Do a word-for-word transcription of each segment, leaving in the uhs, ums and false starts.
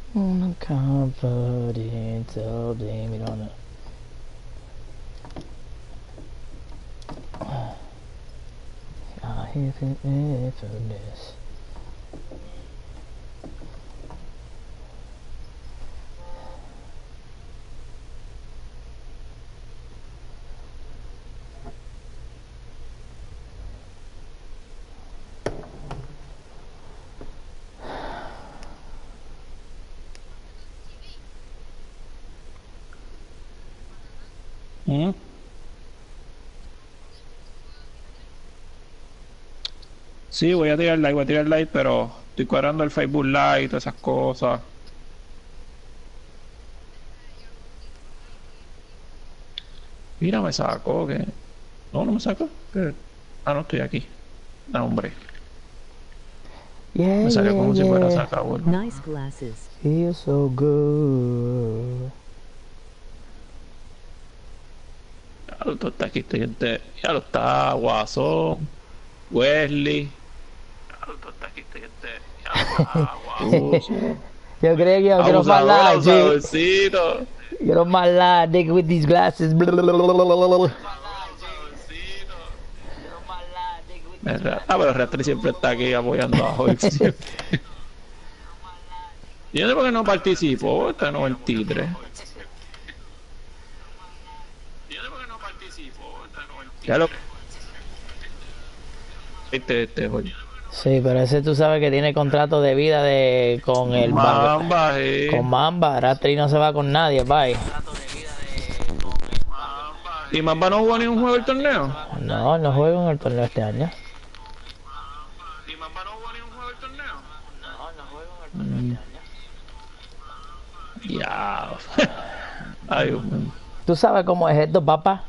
Una confidential blame it on it. I have an effortless. ¿Mm? Sí, voy a tirar like, voy a tirar like, pero estoy cuadrando el Facebook Live y todas esas cosas. Mira, me sacó, que... No, no me sacó. ¿Qué? Ah, no, estoy aquí. No, hombre. Yeah, Me salió yeah, como si fuera yeah. sacado. Nice glasses. Feel so good. Ya lo está aquí, estoy gente. Ya lo está, Guasón, Wesley. Ya lo está aquí, estoy gente. Ya lo está, Guasón. Yo creo que yo quiero más Abusador, live, sí. abusadorcito. Quiero más live, nigga, with these glasses. Ah, pero Rastri siempre está aquí apoyando a Hulk siempre. Yo no sé por qué no participó, está noventa y tres. Ya lo... Este, este, Hulk. Sí, pero ese tú sabes que tiene contrato de vida de con el Mamba, eh. con Mamba. Rastri no se va con nadie, bye. ¿Y Mamba no jugó ni un juego del torneo? No, no juega en el torneo este año. ¿Y Mamba no jugó ni un juego del torneo? No, no juega en el torneo este año. Ya. Ay, Dios mío. ¿Tú sabes cómo es esto, papá?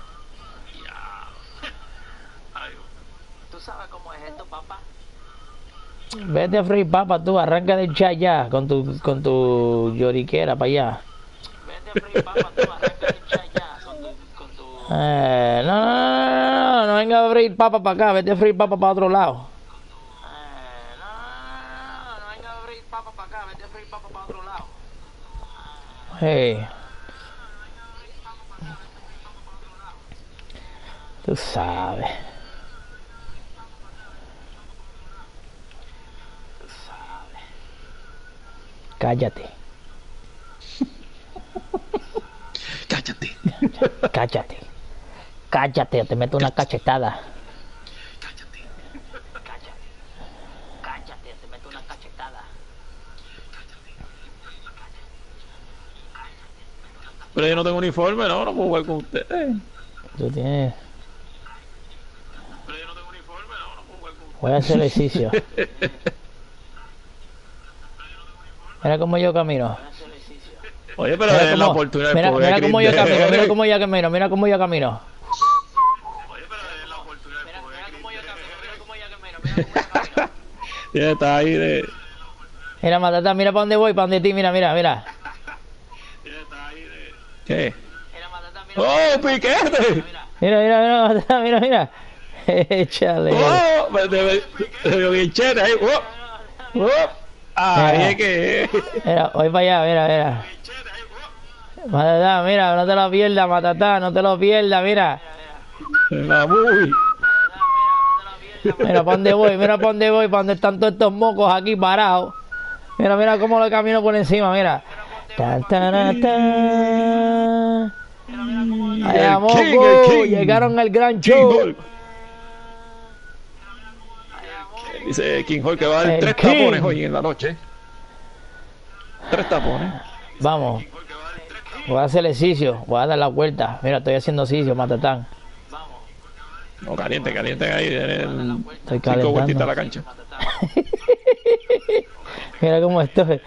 ¿Tú sabes cómo es esto, papá? Vete a freír papa tú, arranca del chat ya con tu con tu lloriquera para allá. Vete a freír papa tú, arranca del chat ya con tu con tu Eh, no, no, no, no, no, no venga a freír papa para acá, vete a freír papa para otro lado. Eh, no, no, no, no venga a freír papa para acá, vete a freír papa para otro lado. Hey. Tú sabes. Tú sabes. Cállate. Cállate. Cállate. Cállate, o te meto una cachetada. Cállate. Cállate. Cállate, o te meto una cachetada. Pero yo no tengo uniforme, no, no puedo jugar con ustedes. Tú tienes. Pero yo no tengo uniforme, no, no puedo jugar con ustedes. Voy a hacer ejercicio. Mira cómo yo camino. Oye, pero Mira es la cómo, oportunidad mira, de mira poder cómo yo camino, mira cómo yo camino, mira cómo yo camino. Oye, pero es la oportunidad de poder. Mira cómo yo camino, mira cómo yo camino, mira cómo yo camino. Ya está ahí de. Mira, Matata, mira para dónde voy, para donde ti, mira, mira, mira. Ya está ahí de. ¿Qué? Mira, Matata, mira. ¡Oh, piquete! Mira, mira, mira, Matata, mira, mira. Échale. ¡Oh! Me dio bien chévere ahí. ¡Oh! ¡Oh! ¡Ahí es que! Mira, voy para allá, mira, mira. Matata, mira, no te lo pierdas, Matata, no te lo pierdas, mira. La muy. Mira para dónde voy, mira para dónde voy, para dónde están todos estos mocos aquí parados. Mira, mira cómo lo camino por encima, mira. Tan, tan, tan. Allá, moco, llegaron al gran show. Dice King Hall que va a dar El tres King. tapones hoy en la noche. Tres tapones. Vamos. Voy a hacer ejercicio, voy a dar la vuelta. Mira, estoy haciendo ejercicio, Matatán. No, caliente, caliente ahí. En Estoy cinco vueltitas calentando. a la cancha. Mira cómo estoy.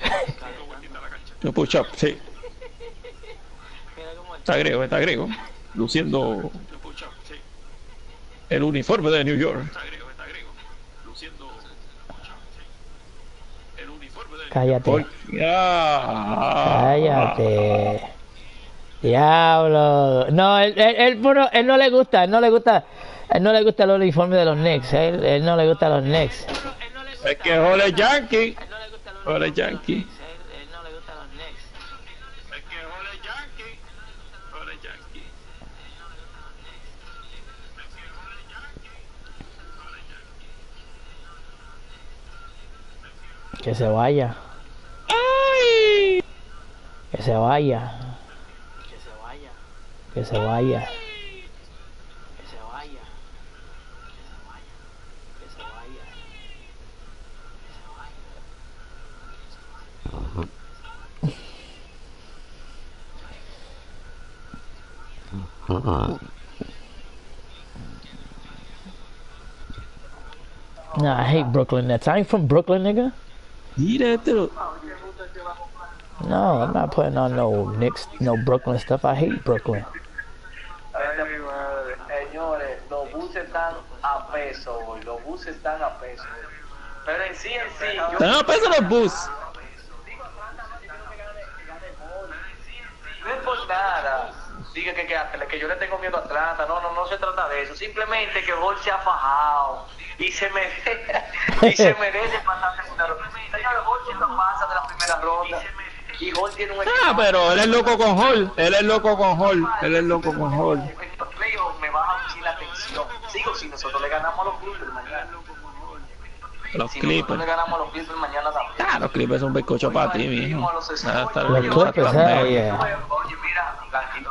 Un push up, sí. Está griego, está griego. Luciendo el uniforme de New York. Cállate. Ya. Cállate. Diablo. No, él, él, él, puro- él no le gusta, él no le gusta, él no le gusta el uniforme de los Knicks, él, él no le gusta los Knicks. Es que Hall es Yankee. Hall es Yankee. Que se vaya. ¡Ay! Que se vaya. Que se vaya. Que se vaya. Que se vaya. Que se vaya. Nah, I hate Brooklyn Nets. I ain't from Brooklyn, nigga. Mira esto. No, I'm not putting on no Knicks, no Brooklyn stuff. I hate Brooklyn. Señores, los buses están a peso hoy, los buses están a peso. Pero en sí, en sí, yo... Están a peso los bus. No es por nada. Diga que, que, que yo le tengo miedo a Atlanta. No, no, no se trata de eso. Simplemente que Gol se ha fajado y se merece, y se merece pasar a segunda ronda. Señores, Gol se no pasa de la primera ronda. Y Gol tiene un equipo. Ah, pero él es loco con Hall. Él es loco con Hall. Él es loco con Hall. En los playoffs me baja mucho la tensión. Sigo, si nosotros le ganamos a los Clippers mañana. Los Si Clippers. nosotros le ganamos a los Clippers mañana también. Ah, los Clippers son un bizcocho para ti, mijo. Ah, hasta Los Clippers, hell yeah. Oye, mira, Blanquito,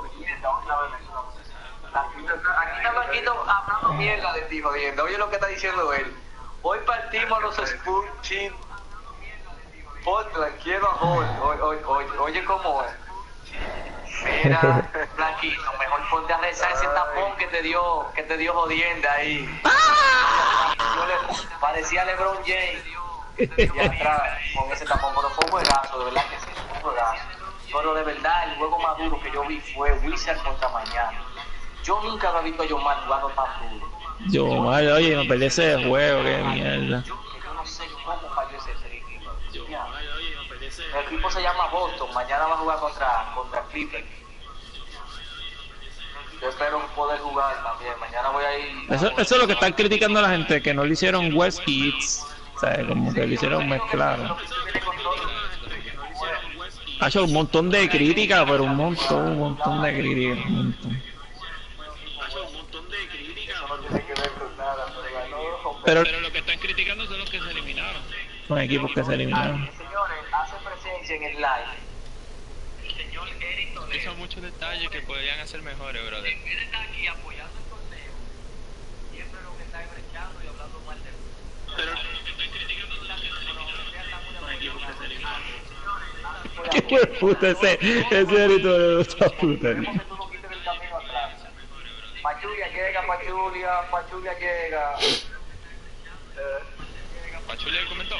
aquí está Blanquito hablando mierda de ti, jodiendo. Oye lo que está diciendo él. Hoy partimos los Spurs, chin. Portland, quiero a Hall. Oye, oye, oye, oye cómo es. Mira, Blanquito, mejor ponte a rezar ese tapón que te dio, que te dio jodienda ahí. Yo le parecía LeBron James. Y atrás, con ese tapón, pero fue un juegazo, de verdad que sí, fue un juegazo. Pero de verdad, el juego más duro que yo vi fue Wizards contra Miami. Yo nunca había visto a Yomar jugando tan duro. Yo, mal, oye, me perdí ese juego, qué mierda. Yo, yo no sé cómo falló ese triple. El equipo se llama Boston, mañana va a jugar contra, contra Clippers. Yo espero poder jugar también, mañana voy a ir... Eso, eso es lo que están criticando a la gente, que no le hicieron West y East. O sea, como que le hicieron mezclado. Ha hecho un montón de críticas, pero un montón, un montón de críticas, un montón. Pero, pero lo que están criticando son los que se eliminaron. Son equipos que se eliminaron. Señores, hacen presencia en el live. Son muchos detalles que podrían hacer mejores, brother. Él está aquí apoyando el torneo. Siempre lo que está brechando y hablando mal de él. Pero lo que están criticando son los equipos que se eliminaron. ¿Qué puta ese? Ese grito de los chaputas. Pachulia llega, Pachulia, Pachulia llega. ¿Pachulia comentó?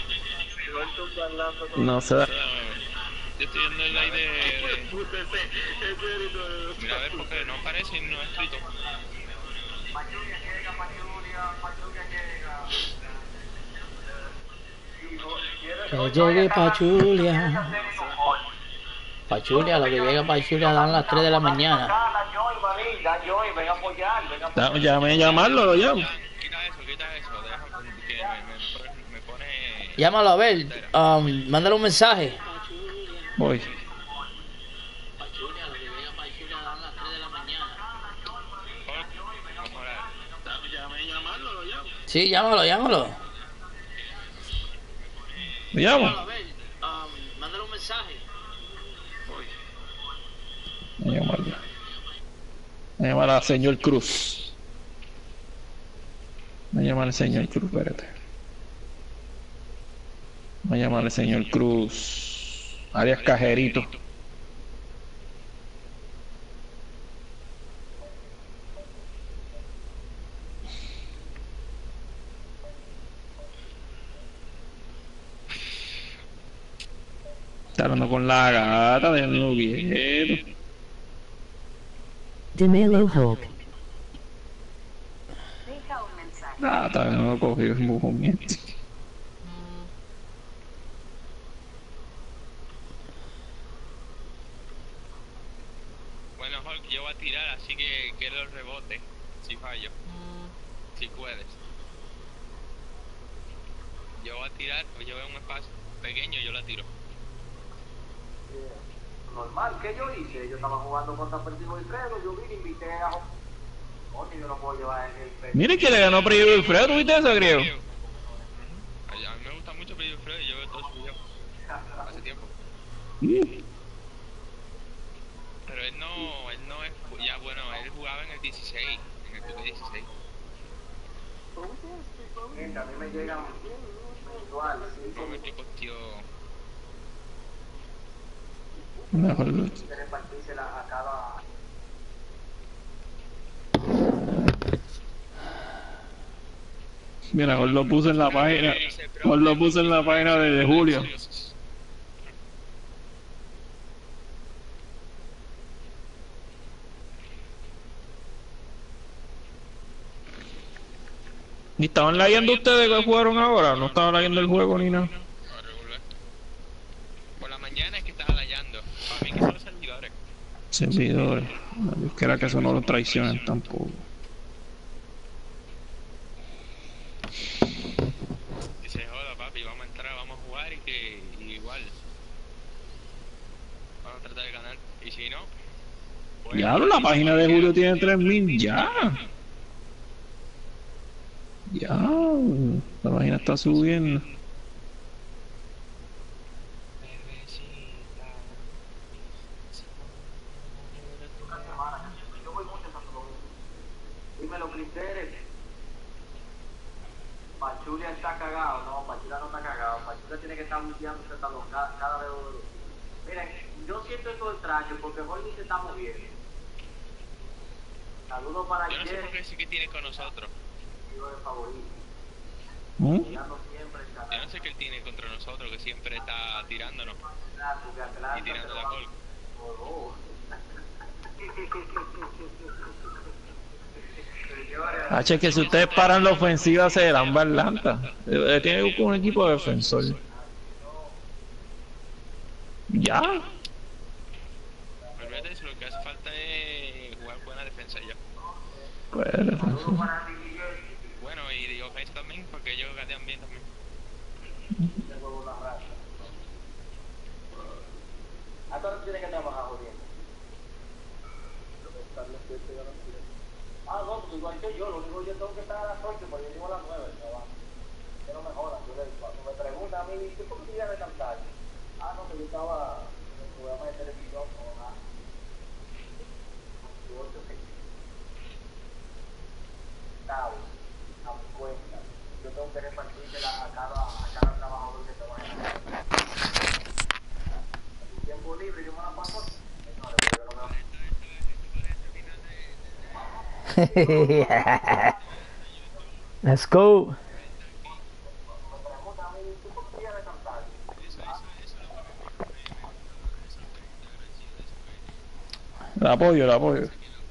No sé. Yo estoy viendo el live de... Mira, a ver, porque no aparece y no ha escrito. Pachulia llega, Pachulia, Pachulia llega. Que llegue Pachulia. Pachulia, lo que llega Pachulia dan las tres de la mañana. Da, llame a llamarlo, lo llamo. Quita eso, quita eso. Deja que me, me, me pone... Llámalo a ver, um, mándale un mensaje. Voy. Pachulia, lo que llega Pachulia dan las tres de la mañana. Llame a llamarlo, lo llamo. Sí, llámalo, llámalo. ¿Lo llamo? A ver, um, mándale un mensaje. Voy a llamarlo. Voy a llamar al señor Cruz. Voy a llamar al señor Cruz, espérate. Voy a llamar al señor Cruz. Arias Cajerito. Está hablando con la gata de nuevo quieto. Demelo Hope. Ah, está bien, no lo cogí el movimiento. Bueno, Hulk, yo voy a tirar, así que que los rebote. Si fallo. Si puedes. Yo voy a tirar, pues yo veo un espacio pequeño y yo la tiro. Normal, ¿qué yo hice? Yo estaba jugando contra Perdido y Fredo, yo vine y invité a... Oye, yo no puedo llevar el... Mire que le ganó a Pedro Wilfredo, ¿tuviste eso, griego? A mí me gusta mucho Pedro Fredo y yo veo hace tiempo. Mm. Pero él no, él no es, ya bueno, él jugaba en el dieciséis, en el P B dieciséis. Gente, a mí me llegan mensuales. Como el tipo tío. Mejor lo- De repartírsela a cada. Mira, os lo puse en la página. Os lo puse en la página de, de Julio. ¿Y estaban leyendo ustedes que jugaron ahora? ¿No estaban leyendo el juego ni nada? No, regular. Por la mañana es que estaba layando. Para mí que son los servidores. Servidores. No, Dios quiera que eso no lo traicionen tampoco. Dice, joda papi, vamos a entrar, vamos a jugar y que y igual. Vamos a tratar de ganar. Y si no, pues, Ya, la página de Julio tiene tres mil ya. Ya, la página está subiendo. Dímelo, Cristeres. Pachulia está cagado. No, Pachulia no está cagado. Pachulia tiene que estar buceándose cada, cada, cada vez. Miren, yo siento esto extraño porque hoy ni se está moviendo. Saludos para yo no sé ayer. por qué sí que tiene con nosotros. De favorito. ¿Mm? Mirando siempre el Yo canal. no sé qué él tiene contra nosotros, que siempre está tirándonos Porque Atlanta y tirando se la va- gol. Oh. Señores, H, que si ustedes paran la ofensiva se dan Atlanta. Eh, Tiene que buscar un equipo defensor. Ya. Olvídate de eso, lo que hace falta es jugar buena defensa ya. Pues, defensor. saludos para Miguel. Bueno, y de ofensa también, porque ellos gatean bien también. De huevo la raza. ¿A qué hora tú tienes que trabajar, jodiendo? Ah, no, pues igual que yo, lo único que yo tengo que estar a las ocho, porque yo llego a las nueve, trabajo. Que no me jodan, yo le, cuando me preguntan a mí, ¿qué por qué tú llegas tan tarde? Ah, no, que yo estaba en el programa de televisión con la ocho, sí. Estaba a mi cuenta. Yo tengo que repartírsela a cada, a cada trabajador que trabaja en la casa. En mi tiempo libre yo me la paso. Señores, pero yo no me Let's go. preguntan a mí, ¿tú por qué llegas tan tarde? El apoyo, el apoyo.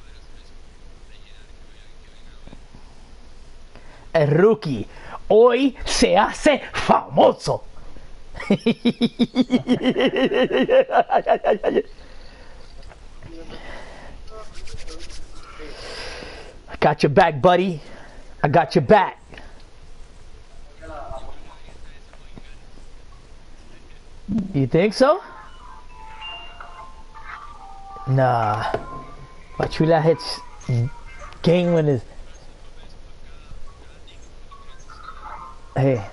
El rookie hoy se hace famoso. I got your back, buddy. I got your back. You think so? Nah. Pachulia hits game winners. Hey.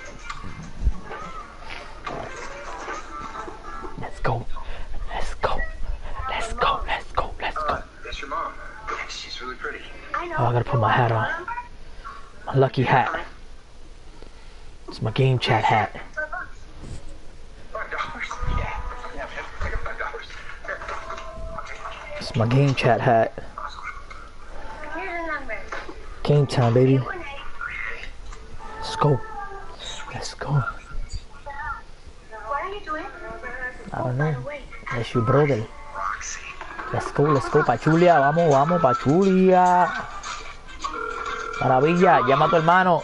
Let's go. Let's go. Let's go. Let's go. Let's go. That's your mom. She's really pretty. Oh, I gotta put my hat on. My lucky hat. It's my game chat hat. Five dollars? Yeah. Yeah, man. I got five dollars. It's my game chat hat. Here's a number. Game time, baby. One eight. Let's go. Let's go. What are you doing? I don't know. Wait. That's your brother. Roxy. Let's go, let's go, Pachulia. Vamos, vamos, Pachulia. Maravilla. Llama a tu hermano.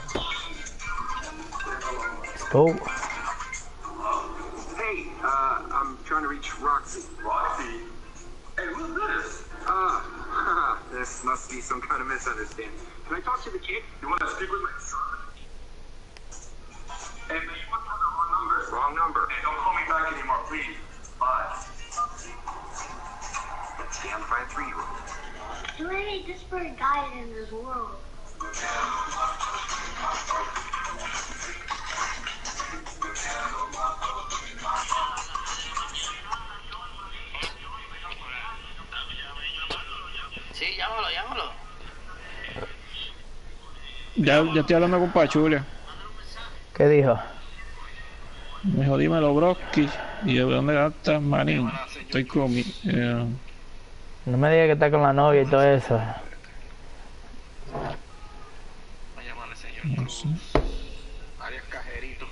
Let's go. Hey, uh, I'm trying to reach Roxy. Roxy? Hey, who's this? Ah, uh, this must be some kind of misunderstanding. Can I talk to the kid? You want to speak with my son? Hey, but you put down the wrong number. Wrong number. Hey, don't call me back anymore, please. Bye. Scammed by a three-year-old. Too many disparate guys in this world. Ya, ya estoy hablando con Pachulia. ¿Qué dijo? Me dijo, dímelo, Broski. Y yo, ¿dónde estás, manín? Estoy con mi... eh, No me digas que está con la novia y todo eso. Va a llamarle señor no Cruz. sé. Arias Cajerito.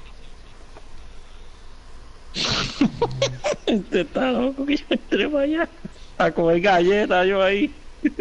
Este está loco que yo entré para allá. A comer galletas yo ahí.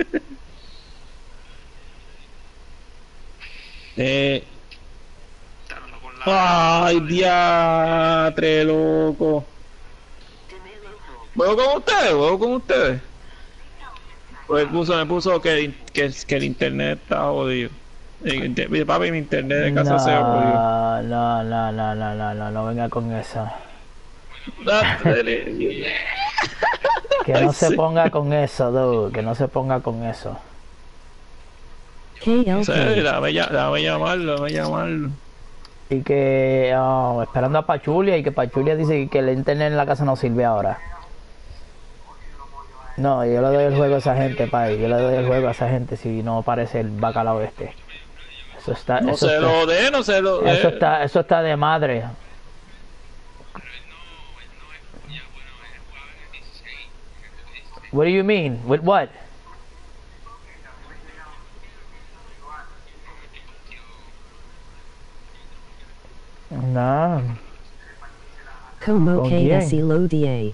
eh... Está hablando con la... Ay, diatre, loco. ¿Juego con ustedes? ¿Juego con ustedes? Pues puso, me puso que, que, que el internet está jodido. El inter- Papi, mi internet de casa se jodió. No, no, no, no, no, no, no, no venga con eso. Dale. Que no se Sí. ponga con eso, dude. Que no se ponga con eso. Sí, K L K. dame, ya- dame llamarlo, dame llamarlo. Y que oh, esperando a Pachulia y que Pachulia dice que el internet en la casa no sirve ahora. No, yo le doy el juego a esa gente, pai. Yo le doy el juego a esa gente si no parece el bacalao este. Eso está, No eso se está, lo dé, no se lo dé. eso está, eso está de madre. What do you mean? With what? No. Como ¿Con que quién? es el O D A?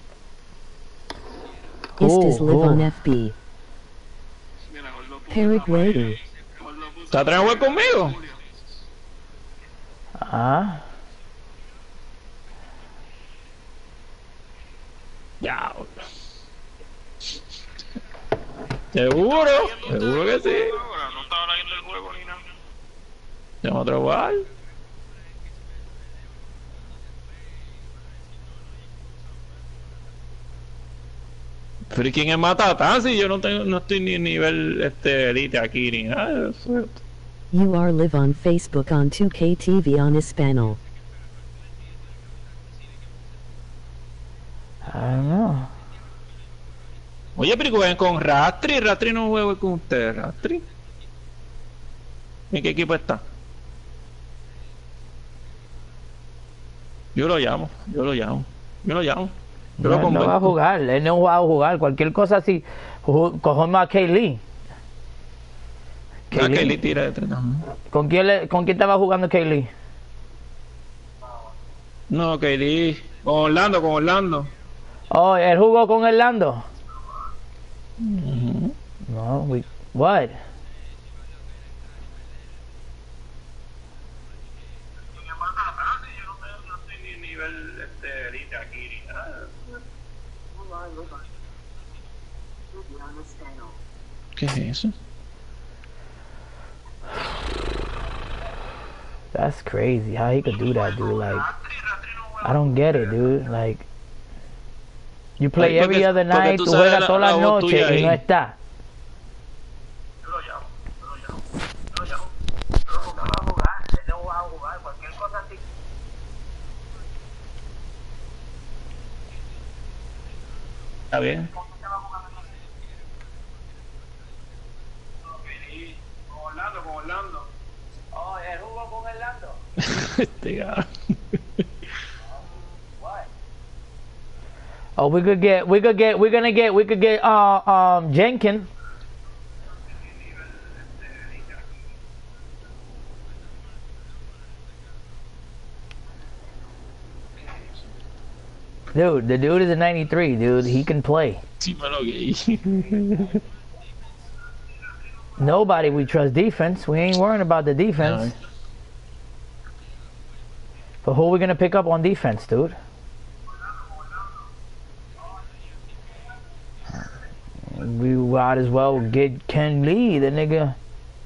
Who? Estes live Who? on F B. Mira, Gordo puso Paraguay. Gordo puso- ¿Está otra vez conmigo? Ah. Ya. Seguro, seguro que sí. Ahora, no estaba viendo el juego ni nada. Llama otro igual. Pero ¿y quién es Matatán? Si yo no tengo, no estoy ni nivel este elite aquí ni nada de eso. You are live on Facebook on two K T V on Hispanol. I don't know. Oye, pero juegan con Rastri, Rastri no juega con ustedes, Rastri. ¿En qué equipo está? Yo lo llamo, yo lo llamo, yo lo llamo. Yo lo No, él no va a convenzo. jugar, él no va a jugar. Cualquier cosa así, ju- cojamos a Kaylee. Ah, que le tira de tres. ¿Con quién, le- ¿Con quién estaba jugando Kaylee? No, Katie. Con Orlando, con Orlando. Oh, él jugó con Orlando. No, we, what? ¿Qué es eso? That's crazy. How he could do that, dude? Like, I don't get it, dude. Like, you play Ay, every porque- other porque night, tú tú sabes juegas la- todas la las voz noches tuya y no ahí. está. Yo lo llamo, yo lo llamo, yo lo llamo. Pero no va a jugar, él no va a jugar, cualquier cosa así. Está bien. Con Orlando, con Orlando. Oh, él jugó con Orlando. Este cabrón. What? Oh, we could get, we could get, we're gonna get, we could get, uh, um, Jenkins. Dude, the dude is a ninety-three, dude. He can play. Sí, me lo que. Nobody we trust defense. We ain't worrying about the defense. But who are we gonna pick up on defense, dude? We might as well get Ken Lee, the nigga.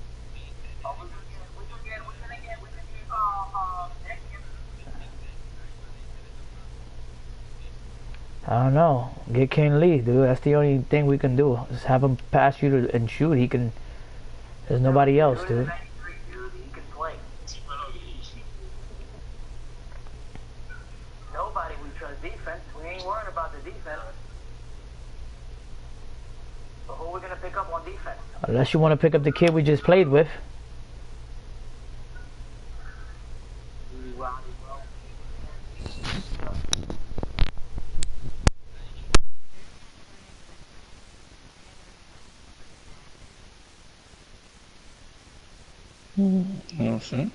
I don't know. Get Ken Lee, dude. That's the only thing we can do. Just have him pass you to, and shoot. He can. There's nobody else, dude. ninety-three, dude, he can play. Nobody we trust defense. We ain't worrying about the defense. But who are we gonna pick up on defense? Unless you want to pick up the kid we just played with. No sé.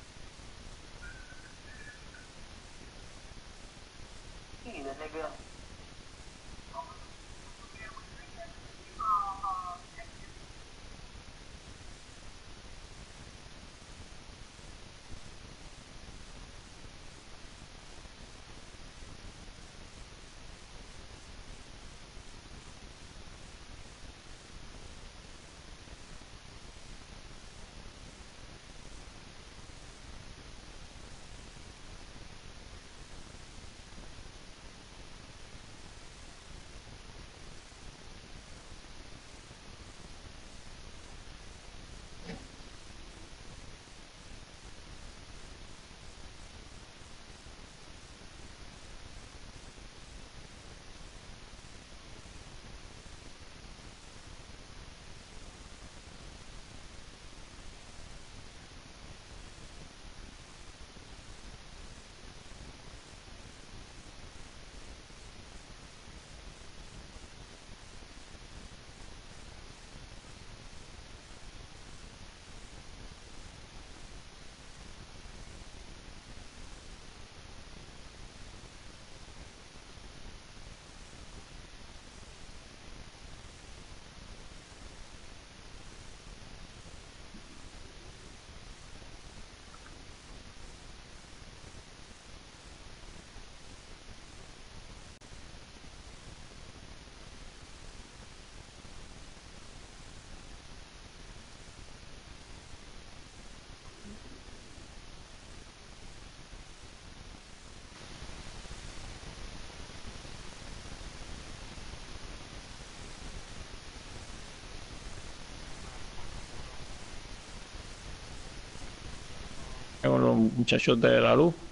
Con los muchachos de la luz.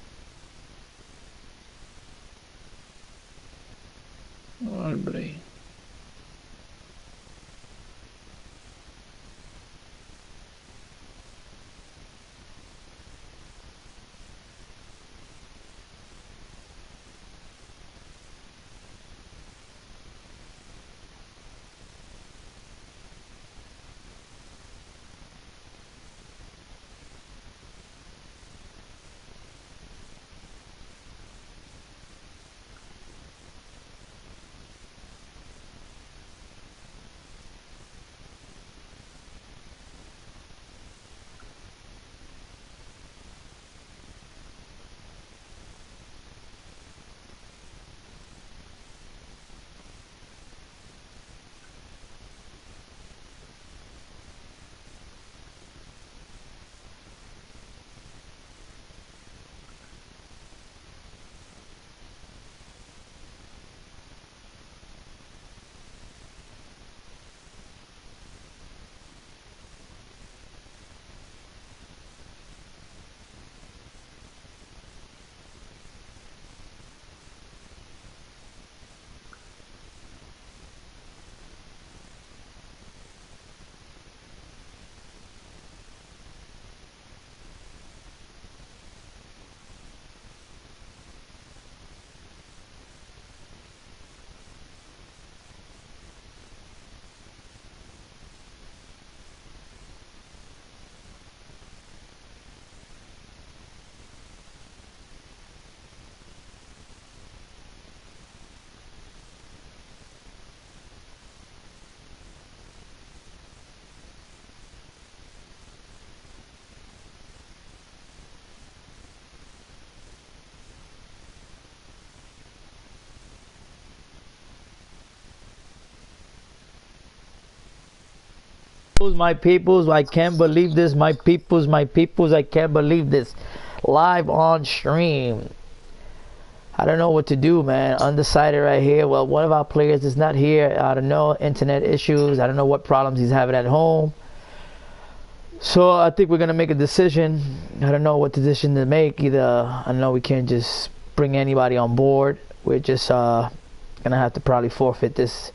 Hombre. My peoples, I can't believe this. My peoples, my peoples, I can't believe this. Live on stream. I don't know what to do, man. Undecided right here. Well, one of our players is not here. I don't know. Internet issues. I don't know what problems he's having at home. So I think we're going to make a decision. I don't know what decision to make. Either, I know we can't just bring anybody on board. We're just uh, going to have to probably forfeit this.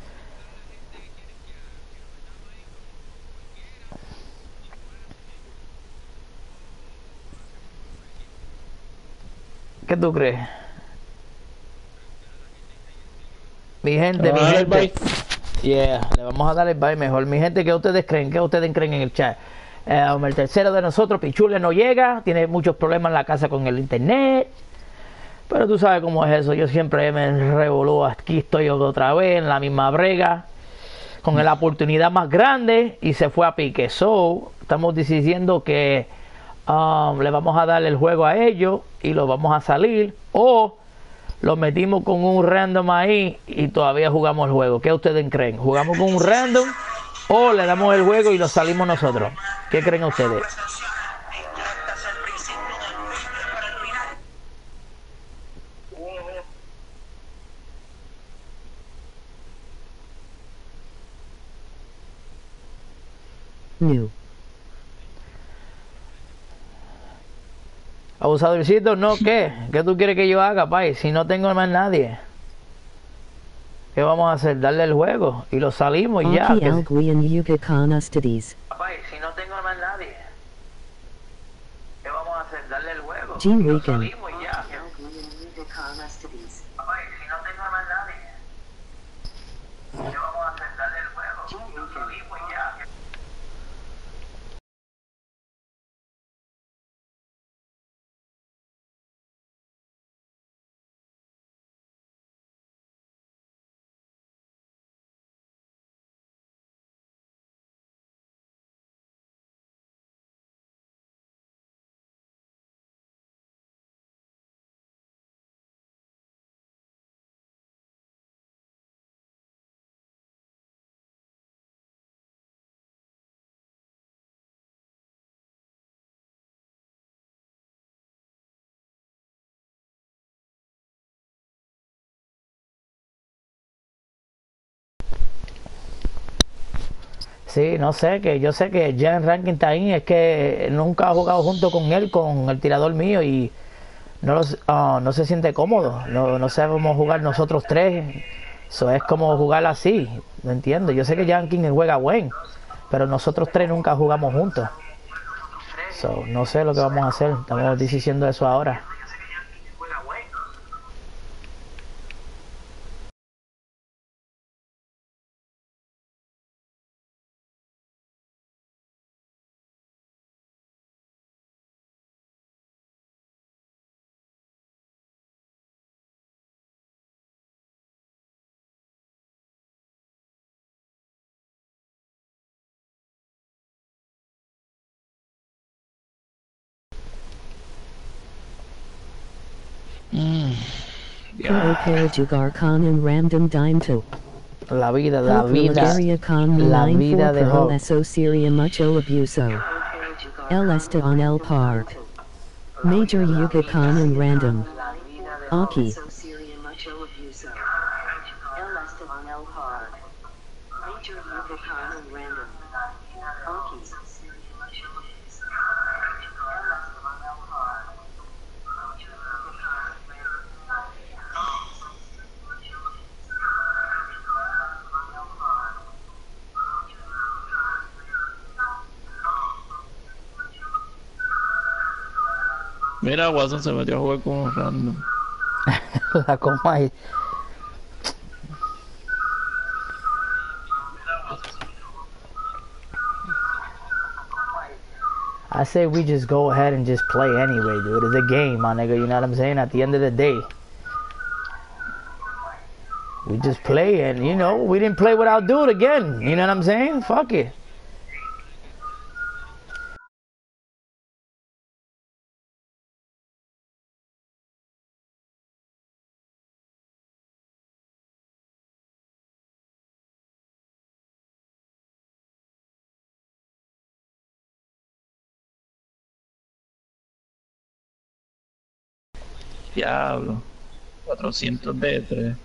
¿Qué tú crees? Mi gente, mi gente. Yeah, le vamos a dar el bye mejor. Mi gente, ¿qué ustedes creen? ¿Qué ustedes creen en el chat? Eh, el tercero de nosotros, Pichule, no llega, tiene muchos problemas en la casa con el internet. Pero tú sabes cómo es eso, yo siempre me revolú, aquí estoy otra vez en la misma brega, con la oportunidad más grande y se fue a pique. So, estamos diciendo que um, le vamos a dar el juego a ellos y lo vamos a salir, o lo metimos con un random ahí y todavía jugamos el juego. ¿Qué ustedes creen? ¿Jugamos con un random o le damos el juego y lo salimos nosotros? ¿Qué creen ustedes? New. Abusadorcito, ¿no? ¿Qué? ¿Qué tú quieres que yo haga, pay? Si no tengo más nadie. ¿Qué vamos a hacer? Darle el juego y lo salimos y ya. Aki Que... Alguian Yuga Conustades. Pay, si no tengo más nadie. ¿Qué vamos a hacer? Darle el juego G y lo Rican. salimos y ya. Que... Pay, si no tengo más nadie. ¿Qué vamos a hacer? Darle el juego y lo salimos y ya. Que... Sí, no sé, que yo sé que Jen Rankin está ahí, es que nunca ha jugado junto con él, con el tirador mío, y no, los, uh, no se siente cómodo, no, no sabemos jugar nosotros tres, eso es como jugar así, no entiendo. Yo sé que Jan King juega buen, pero nosotros tres nunca jugamos juntos, so, no sé lo que vamos a hacer, estamos diciendo eso ahora. Mm, Kuro ya. Jugar Khan and Random Dime to. La vida, la Hope vida, Religaria Khan la nine vida four de Pro Hulk. Eso Seria Mucho Abuso. El Esta on El Park. Major Yuga Khan and Random. Aki. Mira, Watson se metió a jugar con un random. La coma ahí. I say we just go ahead and just play anyway, dude. It's a game, my nigga. You know what I'm saying? At the end of the day, we just play, and you know, we didn't play without dude again. You know what I'm saying? Fuck it. Diablo. cuatrocientos de tres.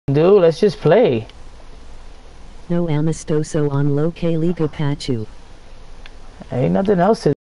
Dude, let's just play. No amistoso on Lo que Liga Pachu. Ain't nothing else to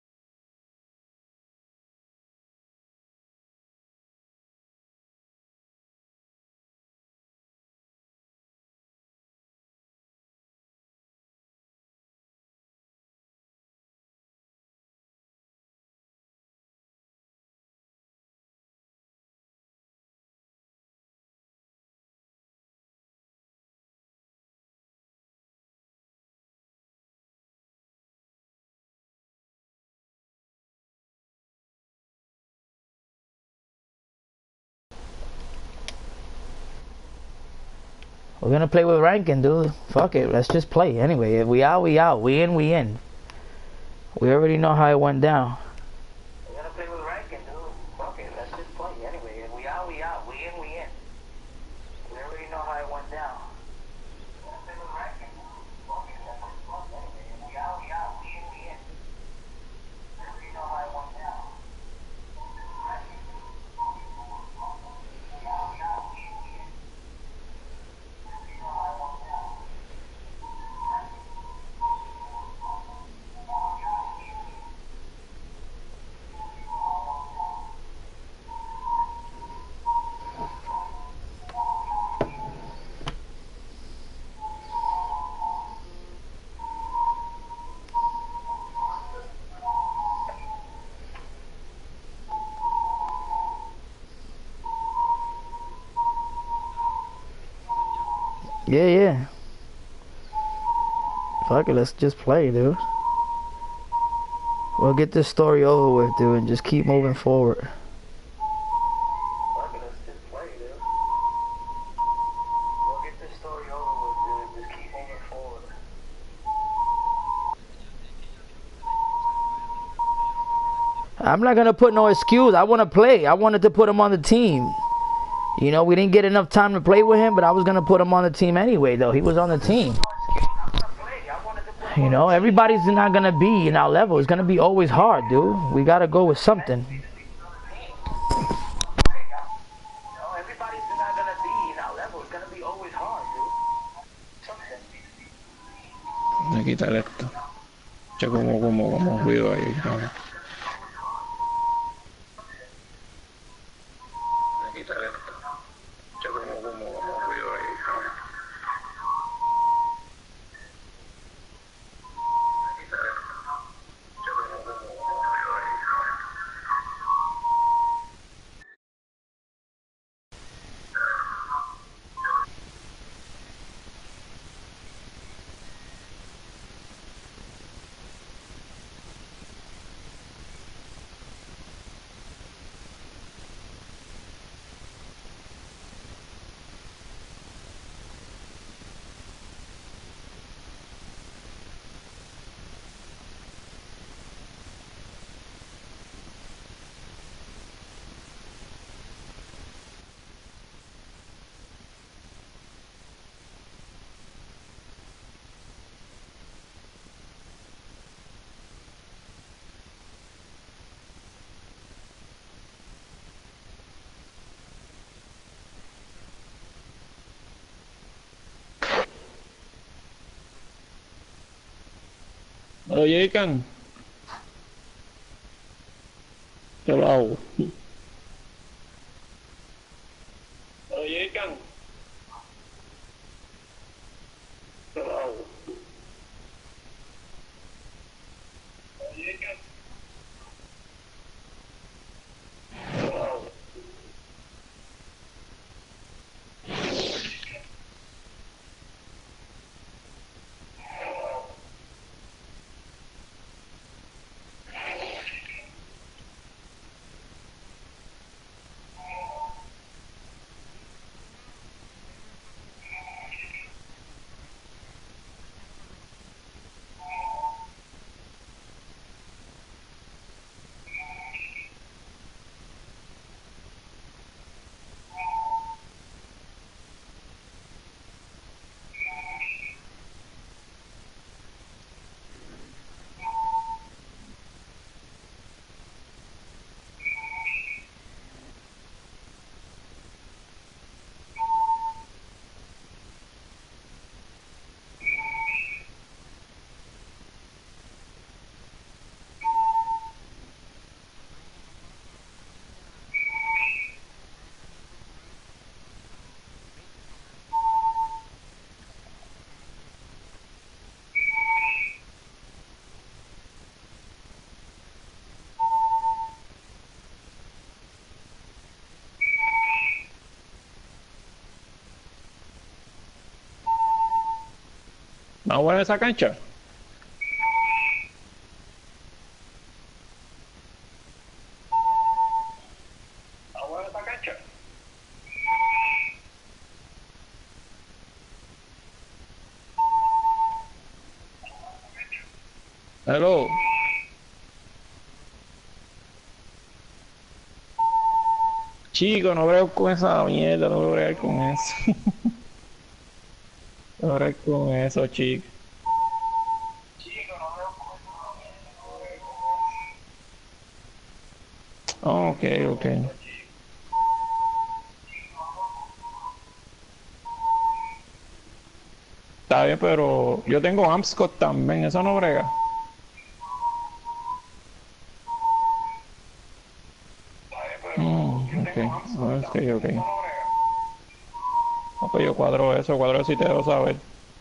We're gonna play with ranking, dude. Fuck it, let's just play. Anyway, if we out, we out. We in, we in. We already know how it went down. We're gonna play with ranking, dude. Fuck it, let's just play. Anyway, if we out, we out. We in, we in. We already know how it went down. We're gonna play with ranking, dude. Fuck it, let's just play. Anyway, if we out, we out. We in, we in. We already know how it went down. Yeah, yeah. Fuck it, let's just play, dude. We'll get this story over with, dude, and just keep moving forward. Fuck it, let's just play, dude. We'll get this story over with, dude. Just keep moving forward. I'm not gonna put no excuse. I want to play. I wanted to put him on the team. You know, we didn't get enough time to play with him, but I was gonna put him on the team anyway, though. He was on the team. You know, everybody's not gonna be in our level. It's gonna be always hard, dude. We gotta go with something. Everybody's not gonna be in our level. It's gonna be always hard, dude. Something. Voy a quitar esto. Ya como, como, como ruido ahí. ¿No? Voy a quitar esto. Ya como, como, como ruido ahí. ¿No? Voy a quitar esto. Ya como, como, como ruido ahí. ¿No? ¿Me lo llegan? Yo lo hago. ¿Me lo llegan? Yo lo hago. ¿Me lo llegan? Yo lo hago. ¿Vamos a poner esa cancha? ¿Vamos a poner esa cancha? Hello. Chico, no brego con esa mierda, no voy a bregar con eso. No bregar con eso, chico. Oh, ok, ok. Está bien, pero yo tengo Amscot también, eso no brega. Mm, ok, ok, ok. No, pues yo cuadro eso, cuadro eso y te debo saber.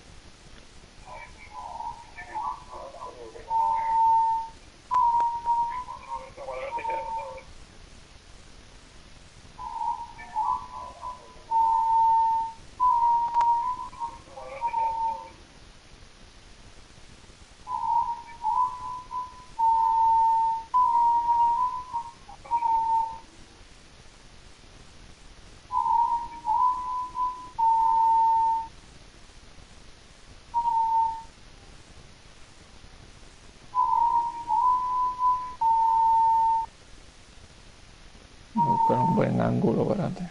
Buscar un buen ángulo, espérate.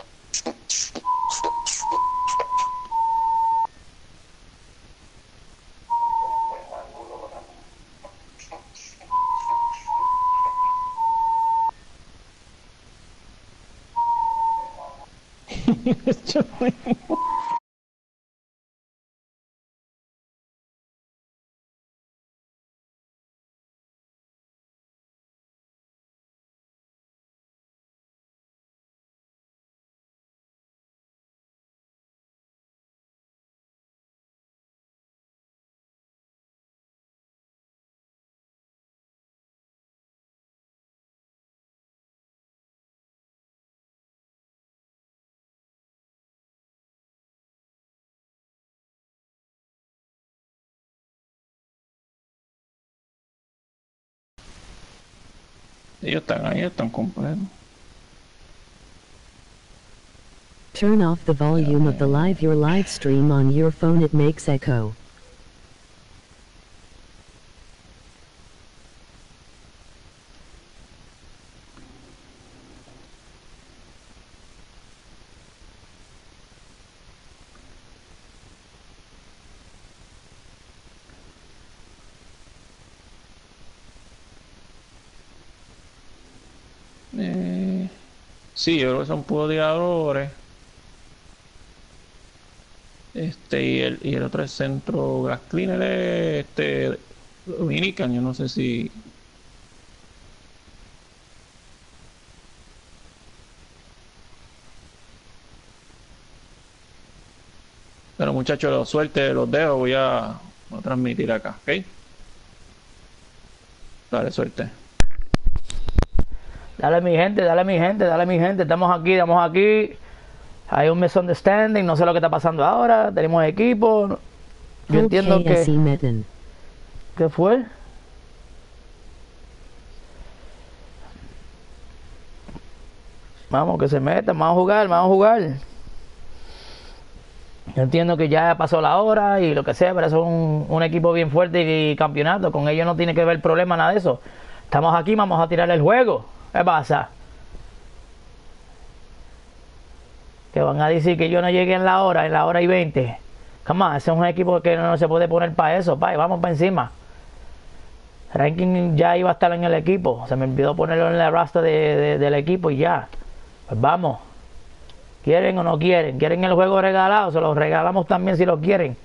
Ellos están ahí, están completos. Turn off the volume of the live your live stream on your phone, it makes echo. Eh, sí, yo creo que son puros tiradores. Este, y el, y el otro es centro Gas Cleaner, es, este, Dominican, yo no sé si... Pero muchachos, los suerte, los dejo, voy a, voy a transmitir acá, ¿ok? Dale, suerte. Dale mi gente, dale mi gente, dale mi gente, estamos aquí, estamos aquí. Hay un misunderstanding, no sé lo que está pasando ahora, tenemos equipo. Yo entiendo que... ¿Qué fue? Vamos, que se metan, vamos a jugar, vamos a jugar. Yo entiendo que ya pasó la hora y lo que sea, pero eso es un, un equipo bien fuerte y campeonato. Con ellos no tiene que ver problema, nada de eso. Estamos aquí, vamos a tirar el juego. ¿Qué pasa? Que van a decir que yo no llegué en la hora, en la hora y veinte. Come on, ese es un equipo que no se puede poner para eso, pa, vamos para encima. Ranking ya iba a estar en el equipo. Se me olvidó ponerlo en la roster de, de, del equipo y ya. Pues vamos. ¿Quieren o no quieren? ¿Quieren el juego regalado? Se los regalamos también si lo quieren.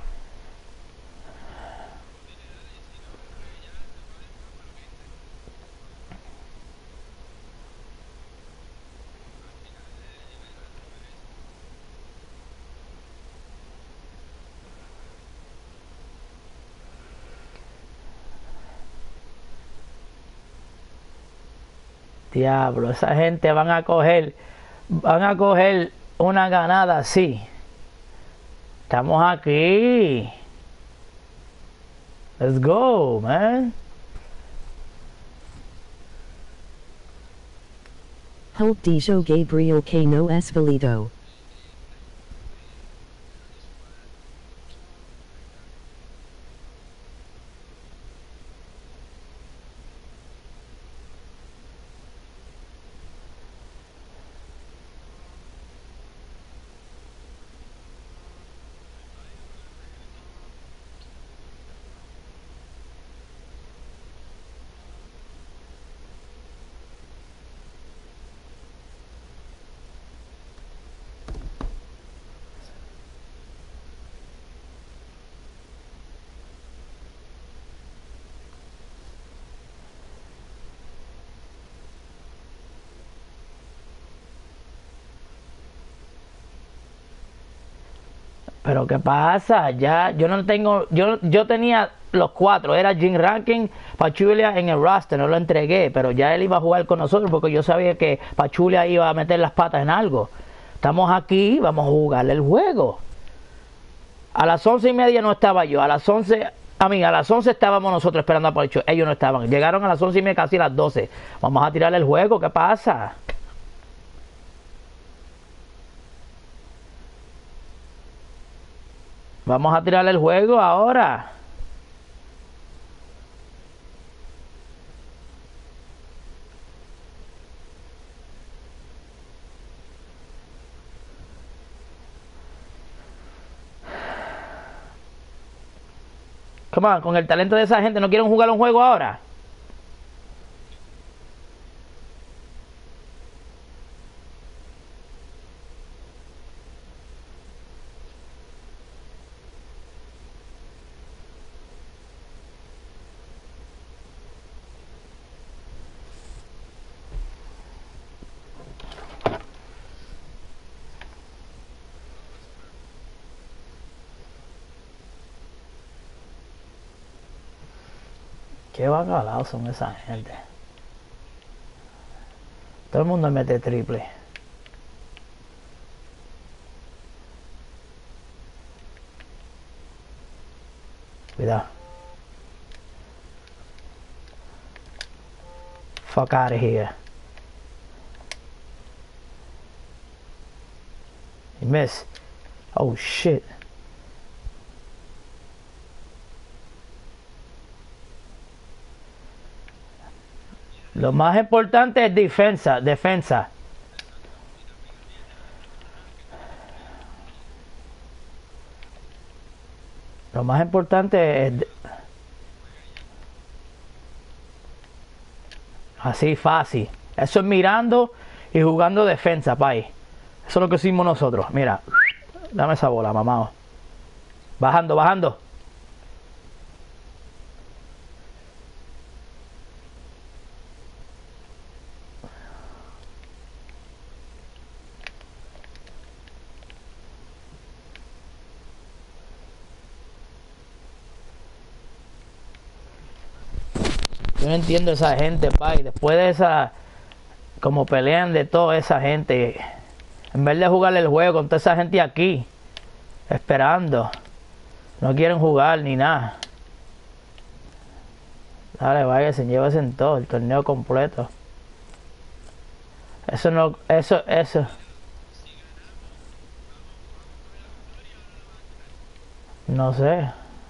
Diablo, esa gente van a coger, van a coger una ganada así. Estamos aquí. Let's go, man. Hulk Dijo Gabriel Cano Esvalido. Pero ¿qué pasa? Ya, yo no tengo, yo, yo tenía los cuatro, era Jim Rankin, Pachulia en el roster, no lo entregué, pero ya él iba a jugar con nosotros porque yo sabía que Pachulia iba a meter las patas en algo. Estamos aquí, vamos a jugarle el juego. A las once y media no estaba yo, a las once, a mí, a las once estábamos nosotros esperando a Pachulia, ellos no estaban, llegaron a las once y media, casi a las doce. Vamos a tirarle el juego, ¿qué pasa? Vamos a tirarle el juego ahora. Come on, con el talento de esa gente, ¿no quieren jugar un juego ahora? Qué bacalaos son esa gente. Todo el mundo mete triple. Cuidado. Fuck out of here. You miss. Oh shit. Lo más importante es defensa, defensa. Lo más importante es... Así fácil. Eso es mirando y jugando defensa, pay. Eso es lo que hicimos nosotros. Mira. Dame esa bola, mamá. Bajando, bajando. Yo no entiendo esa gente, pa, y después de esa, como pelean de toda esa gente, en vez de jugarle el juego con toda esa gente aquí, esperando, no quieren jugar ni nada. Dale, váyanse, llévense en todo, el torneo completo. Eso no, eso, eso. No sé.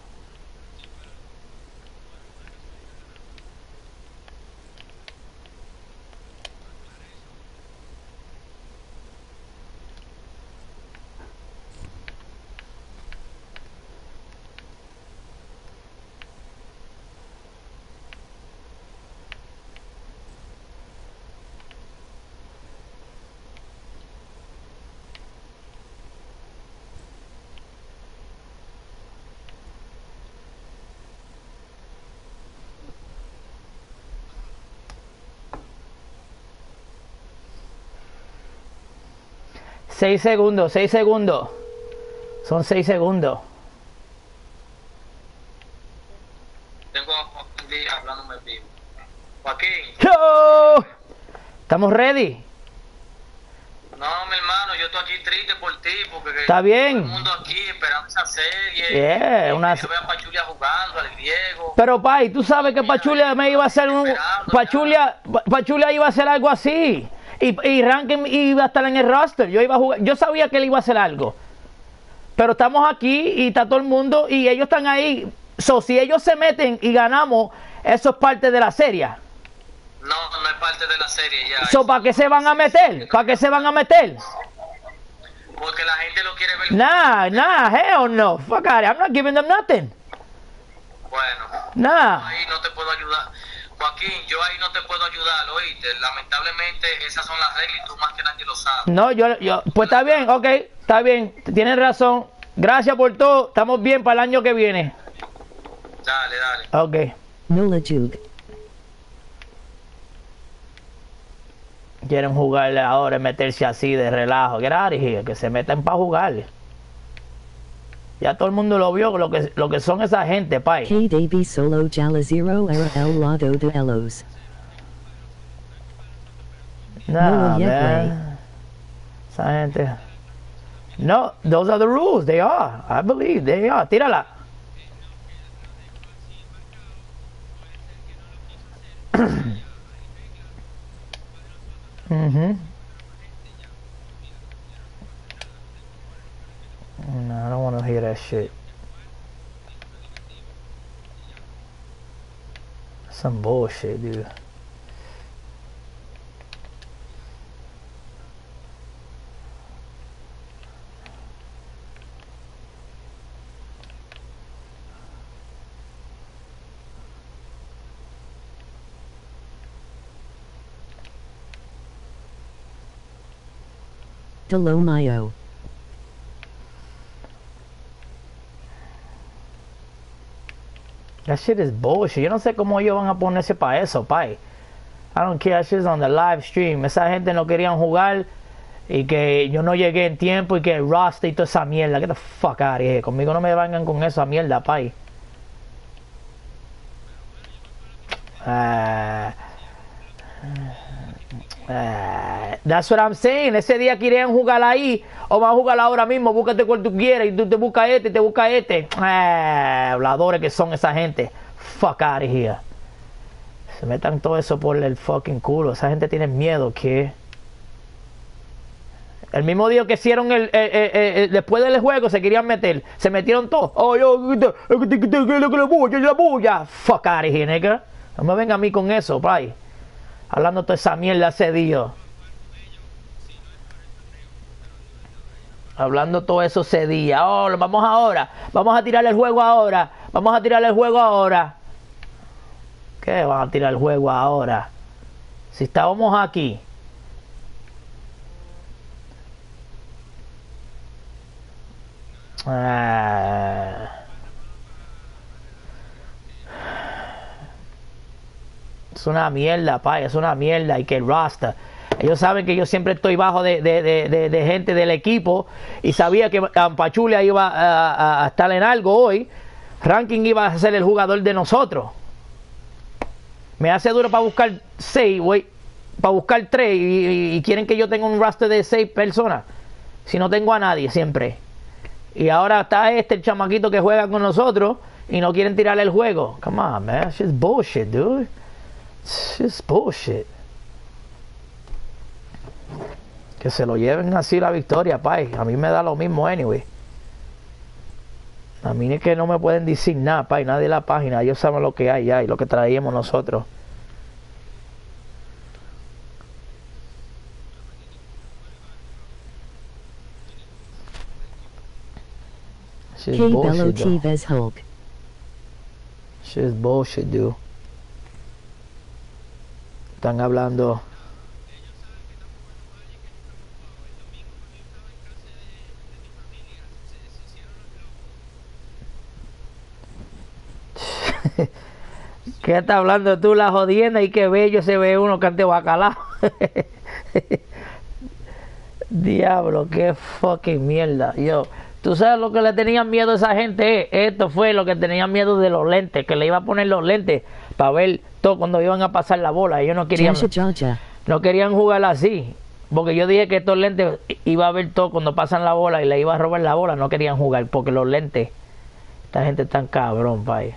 Seis segundos, seis segundos. Son seis segundos. Tengo a Joaquín hablándome vivo. Joaquín. ¡Yo! ¿Estamos ready? No, mi hermano, yo estoy aquí triste por ti, porque está bien. todo el mundo aquí esperando esa serie. Yeah, y una... que vean Pachulia jugando, al griego. Pero, Pai, tú sabes que Pachulia me iba a hacer un... Pachulia, Pachulia iba a hacer algo así. Y, y Rankin iba a estar en el roster. Yo iba a jugar. Yo sabía que él iba a hacer algo. Pero estamos aquí y está todo el mundo y ellos están ahí. So, si ellos se meten y ganamos, eso es parte de la serie. No, no es parte de la serie ya. So, ¿para qué se van a meter? ¿Para qué se van a meter? Porque la gente lo quiere ver. Nah, nah, hell no. Fuck out. I'm not giving them nothing. Bueno. Nah. Ahí no te puedo ayudar. Joaquín, yo ahí no te puedo ayudar, oíste. Lamentablemente esas son las reglas y tú más que nadie lo sabes. No, yo, yo, pues está bien, ok, está bien. Tienes razón. Gracias por todo. Estamos bien para el año que viene. Dale, dale. Ok. Nola Jug. Quieren jugarle ahora y meterse así de relajo. Get out of here, que se metan para jugarle. Ya todo el mundo lo vio, lo que, lo que son esa gente, pai. K D B Solo Jala Zero Era El Lado de Elos. Nah, No, yet, man. Esa gente. No, those are the rules. They are. I believe they are. Tírala. Mhm. No, I don't want to hear that shit. Some bullshit, dude. Dolomayo. That shit is bullshit. Yo no sé cómo ellos van a ponerse para eso, pai. I don't care, that shit's on the live stream. Esa gente no querían jugar y que yo no llegué en tiempo y que el roster y toda esa mierda. Get the fuck out of here. Conmigo no me vengan con esa mierda, pai. Uh, uh, that's what I'm saying. Ese día querían jugar ahí o van a jugar ahora mismo. Búscate cual tú quieras y tú te buscas este, te buscas este. Uh, habladores que son esa gente. Fuck out of here. Se metan todo eso por el fucking culo. Esa gente tiene miedo que... El mismo día que hicieron el, el, el, el, el después del juego se querían meter. Se metieron todos. Oh, yo, la bulla, la bulla. Fuck out of here, nigga. No me venga a mí con eso, pai. Hablando toda esa mierda ese día. Hablando todo eso ese día. Oh, vamos ahora. Vamos a tirar el juego ahora. Vamos a tirar el juego ahora. ¿Qué van a tirar el juego ahora? Si estábamos aquí. Ah. Es una mierda, pa, es una mierda. Y que el Rasta, ellos saben que yo siempre estoy bajo de, de, de, de, de gente del equipo. Y sabía que Pachulia iba a, a estar en algo hoy. Ranking iba a ser el jugador de nosotros. Me hace duro para buscar seis, güey. Para buscar tres. Y, y, y quieren que yo tenga un roster de seis personas. Si no tengo a nadie siempre. Y ahora está este, el chamaquito que juega con nosotros. Y no quieren tirarle el juego. Come on, man. It's just bullshit, dude. It's just bullshit. Que se lo lleven así la victoria, pai. A mí me da lo mismo, anyway. A mí es que no me pueden decir nada, pai. Nadie en la página. Ellos saben lo que hay ya y lo que traíamos nosotros. K Bello Chivez Hulk. Shit's bullshit, dude. Están hablando. ¿Qué está hablando tú, la jodienda? Y qué bello se ve uno cante bacalao. Diablo, qué fucking mierda. Yo, tú sabes lo que le tenían miedo a esa gente. Esto fue lo que tenían miedo de los lentes, que le iba a poner los lentes para ver todo cuando iban a pasar la bola. Ellos no querían, no querían jugar así. Porque yo dije que estos lentes iba a ver todo cuando pasan la bola y le iba a robar la bola. No querían jugar porque los lentes, esta gente tan cabrón, vaya.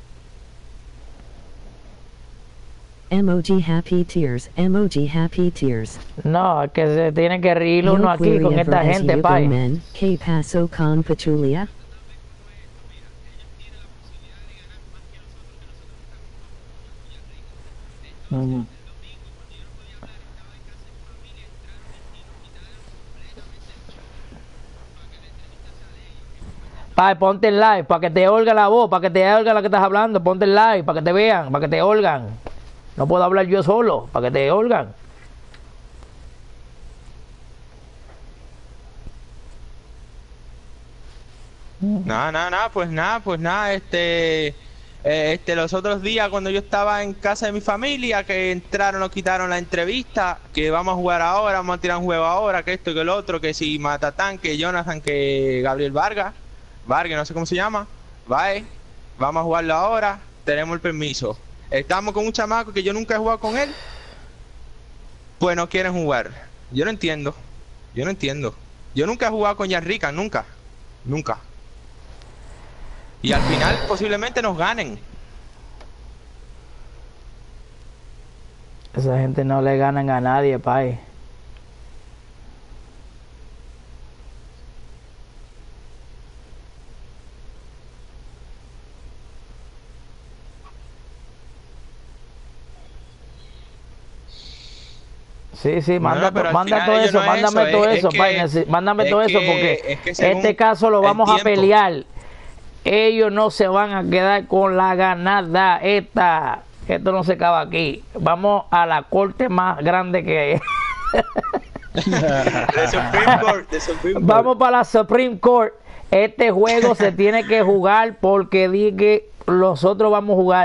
Emoji happy tears, emoji happy tears. No, es que se tiene que reír uno No aquí query con ever esta as gente, you pay. go men. ¿Qué pasó con Pachulia? Ujú. Pay, ponte el live para que te oiga la voz, para que te oiga lo que estás hablando. Ponte el live para que te vean, para que te oigan. No puedo hablar yo solo, para que te oigan. Nada, nada, nada, pues nada, pues nada, este, eh, este, los otros días cuando yo estaba en casa de mi familia, que entraron, nos quitaron la entrevista, que vamos a jugar ahora, vamos a tirar un juego ahora, que esto, que el otro, que si Matatán, que Jonathan, que Gabriel Vargas, Vargas, no sé cómo se llama, Vae, vamos a jugarlo ahora, tenemos el permiso. Estamos con un chamaco que yo nunca he jugado con él, pues no quieren jugar. Yo no entiendo, yo no entiendo. Yo nunca he jugado con Yarrica, nunca, nunca. Y al final posiblemente nos ganen. Esa gente no le ganan a nadie, pay. Sí, sí, manda, No, pero al manda final todo ellos eso, no es mándame eso, todo es- eso, es pay, que- necesi- mándame es todo eso que- porque es que según este caso lo el vamos a tiempo- pelear. Ellos no se van a quedar con la ganada esta. Esto no se acaba aquí. Vamos a la corte más grande que hay. De Supreme Court, de Supreme Court. Vamos para la Supreme Court. Este juego se tiene que jugar porque dije que nosotros vamos a jugar.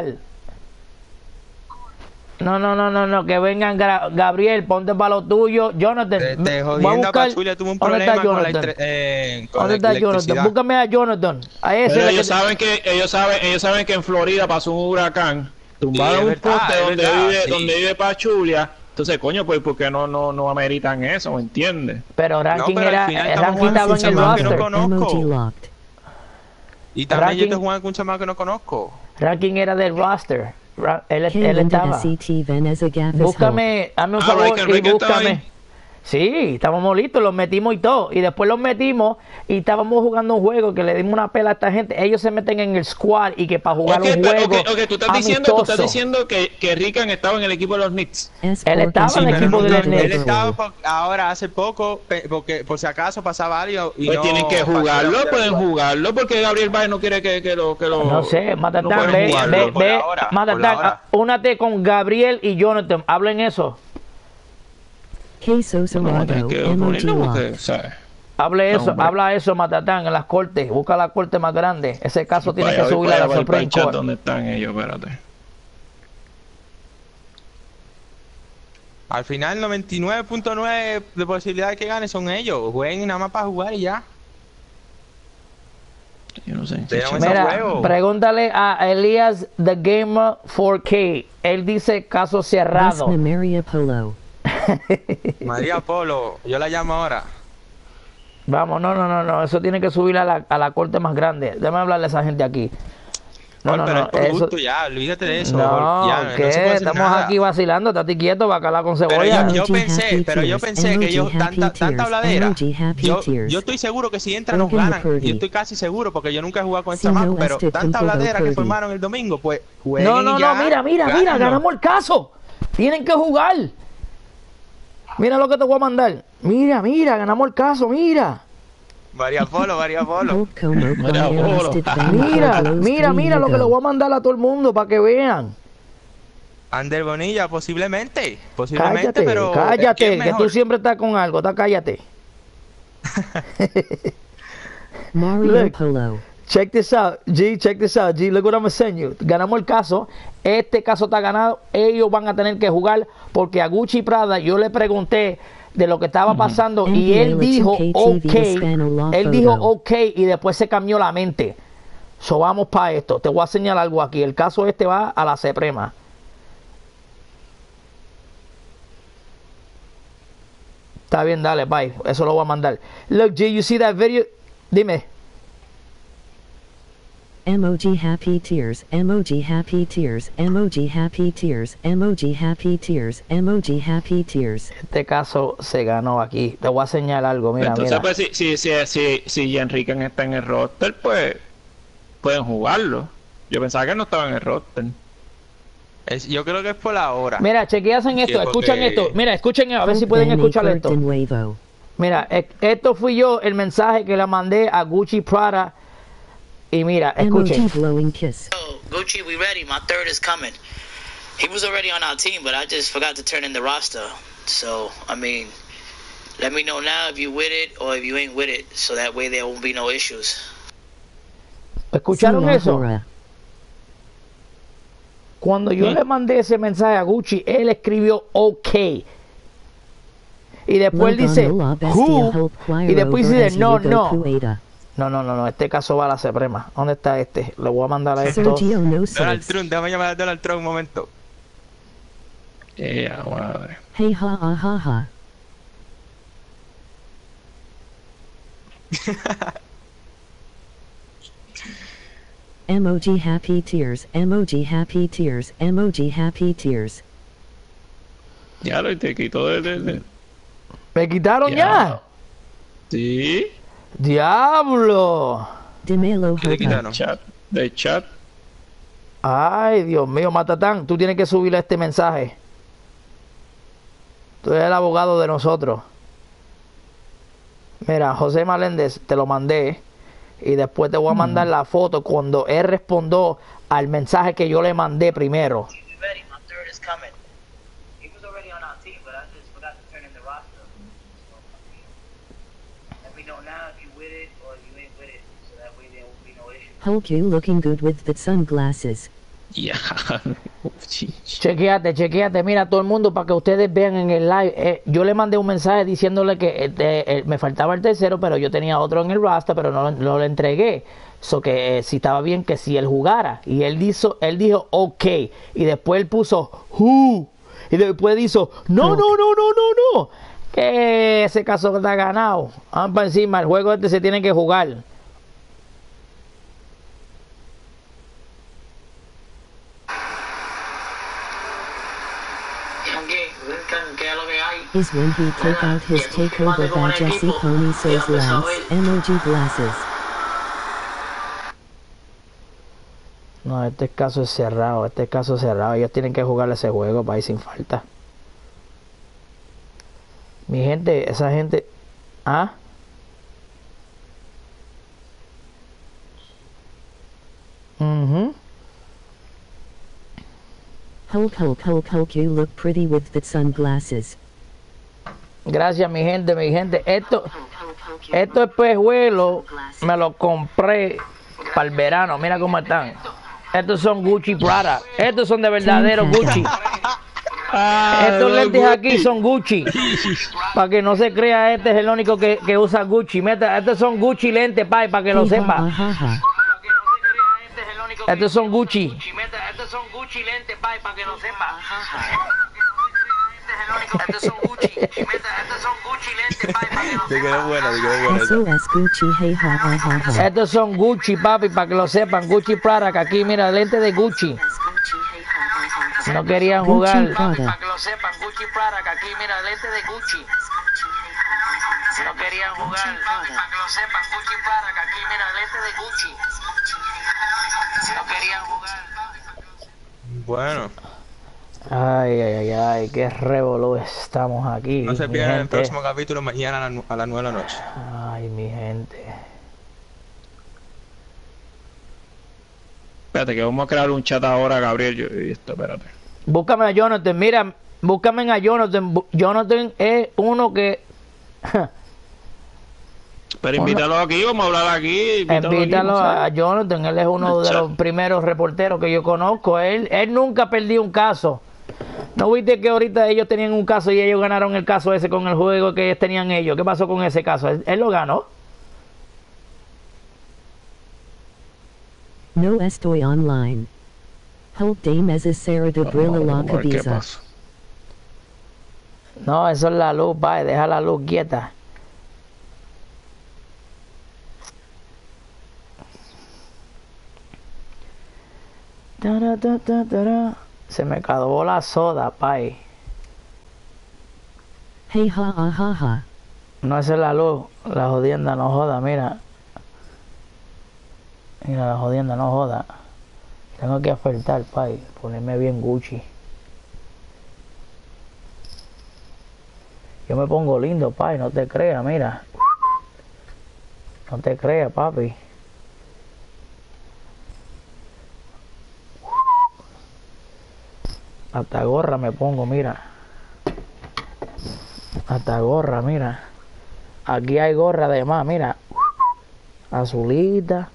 No, no, no, no, no, que vengan Gra- Gabriel, ponte para lo tuyo. Jonathan, Este, voy a jodiendo a buscar- Pachulia tuvo un ¿dónde está problema con la, Jonathan? entre- eh, con ¿Dónde la está Jonathan? electricidad. Búscame a Jonathan. A ese Pero es el ellos que- saben que ellos saben ellos saben que en Florida pasó un huracán, tumbaron Sí, es un verdad, poste es donde verdad, vive sí. donde vive Pachulia. Entonces, coño, pues ¿por qué no no no ameritan eso? ¿Me entiendes? Pero ranking pero al era, final el estamos ranking estaba en el jugando con roster. chamaco que no conozco. Emoji locked. Y también yo Ranking- estoy jugando con un chamaco que no conozco. Ranking era del roster. Ra- Él, ¿Qué él vende estaba. S T Veneza Gafas Búscame, hazme un Ah, favor Rican, y Rican estaba búscame. ahí. Sí, estábamos listos, los metimos y todo. Y después los metimos y estábamos jugando un juego que le dimos una pela a esta gente. Ellos se meten en el squad y que para jugar Ok, un pero, juego ok, ok, tú estás diciendo, tú estás amistoso. diciendo que, que Rican estaba en el equipo de los Knicks. S Él estaba en el Pero equipo de nunca- los Knicks. él estaba por- ahora hace poco, pe- porque por si acaso pasaba algo y Pues no tienen que jugarlo, Pachulia pueden jugar. jugarlo, porque Gabriel Baez no quiere que, que lo que lo No sé, no Matatán, pueden ve, jugarlo. ve, por ve, ahora, por Matatán, ahora. ah, únate con Gabriel y Jonathan, hablen eso. Queso No, Cerrado. tienen que Emoji ponerlo porque, locked. ¿sabes? Hable eso, hombre. habla eso, Matatán, en las cortes. Busca la corte más grande. Ese caso tiene Vaya, que voy subir a para la allá, voy para Supreme el chat Court. donde están ellos, espérate. Al final noventa y nueve punto nueve de posibilidad de que gane son ellos. Jueguen nada más para jugar y ya. Yo no sé. Tenemos Sí, ese Mira, juego. pregúntale a Elías The Gamer four K. Él dice caso cerrado. Basna Maria Polo. María Polo, yo la llamo ahora. Vamos, no, no, no, no. Eso tiene que subir a la, a la corte más grande. Déjame hablarle a esa gente aquí. No, Paul, no, pero no. es por Eso... gusto ya, olvídate de eso. No, ya, no ¿qué? se puede hacer Estamos nada. aquí vacilando. Estate quieto, bacala con Pero cebolla. yo, yo Emoji pensé, happy pero yo tears, pensé que emoji ellos, happy tanta, tanta tears, habladera, emoji happy yo, tears. yo estoy seguro que si entran nos Logan ganan, McCurdy. yo estoy casi seguro porque yo nunca he jugado con el Si no chamaco, pero este tanta Temple habladera que Purdy. formaron el domingo, pues jueguen No, no, y ya, no, mira, mira, mira, gánenlo. ganamos el caso. Tienen que jugar. Mira lo que te voy a mandar. Mira, mira, ganamos el caso, mira. María Polo, María Polo. Hope Como Mira, Choir Polo. Arrested Bang Mira, Close mira, three mira lo que le ago. voy a mandar a todo el mundo para que vean. Ander Bonilla, posiblemente, posiblemente, Cállate, pero cállate, ¿quién que mejor? tú siempre estás con algo, está cállate. Mario Look. Polo. Check this out, G, check this out, G, look what I'm gonna send you. Ganamos el caso, este caso está ganado, ellos van a tener que jugar porque a Gucci Prada yo le pregunté de lo que estaba pasando y N B A él dijo two K T ok, V Hispano Law él dijo Photo. ok y después se cambió la mente. So vamos para esto, te voy a señalar algo aquí, el caso este va a la Suprema. Está bien, dale, bye. Eso lo voy a mandar. Look, G, you see that video? Dime. Emoji happy tears, emoji happy tears, emoji happy tears, emoji happy tears, emoji happy tears. Este caso se ganó aquí. Te voy a señalar algo, mira, Entonces, mira. pues, si, si, si, si, si Enrique está en el roster, pues pueden jugarlo. Yo pensaba que no estaba en el roster. Es, yo creo que es por la hora. Mira, chequeasen esto, Sí, escuchan porque- esto. Mira, escuchen, a ver si Hope pueden Van escuchar Aert esto. de nuevo. Mira, e- esto fui yo, el mensaje que le mandé a Gucci Prada. Y mira, Emoji escuchen. blowing kiss. Oh, Gucci, we ready. My third is coming. He was already on our team, but I just forgot to turn in the roster. So, I mean, let me know now if you with it or if you ain't with it, so that way there won't be no issues. ¿Escucharon Sula eso? Hora. Cuando yo ¿Sí? le mandé ese mensaje a Gucci, él escribió OK. Y después él dice, Logano la bestia who? Hope Y después Quairo dice, no, Hugo no. Pueda. No, no, no, no, este caso va a la Suprema. ¿Dónde está este? Le voy a mandar a esto. Sergio no Donald says. Trump, déjame llamar a Donald Trump un momento. Eh, madre. Hey ha ha ha ha. Emoji happy tears, emoji happy tears, emoji happy tears. Ya lo te quitó de... de, de- ¿Me quitaron Ya. ya? Sí, ¡Diablo! Demelo ¿Qué le Hopa. quitaron? chat, de chat. Ay, Dios mío, Matatán, tú tienes que subirle este mensaje. Tú eres el abogado de nosotros. Mira, José Meléndez, te lo mandé. Y después te voy a mandar la foto cuando él respondió al mensaje que yo le mandé primero. We ready. My third is coming. He was already on our team, but I just forgot to turn in the roster. So, I mean, let me know now if you with it or if you ain't with it, so that way there won't be no issues. Hulk you looking good with the sunglasses. Ya. Sí. Chequéate, chequéate, mira todo el mundo para que ustedes vean en el live. Eh, yo le mandé un mensaje diciéndole que eh, eh, me faltaba el tercero, pero yo tenía otro en el roster, pero no, lo- no lo entregué. So que eh, si estaba bien que si él jugara. Y él dijo, él dijo OK. Y después él puso who. Y después dijo no, no, no, no, no, no. Que ese caso está ganado. Vamos para encima, el juego este se tiene que jugar. ¿Qué es lo que hay? Is when he take out his takeover by Jesse Pony says Lance. Emoji glasses. No, este caso es cerrado, este caso es cerrado. Ellos tienen que jugar ese juego para ir sin falta. Mi gente, esa gente... ¿Ah? Mhm. Hulk Hulk Hulk Hulk you look pretty with the sunglasses. Gracias, mi gente, mi gente. Esto, estos espejuelos me los compré para el verano. Mira cómo están. Estos son Gucci Prada. Estos son de verdadero Gucci. Estos lentes aquí son Gucci. Para que no se crea, este es el único que, que usa Gucci. Meta, estos son Gucci lentes, pai, para que lo Hey, ha, sepa. ha, ha, ha. Estos son Gucci. Estos son Gucci lentes, bye, para que lo sepa. Estos son Gucci. Estos son Gucci lentes, bye, para que lo Te quedó buena, te quedó buena. S O S Gucci hey ha ha ha ha. Estos son Gucci, papi, para que lo sepan. Gucci Prada, que aquí, mira, lente de Gucci. No querían jugar. Gucci Prada. Para que lo sepan, Gucci Prada, que aquí, mira, lente de Gucci. No querían jugar. Para que lo sepan, Gucci Prada, que aquí, mira, lente de Gucci. No querían jugar. Bueno, Ay, ay, ay, ay, qué revolú estamos aquí. no se mi pierdan el gente. próximo capítulo mañana a la nu- a las nueve de la noche. Ay, mi gente. Espérate, que vamos a crear un chat ahora, Gabriel. Yo, y esto, espérate. Búscame a Jonathan, mira, búscame a Jonathan. Bu- Jonathan es uno que... Pero invítalo aquí, vamos a hablar aquí. Invítalo, Invítalo aquí, no sé. a Jonathan, él es uno El de chat. los primeros reporteros que yo conozco. Él, él nunca perdió un caso. ¿No viste que ahorita ellos tenían un caso y ellos ganaron el caso ese con el juego que ellos tenían ellos? ¿Qué pasó con ese caso? Él, él lo ganó. No estoy online. Hulk de meses Sarah de Brilla la Vamos a ver qué cabeza. pasa. No, eso es la luz, pa, deja la luz quieta. Tara, tara, tara, tara. Se me acabó la soda, pai. Hey ha ha ha ha. No, esa es la luz. La jodienda no joda, mira. Mira, la jodienda no joda. Tengo que ofertar, pai. Ponerme bien Gucci. Yo me pongo lindo, pai. No te creas, mira. No te creas, papi. Hasta gorra me pongo, mira. Hasta gorra, mira. Aquí hay gorra de más, mira. Azulita.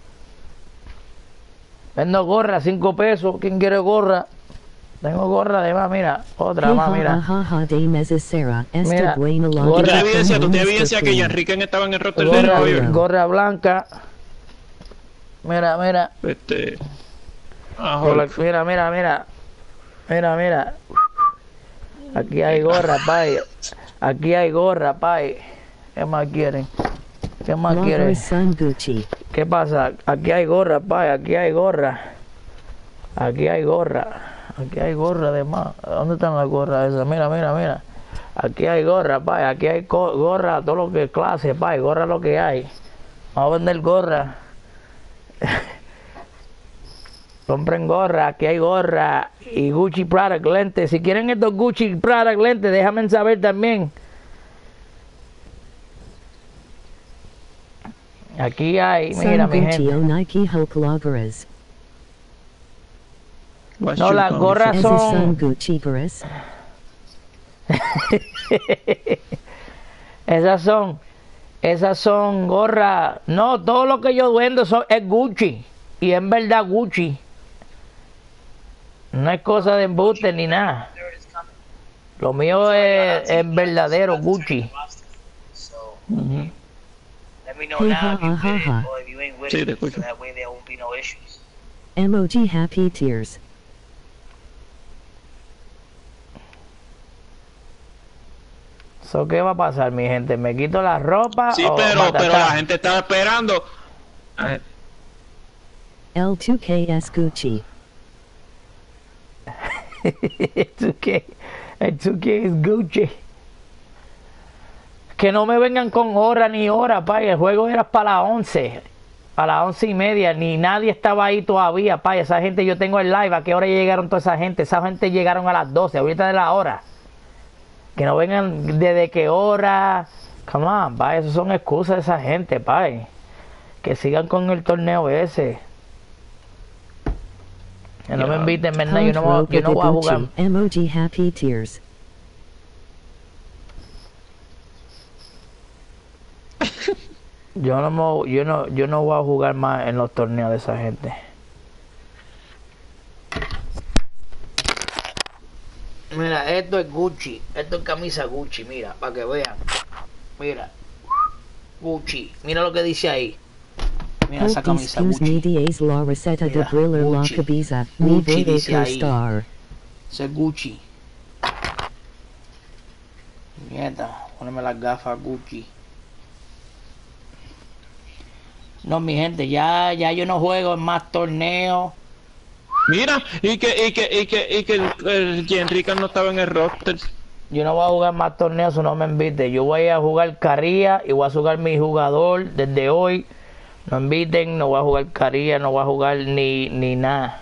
Vendo gorra, cinco pesos. ¿Quién quiere gorra? Tengo gorra de más, mira. Otra Hey más, ha mira. ha ha de meses Sarah. Esta Mira, buena ¿Tú gorra. tienes la evidencia? ¿Tú tienes evidencia que Enrique estaba en el roster de Gorra, Nueva York? gorra blanca. Mira, mira. Este... Ah, Gorra- Hulk. Mira, mira, mira. Mira, mira. Aquí hay gorra, pai. Aquí hay gorra, pai. ¿Qué más quieren? ¿Qué más quieren? Lover Sun Gucci. ¿Qué pasa? Aquí hay gorra, pai. Aquí hay gorra. Aquí hay gorra. Aquí hay gorra de más. ¿Dónde están las gorras esas? Mira, mira, mira. Aquí hay gorra, pai. Aquí hay co- gorra, todo lo que es clase, pai. Gorra lo que hay. Vamos a vender gorra. Compren gorra, aquí hay gorra y Gucci Product lentes. Si quieren estos Gucci Product lentes, déjame saber también. Aquí hay, mira Sun mi Gucci gente. o Nike Hulk Loveras. What's No, your las comment? gorras As a Sun son... Gucci Veras. Esas son, esas son gorras. No, todo lo que yo vendo son, es Gucci. Y en verdad Gucci. No es cosa de embuste ni nada. Lo mío es, es verdadero Gucci. Ujú. Let me know Hey, now ha, if you ha, with ha. it or if you ain't with Sí, it, te so escucho. that way there won't be no issues. Emoji Happy Tears. So, ¿qué va a pasar, mi gente? ¿Me quito la ropa Sí, o pero, matatán? pero la gente estaba esperando. Ah, L two K S Gucci. ¿El two K? El two K es Gucci. Que no me vengan con hora ni hora, pa. El juego era para las once. A las once y media. Ni nadie estaba ahí todavía, pa. Esa gente, yo tengo el live. ¿A qué hora llegaron toda esa gente? Esa gente llegaron a las doce. Ahorita es la hora. Que no vengan desde qué hora. Come on, pa. Eso son excusas de esa gente, pa. Que sigan con el torneo ese. Que no me inviten, ¿verdad? Yo no, voy- yo no voy a jugar. Gucci. Emoji Happy Tears. Yo no, me- yo no, yo no voy a jugar más en los torneos de esa gente. Mira, esto es Gucci. Esto es camisa Gucci, mira, para que vean. Mira. Gucci. Mira lo que dice ahí. Mira esa Hope camisa excuse me Gucci. diez la receta de Mira, Briller la Gucci. cabeza. Mi Gucci bebé dice ahí. co-star. Ese es Gucci. Nieta, poneme las gafas Gucci. No, mi gente, ya, ya yo no juego en más torneos. Mira, y que, y que, y que, y que el, el, que Enrique no estaba en el roster. Yo no voy a jugar más torneos, no me invite. Yo voy a jugar carrilla y voy a jugar mi jugador desde hoy. No inviten, no voy a jugar carrilla, no voy a jugar ni, ni nada.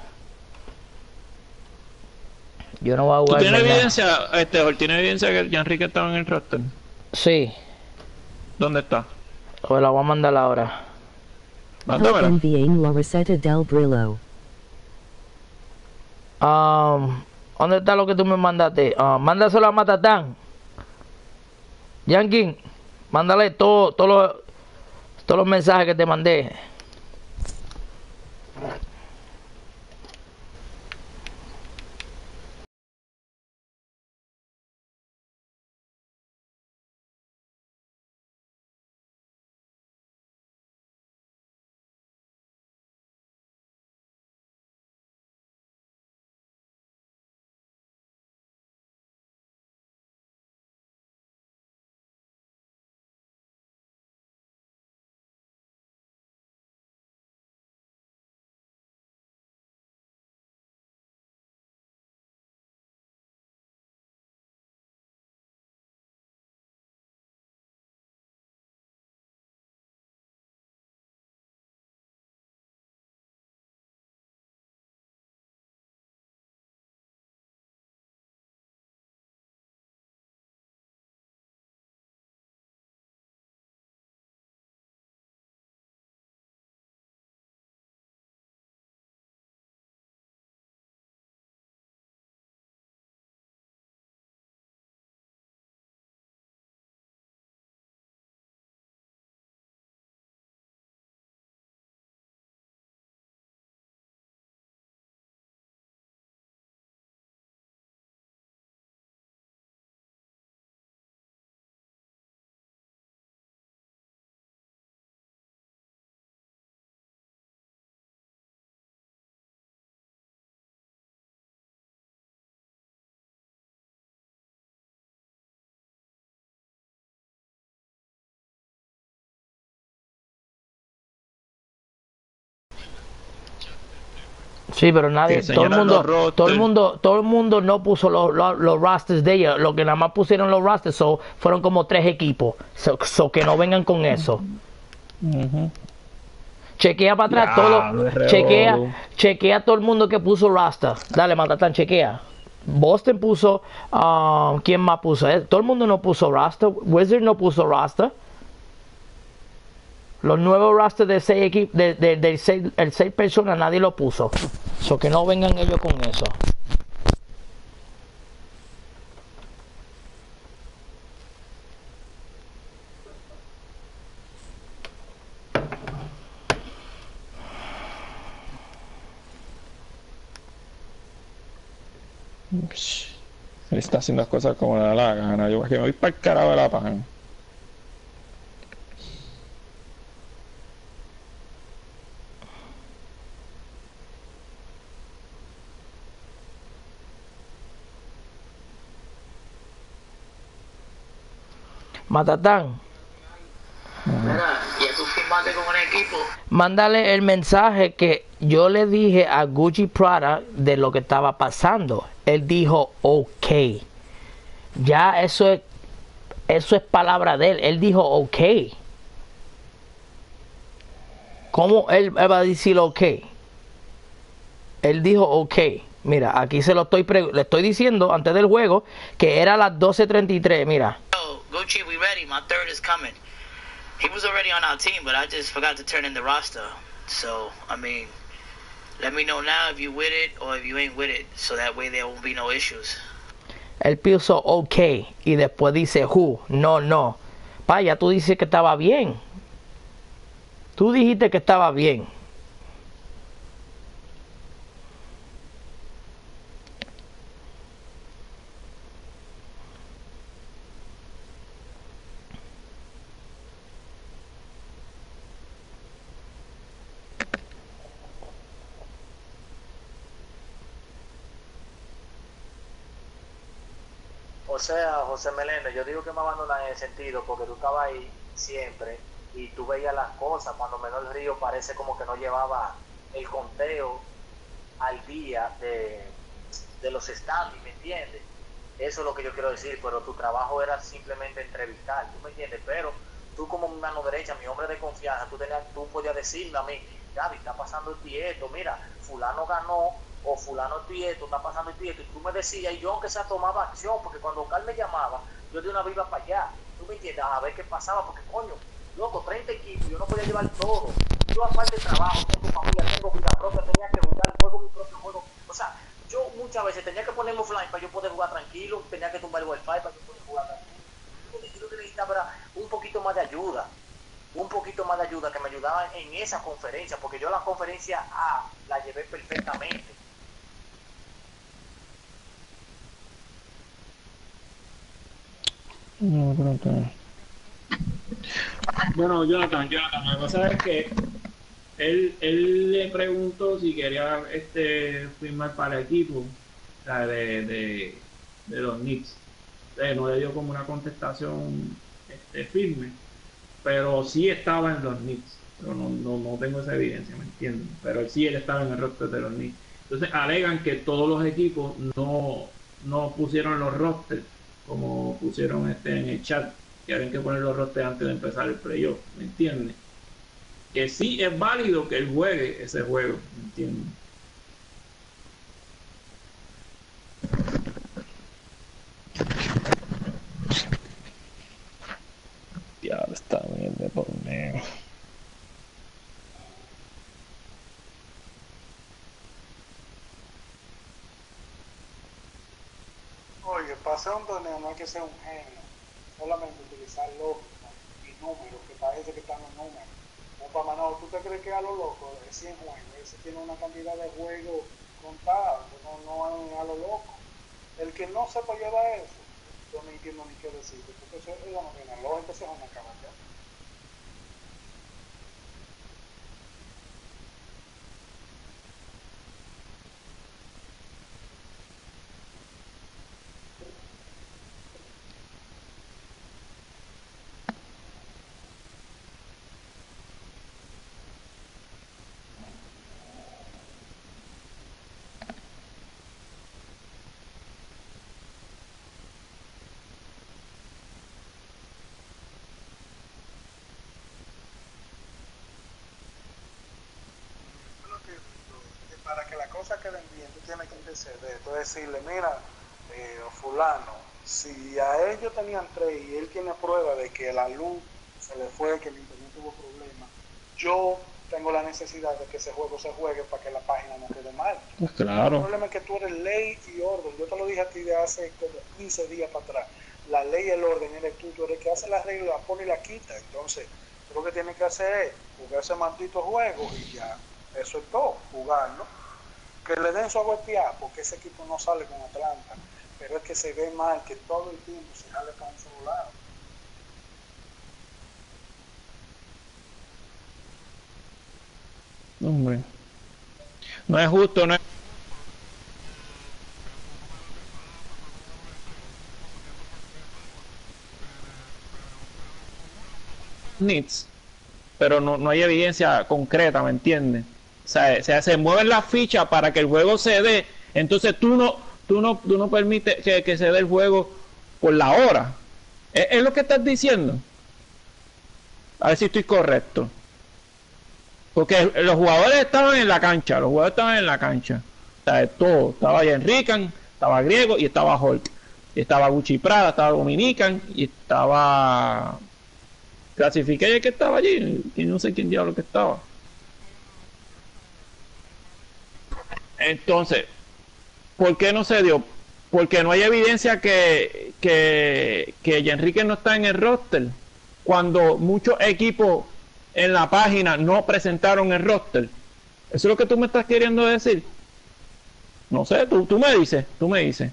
Yo no voy a ¿Tú jugar tienes ni nada. evidencia, este, Jorge, ¿tienes evidencia que Enrique estaba en el roster? Sí, ¿Dónde está? pues la voy a mandar ahora. Hope Mándamela. envying la receta del Brillo. Um, ¿Dónde está lo que tú me mandaste? Ah, mándaselo a Matatán. Yankee, mándale todo, todo los, todos los mensajes que te mandé. Sí, pero nadie, todo el mundo, todo el mundo, todo el mundo no puso los, los, los rosters de ella. Lo que nada más pusieron los rosters so, fueron como tres equipos. So, so que no vengan con eso. Uh-huh. Chequea para atrás Ya, todo. no Chequea, chequea todo el mundo que puso roster. Dale, Matatán, chequea. Boston puso, um, ¿quién más puso? Eh, todo el mundo no puso roster. Wizard no puso roster. Los nuevos rosters de seis equipos, de, de, de seis, el seis personas, nadie lo puso. So que no vengan ellos con eso. Él está haciendo las cosas como le da la gana. Yo que me voy para el carajo de la página. Matatán. Mira, ya tú firmaste con un equipo. Mándale el mensaje que yo le dije a Gucci Prada de lo que estaba pasando. Él dijo, ok. Ya eso es, eso es palabra de él. Él dijo, ok. ¿Cómo él, él va a decir ok? Él dijo, ok. Mira, aquí se lo estoy le estoy diciendo antes del juego que era las doce treinta y tres. Mira. Oh, Gucci, we ready. My third is coming. He was already on our team, but I just forgot to turn in the roster. So, I mean, let me know now if you with it or if you ain't with it, so that way there won't be no issues. Él puso ok y después dice who. No, no. Vaya, tú dices que estaba bien. Tú dijiste que estaba bien. O sea, José Meléndez, yo digo que me abandonan en el sentido porque tú estabas ahí siempre y tú veías las cosas. Cuando Menor Río parece como que no llevaba el conteo al día de, de los standings, ¿me entiendes? Eso es lo que yo quiero decir, pero tu trabajo era simplemente entrevistar, ¿tú me entiendes? Pero tú como mano derecha, mi hombre de confianza, tú, tenías, tú podías decirme a mí, Gaby, está pasando el tieto, mira, fulano ganó, o fulano tieto, está pasando el tieto, y tú me decías, y yo aunque sea tomaba acción, porque cuando Carl me llamaba, yo de una vez iba para allá, tú me entiendes, a ver qué pasaba, porque coño, loco, treinta equipos, yo no podía llevar todo, yo aparte de trabajo, tengo familia, tengo vida propia, tenía que jugar, juego mi propio juego, o sea, yo muchas veces tenía que ponerme offline para yo poder jugar tranquilo, tenía que tumbar el wifi para yo poder jugar tranquilo, yo lo que necesitaba era un poquito más de ayuda, un poquito más de ayuda, que me ayudaban en esa conferencia, porque yo la conferencia A la llevé perfectamente. No, Jonathan. Bueno, Jonathan, Jonathan, lo que pasa es que él, él le preguntó si quería este firmar para el equipo, o sea, de, de, de los Knicks. Entonces, no le dio como una contestación este, firme, pero sí estaba en los Knicks. Pero no, no, no tengo esa evidencia, ¿me entienden? Pero sí él estaba en el roster de los Knicks. Entonces alegan que todos los equipos no, no pusieron los rosters como pusieron este en el chat, que habían que poner los rosters antes de empezar el playoff, ¿me entienden? Que sí es válido que él juegue ese juego, ¿me entienden? Diablo, está bien de torneo. Oye, para hacer un torneo no hay que ser un genio, solamente utilizar lógica y números, que parece que están los números. No, para Manolo, ¿tú te crees que a lo loco es cien juegos? Ese tiene una cantidad de juegos contados, no, no es a lo loco. El que no sepa llevar eso, yo no entiendo ni qué decirte, porque eso es la novena lógica, eso es una caballa. cosas queden bien, tú tienes que interceder. Tú decirle, mira, eh, fulano, si a ellos tenían tres y él tiene prueba de que la luz se le fue, que el internet tuvo problemas, yo tengo la necesidad de que ese juego se juegue para que la página no quede mal. Pues claro. El problema es que tú eres ley y orden. Yo te lo dije a ti de hace como quince días para atrás. La ley y el orden eres tú, tú eres el que hace la regla, la pone y la quita. Entonces, tú lo que tienes que hacer es jugar ese maldito juego y ya. Eso es todo, jugarlo. Que le den su agüetear, porque ese equipo no sale con Atlanta. Pero es que se ve mal, que todo el tiempo se jale para un solo lado. Hombre, no es justo, no es... Nits, pero no, no hay evidencia concreta, ¿me entiendes? O sea, o sea, se mueven las fichas para que el juego se dé, entonces tú no, tú no, tú no permites que, que se dé el juego por la hora. ¿Es, es lo que estás diciendo? A ver si estoy correcto. Porque los jugadores estaban en la cancha, los jugadores estaban en la cancha. O sea, todo. Estaba Jen Rican, estaba Griego y estaba Hulk. Y estaba Gucci Prada, estaba Dominican y estaba... Clasifiqué el que estaba allí, y no sé quién diablo que estaba. Entonces, ¿por qué no se dio? Porque no hay evidencia que, que, que Enrique no está en el roster. Cuando muchos equipos en la página no presentaron el roster. ¿Eso es lo que tú me estás queriendo decir? No sé, tú, tú me dices, tú me dices.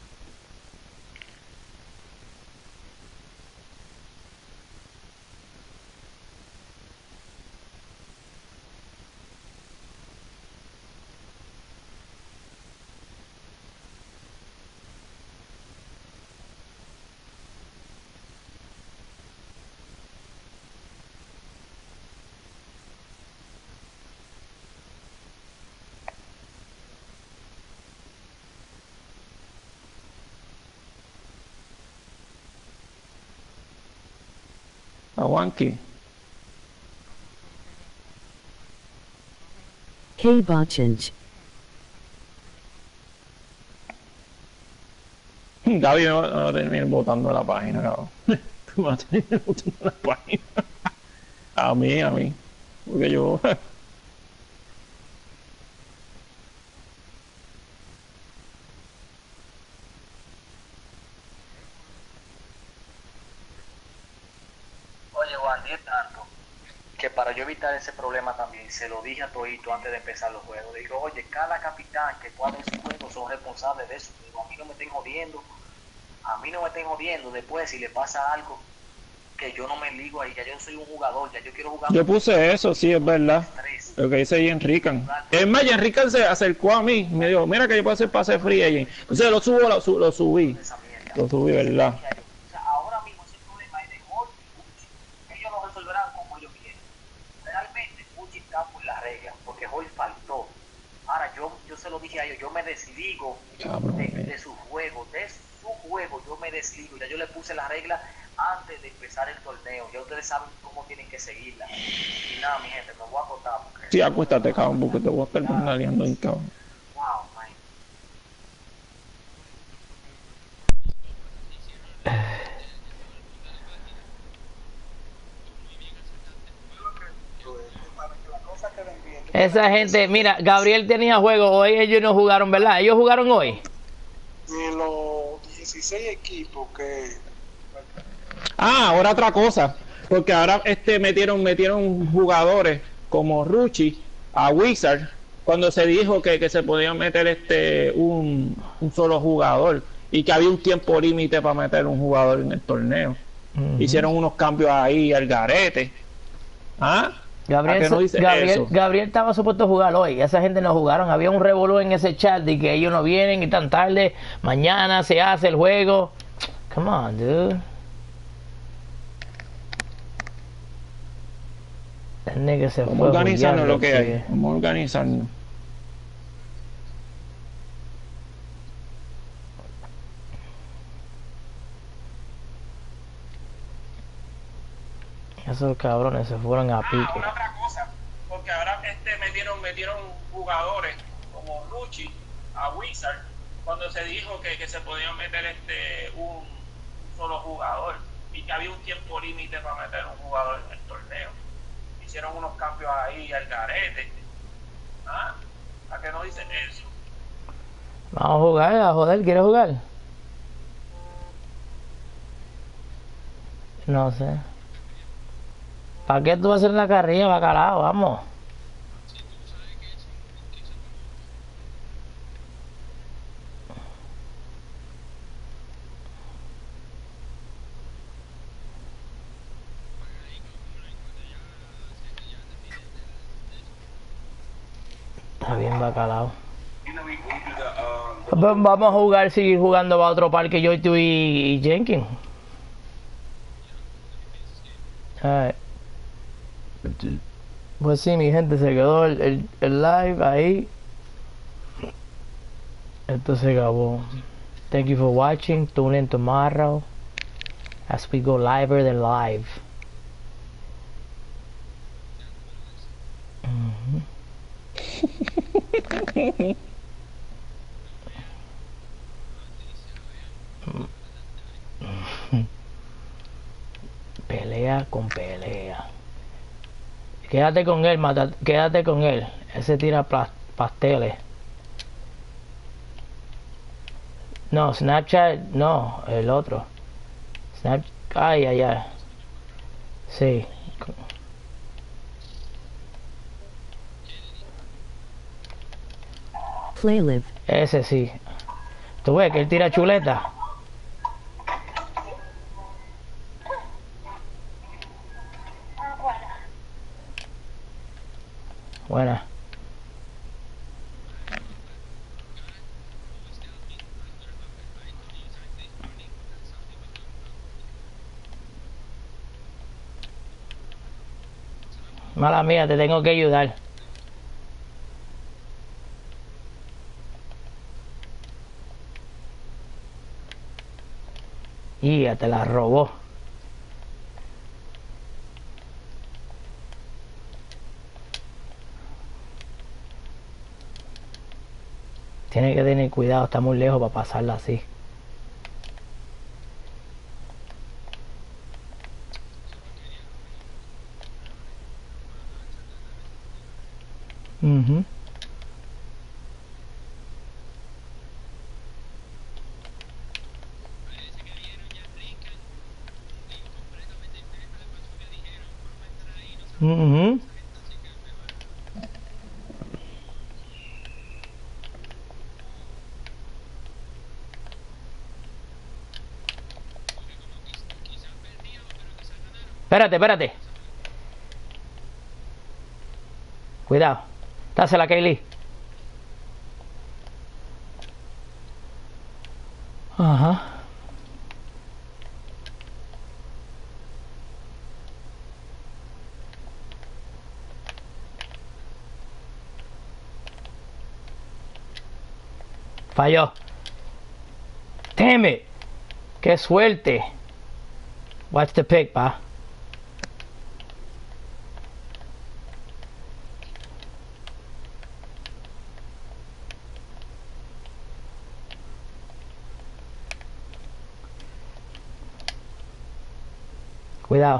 Awanki. K. Bochinch. Gaby me va a terminar botando la página, cabrón. Tú vas a terminar botando la página. A mí, a mí. Porque yo... que para yo evitar ese problema también, se lo dije a Toito antes de empezar los juegos. Le digo, oye, cada capitán que cuadre su juego son responsables de eso. Digo, a mí no me estén jodiendo, a mí no me estén jodiendo. Después, si le pasa algo, que yo no me ligo ahí, ya yo soy un jugador, ya yo quiero jugar. Yo puse eso, sí, es verdad. Lo que dice Jen Rican. Es más, Jen Rican se acercó a mí, me dijo, mira que yo puedo hacer pase free allí. Entonces lo subo, lo, lo subí. Lo subí, ¿verdad? Ahora mismo ese problema es de Hulk y Gucci. Ellos lo resolverán como ellos quieren. Realmente Gucci está por la regla, porque Hulk faltó. Ahora yo, yo se lo dije a ellos, yo me desligo de, de su juego, de su juego, yo me desligo. Ya yo le puse la regla antes de empezar el torneo. Ya ustedes saben cómo tienen que seguirla. Y nada, mi gente, me voy a acotar. Porque... Sí, acuéstate, cabrón, porque te voy a estar liando en cabrón. Wow, man. Esa gente, mira, Gabriel tenía juego, hoy ellos no jugaron, ¿verdad? Ellos jugaron hoy. De los dieciséis equipos que... Ah, ahora otra cosa, porque ahora este metieron metieron jugadores como Ruchi a Wizard cuando se dijo que, que se podía meter este un, un solo jugador y que había un tiempo límite para meter un jugador en el torneo. Uh-huh. Hicieron unos cambios ahí al garete. ¿Ah? Gabriel, no dice Gabriel, eso? Gabriel estaba supuesto jugar hoy, esa gente no jugaron, había un revolú en ese chat de que ellos no vienen y tan tarde, mañana se hace el juego. Come on, dude. El nigga se Vamos fue a organizarnos lo que sigue. hay, vamos a organizarnos. Esos cabrones se fueron a pique. Ah, una otra cosa, porque ahora este metieron metieron jugadores como como Ruchi a Wizard cuando se dijo que, que se podía meter este un, un solo jugador y que había un tiempo límite para meter un jugador en el torneo. Hicieron unos cambios ahí al garete. ¿Ah? ¿A qué no dicen eso? Vamos a jugar, a joder, ¿quieres jugar? No sé. ¿Para qué tú vas a hacer la carrilla, bacalao? Vamos. Está bien, bacalao. Vamos a jugar, seguir jugando a otro parque, yo y tú y, y Jenkins. Alright. Pues sí, mi gente, se quedó el, el, el live ahí. Esto se acabó. Thank you for watching. Tune in tomorrow as we go liver than live. Mm-hmm. Pelea con pelea. Quédate con él, mata, quédate con él. Ese tira pasteles. No, Snapchat, no, el otro. Snap, ay, ay, ay. Sí. Playlive. Ese sí. Tú ves que él tira chuleta. Buena. Mala mía, te tengo que ayudar. Y ya te la robó. Tiene que tener cuidado, está muy lejos para pasarla así. Mhm. Mhm. Espérate, espérate. Cuidado. Dásela, Kaylee. Ajá. Falló. Damn it. Qué suerte. Watch the pick, pa. Cuidado.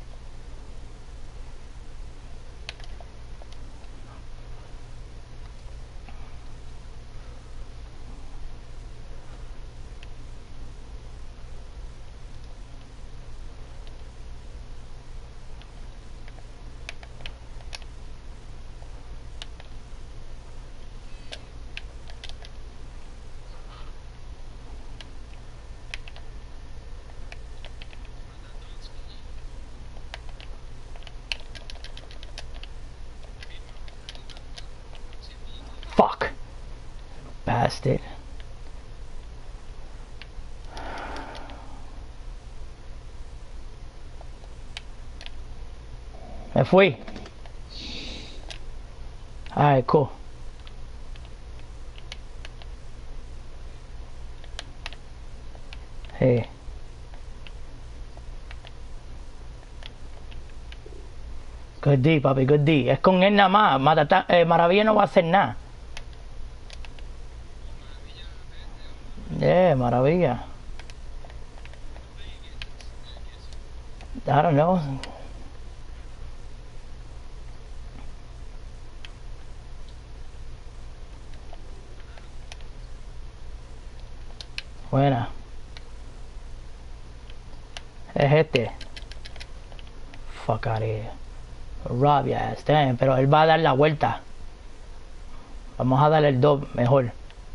Fuck. Bastard. Me fui. Alright, cool. Hey. Good D, papi, good D. Es con él nada más. Matata, eh, Maravilla no va a hacer nada. Yeah, maravilla. I don't know. Buena. Es este. Fuck out of here. Rob your ass. Damn, pero él va a dar la vuelta. Vamos a darle el dos mejor.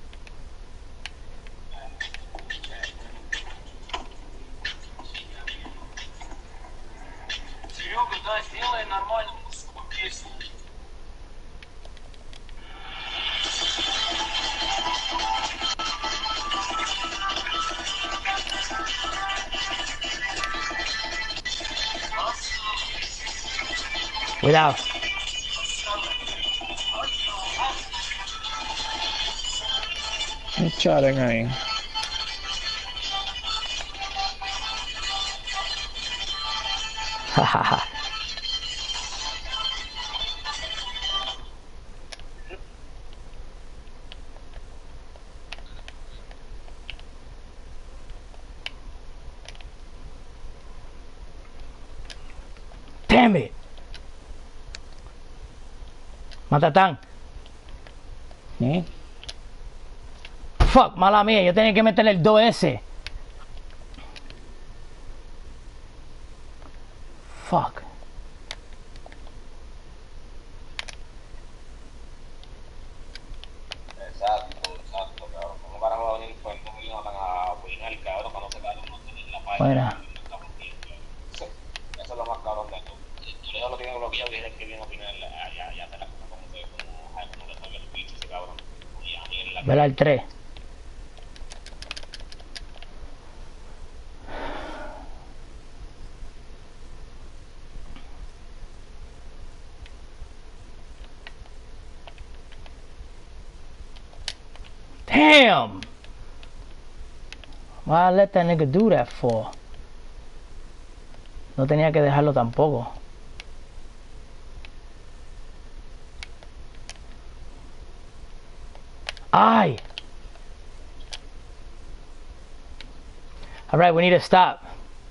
Cuidado. Echaren ahí. Jajaja. Damn it. Matatán. ¿Eh? Fuck, mala mía, yo tenía que meterle el dos ese. Fuck. Exacto, exacto, cabrón. ¿Cómo van a venir pues no me van a opinar, cabrón, para no sacar uno en la página? Buena. Eso, eso es lo más cabrón de esto. Si tú lo tienes bloqueado y eres que viene a opinar, ya, ya te la cosa como que como alguno le toca el bicho ese cabrón. Y a mí en la Vela el tres. Damn! Why I let that nigga do that for? No tenía que dejarlo tampoco. Ay! Alright, we need to stop.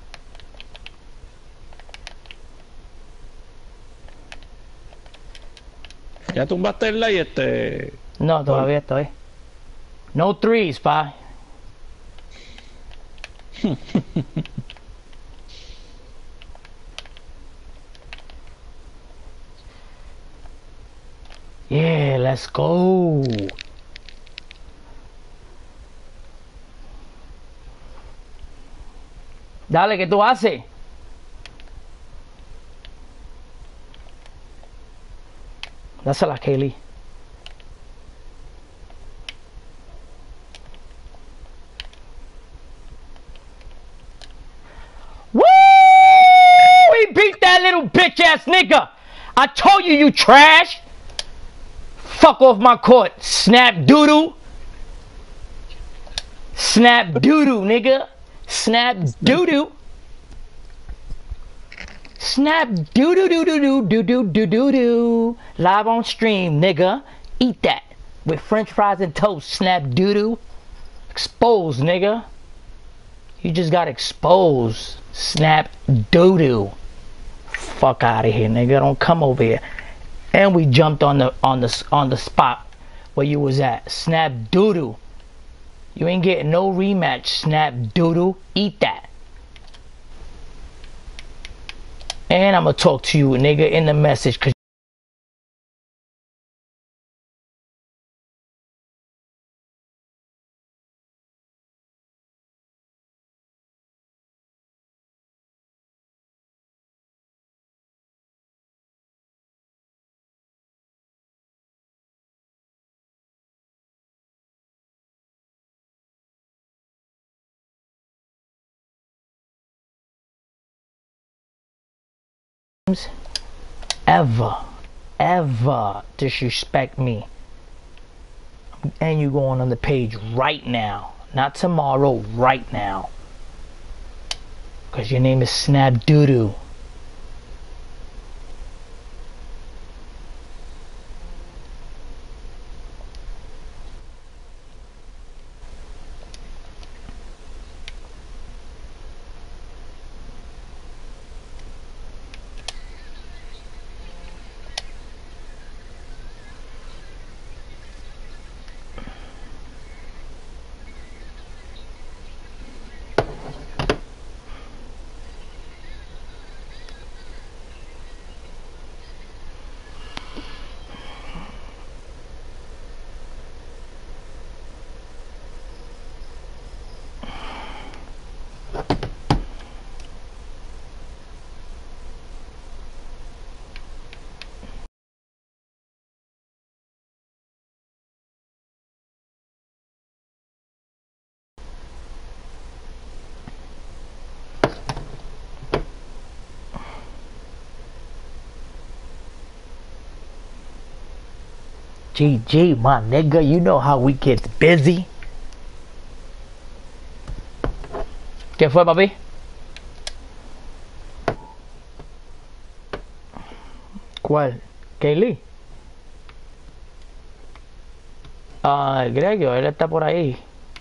Ya tumbaste el like este. No, todavía estoy. No threes, pa. Yeah, let's go. Dale, ¿qué tú haces? Dásela, Kaylee. Woo! We beat that little bitch ass nigga. I told you, you trash. Fuck off my court. Snap doodoo. Snap doodoo, nigga. Snap doodoo. Snap doodoo doo doo doo doo doo doo doo doo. Live on stream, nigga. Eat that with French fries and toast. Snap doodoo. Exposed, nigga. You just got exposed. Snap doodoo. Fuck out of here, nigga. Don't come over here. And we jumped on the on the on the spot where you was at. Snap doodoo. You ain't getting no rematch. Snap doodoo. Eat that. And I'ma talk to you, nigga, in the message, cause ever, ever disrespect me, and you going on the page right now, not tomorrow, right now, because your name is Snap Doodoo. G G, my nigga, you know how we get busy. ¿Qué fue, papi? ¿Cuál? ¿Kaylee? Ah, el Gregio, él está por ahí.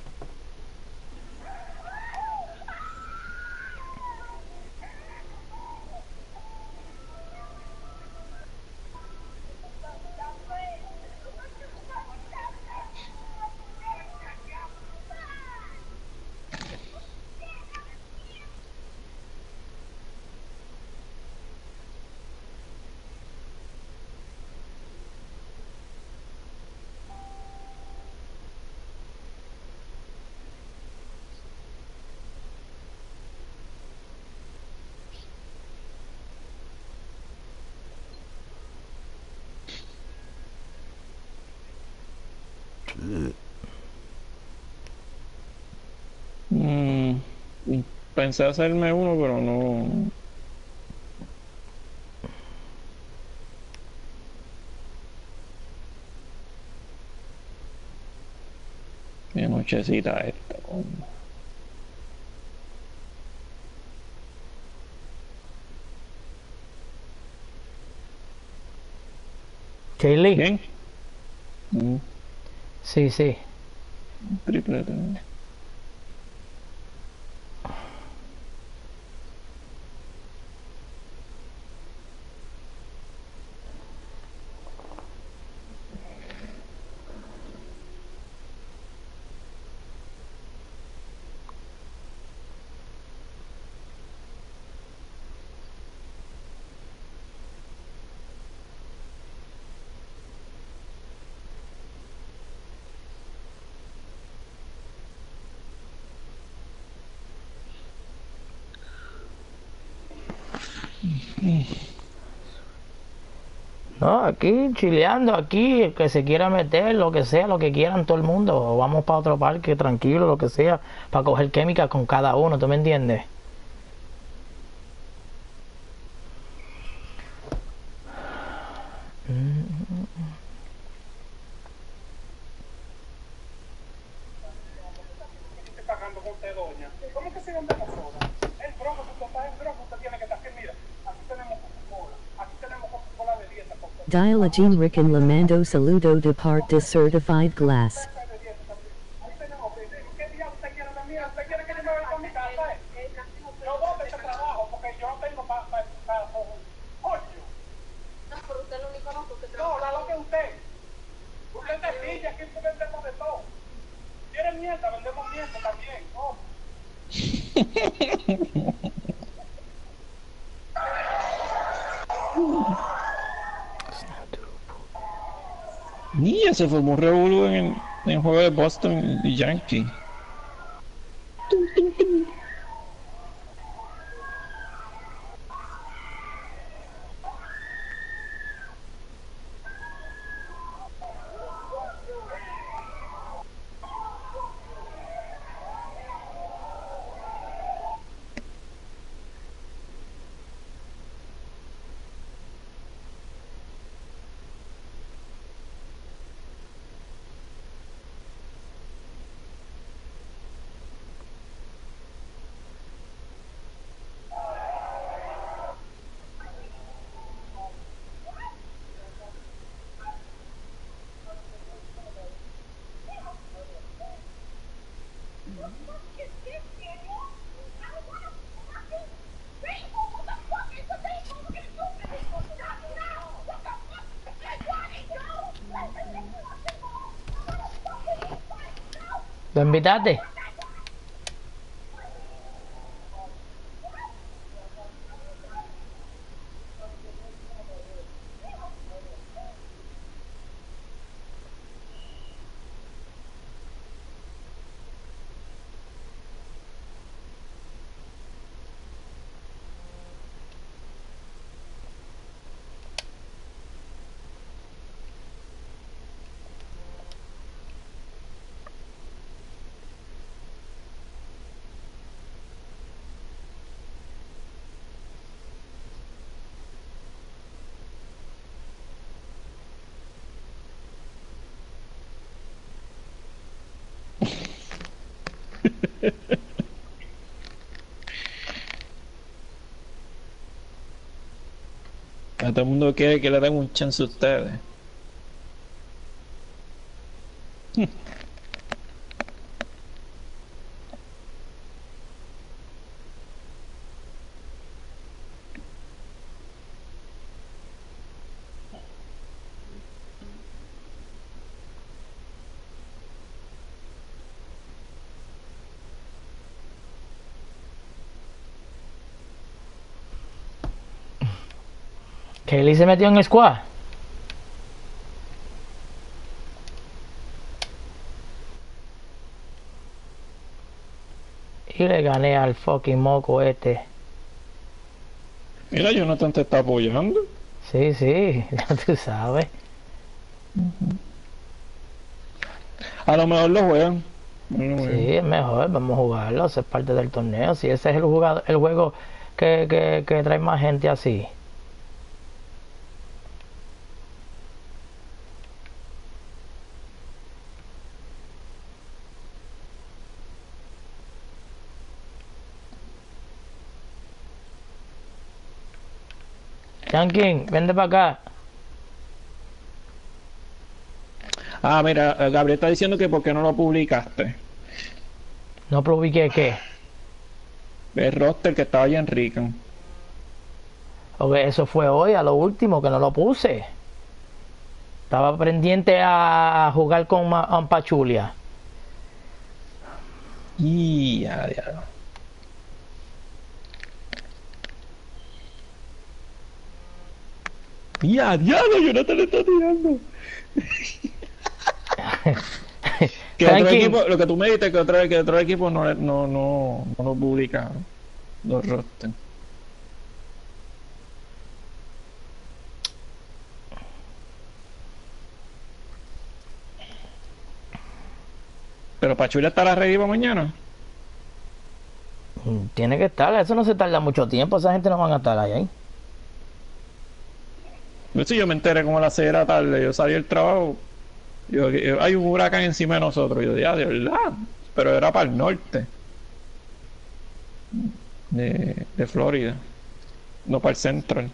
Mm, pensé hacerme uno, pero no. Qué nochecita esta, coño. Kaylee. ¿Quién? Mm, Sí, sí. triplete. No, aquí chileando, aquí, el que se quiera meter, lo que sea, lo que quieran todo el mundo. O vamos para otro parque, tranquilo, lo que sea, para coger química con cada uno, ¿tú me entiendes? Estoy pagando con usted, doña. ¿Cómo que se llama la soda? El bronco, si usted está en bronco, usted tiene que estar aquí. Mira, aquí tenemos Coca-Cola. Aquí tenemos Coca-Cola de dieta. Dialogene Rican Lamando Saludo de Parte Certified Glass. Ahí tenemos, ¿qué día usted quiere la mía? ¿Usted quiere que yo me vaya con mi casa? Yo voy a ese trabajo porque yo no tengo para pa, pa, coño. No, pero usted lo único no, porque No, la lo que usted. Usted te pilla, aquí vendemos de todo. ¿Quiere mierda? Vendemos mierda también. Oh. Niña, se formó revolú en el, en el juego de Boston y Yankee. ¿Lo invitaste? A todo el mundo quiere que le den un chance a ustedes. Kelly se metió en el squad. Y le gané al fucking moco este. Mira, Jonathan te está apoyando. Sí, sí, ya tú sabes. A lo mejor lo juegan. Sí, es mejor, vamos a jugarlo, eso es parte del torneo. Si ese es el, jugado, el juego que, que, que trae más gente así. Yankin, vende para acá. Ah, mira, Gabriel está diciendo que por qué no lo publicaste. ¿No publiqué qué? El roster que estaba allá en Rican. Ok, eso fue hoy, a lo último, que no lo puse. Estaba pendiente a jugar con Ma Pachulia. Y ya, ya. ¡Ya, diablo! Jonathan le está tirando. Que otro equipo, lo que tú me dijiste, que otro, que otro equipo no, no, no, no lo publicaron. Los rosters. Pero Pachulia estará ready para mañana. Tiene que estar, eso no se tarda mucho tiempo, esa gente no van a estar ahí. No sé, yo me enteré como a las seis de la tarde, yo salí del trabajo, yo, yo, hay un huracán encima de nosotros, yo dije, ah, de verdad, pero era para el norte de, de Florida, no para el central.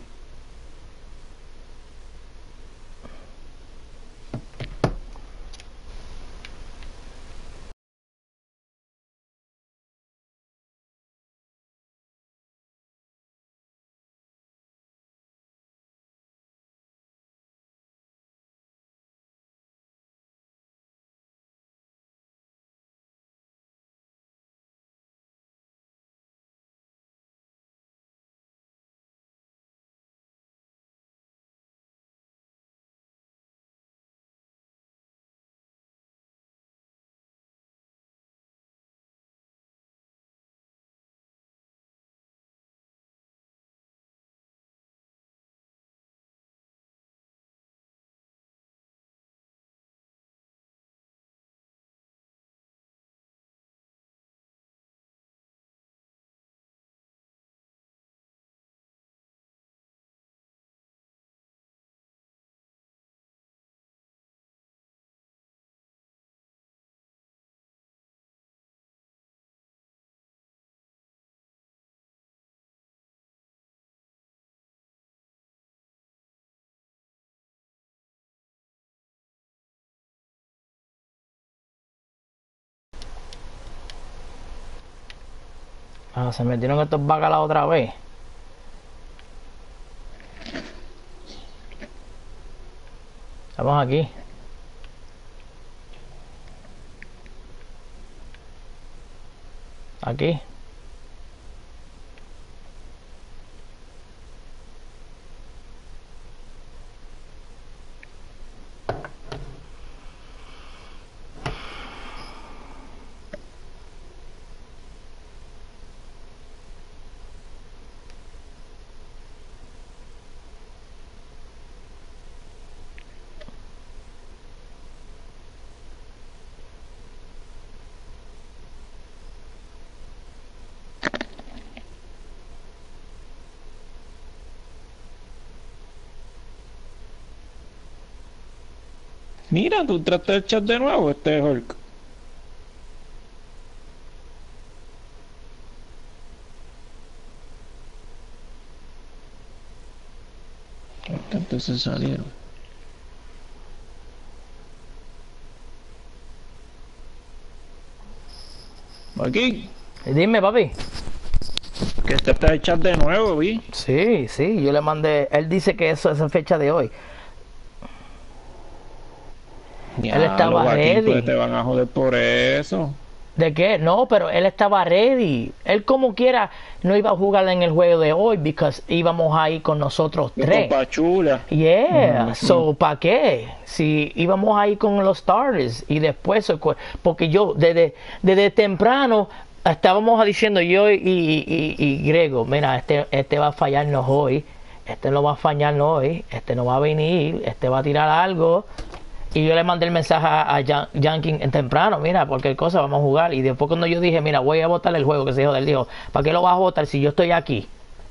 Ah, se metieron estos bacalaos otra vez. Estamos aquí. Aquí. Mira, tú entraste el chat de nuevo, este Hulk. Entonces salieron. Aquí. Dime, papi. Que este está el chat de nuevo, vi. Sí, sí, yo le mandé. Él dice que eso es la fecha de hoy. Ya, él estaba los ready. pues te van a joder por eso. ¿De qué? No, pero él estaba ready. Él como quiera no iba a jugar en el juego de hoy porque íbamos a ir con nosotros tres. Copa chula. Yeah, Mm-hmm. so ¿para qué? Si íbamos a ir con los starters y después, porque yo desde, desde temprano estábamos diciendo yo y, y, y, y Grego, mira, este, este va a fallarnos hoy, este no va a fallarnos hoy, este no va a venir, este va a tirar algo. Y yo le mandé el mensaje a Jan, Jankin en temprano, mira, cualquier cosa vamos a jugar. Y después cuando yo dije, mira, voy a botar el juego, que se dijo del dijo, ¿para qué lo vas a botar si yo estoy aquí?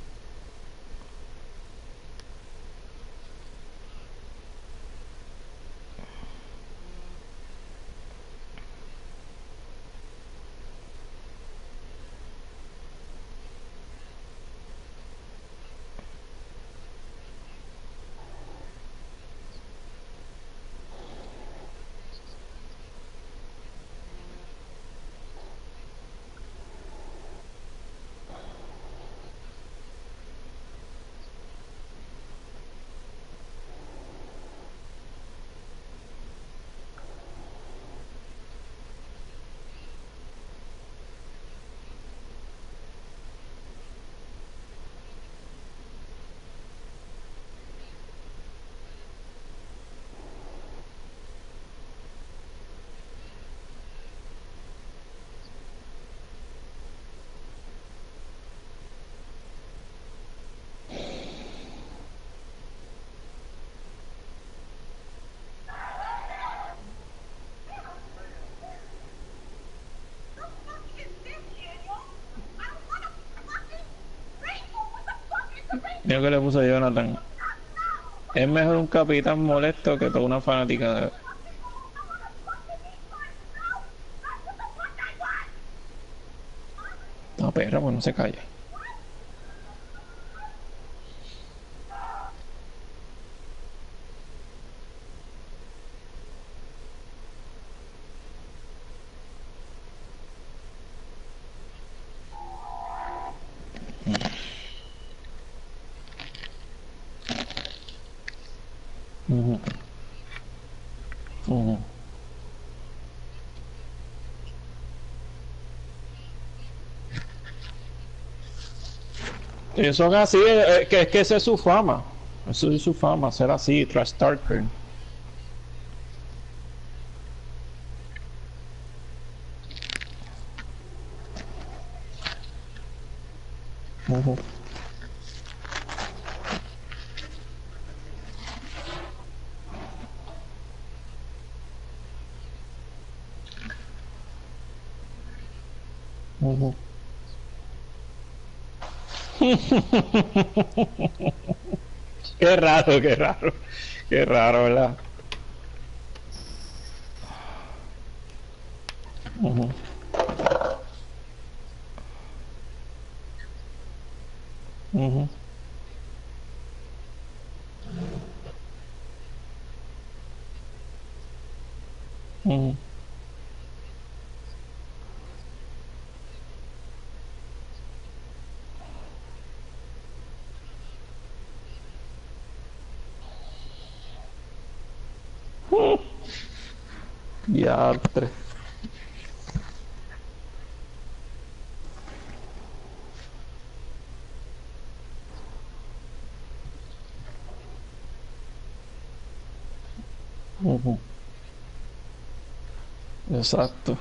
Mira que le puso Jonathan. Es mejor un capitán molesto que toda una fanática de... No, perra, pues no se calla. Uh-huh. Uh-huh. Y son así, eh, que es que esa es su fama. Eso es su fama, ser así, trash talker. Uh-huh. Uh-huh. Qué raro, qué raro, qué raro, ¿verdad? Uh-huh. Uh-huh. Uh-huh. Diantre. Uh-huh. Exacto.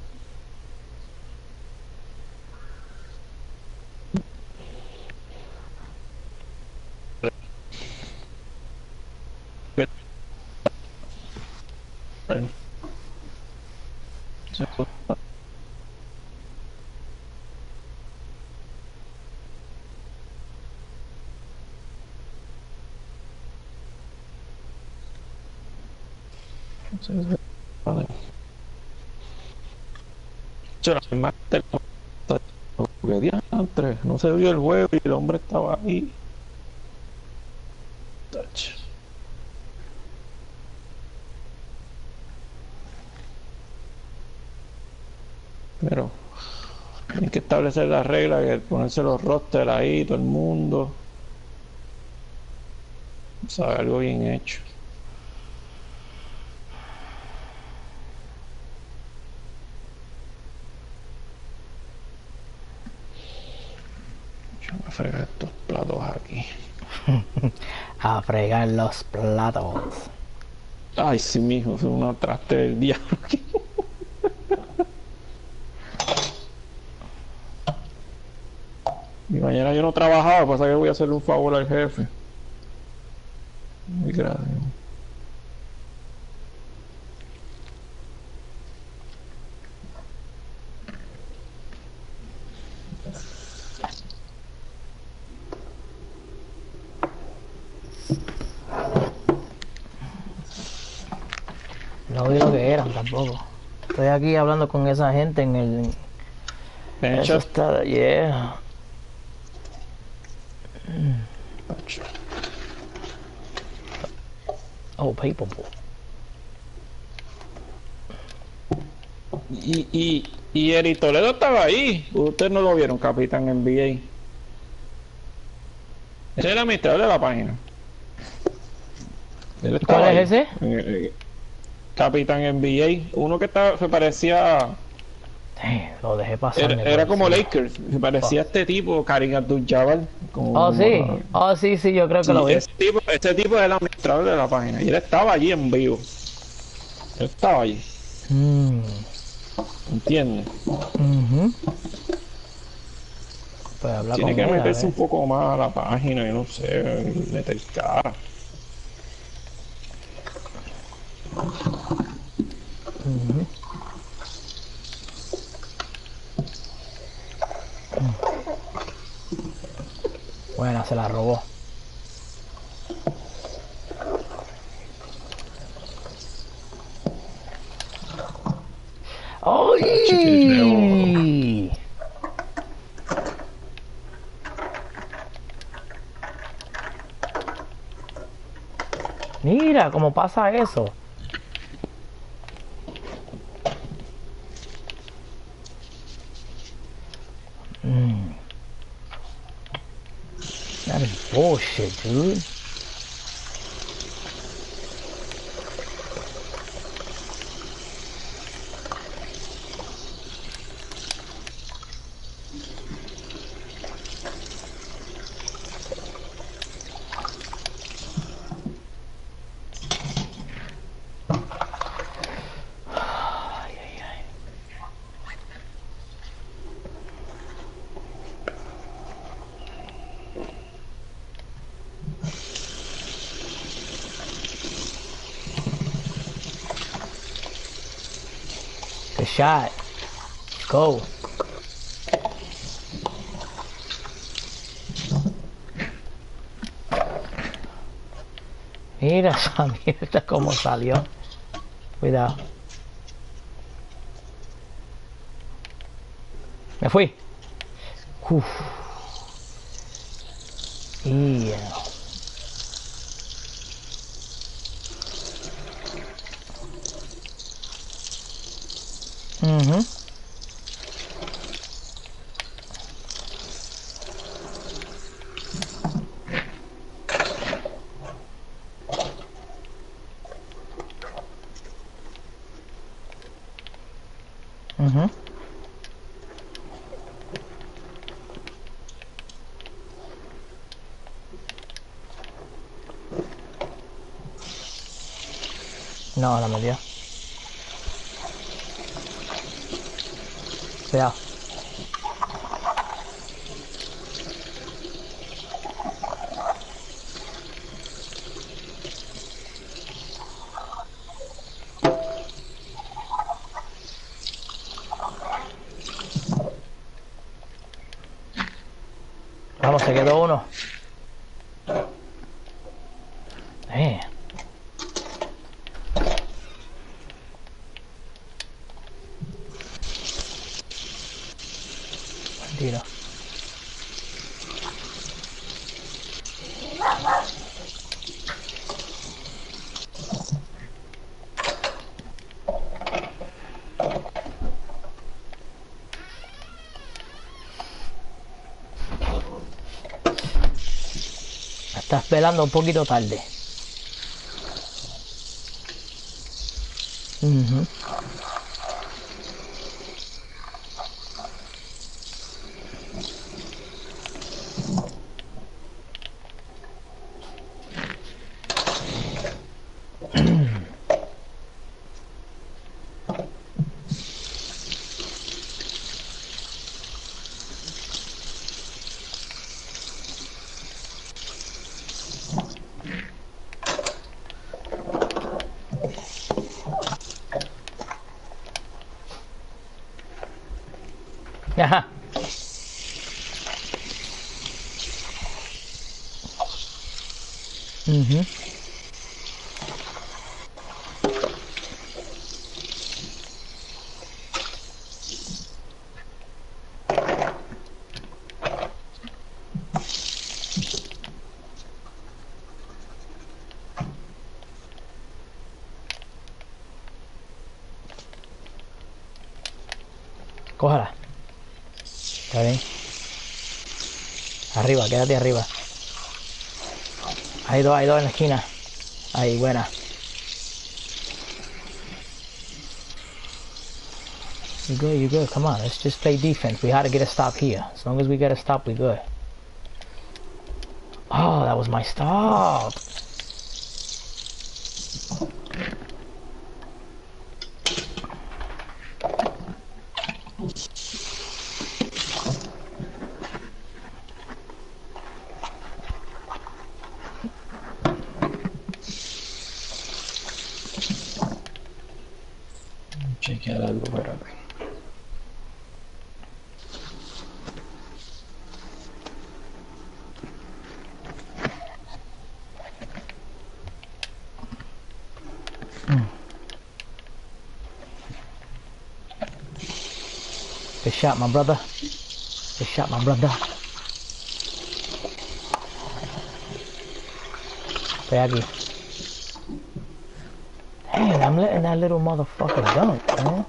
Vale. No se vio el juego y el hombre estaba ahí. Touch. Pero hay que establecer las reglas, que ponerse los rosters ahí, todo el mundo. O sea, algo bien hecho. Yo voy a fregar estos platos aquí. A fregar los platos. Ay, sí, mijo, son una traste del diablo aquí. Y mañana yo no trabajaba, pasa que voy a hacerle un favor al jefe. Muy grave. No vi lo que eran tampoco. Estoy aquí hablando con esa gente en el... Eso está... Yeah. Oh, people. Y, y, y Eric Toledo estaba ahí. Ustedes no lo vieron, Capitán N B A. Ese es el administrador de la página. ¿Cuál es ese? Eh, Capitán N B A. Uno que estaba, se parecía... Eh, lo dejé pasar. Era, era como Lakers. Se parecía oh. a este tipo, Karim Abdul-Jabbar. Oh, sí. Como, oh, sí, sí, yo creo que sí, lo vi. Este tipo, este tipo es el administrador de la página. Y él estaba allí en vivo. Él estaba allí. Mm. ¿Entiendes? Uh-huh. Pues habla Tiene con que él, meterse un poco más a la página, y no sé, meter cara. Uh-huh. Bueno, se la robó. ¡Ay! Mira cómo pasa eso. Mm. That is bullshit, dude. Good shot. Go. Mira esa mierda cómo salió. Cuidado. Me fui. Uf. Yeah. Mhm. Mhm. No, la metió. Cuidado. Vamos, se quedó uno. Eh. Tiro. Estás pelando un poquito tarde. Uh-huh. Ajá. Uh-huh. Cójala. Está bien. Arriba, quédate arriba. Hay dos, hay dos en la esquina. Ahí, buena. You good, you good. Come on, let's just play defense. We had to get a stop here. As long as we get a stop, we good. Oh, that was my stop. Chequear algo por acá. Mm. Good shot, my brother. Good shot, my brother. Estoy aquí. Hey, I'm letting that little motherfucker dunk, man.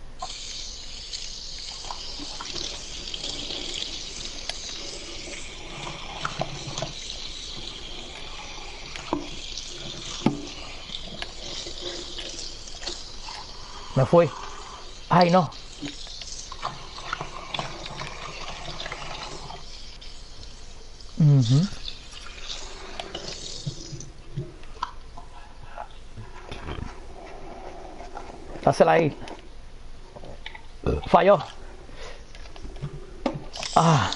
Me fui. Ay, no. Mhm. Dásela ahí. Falló. Ah.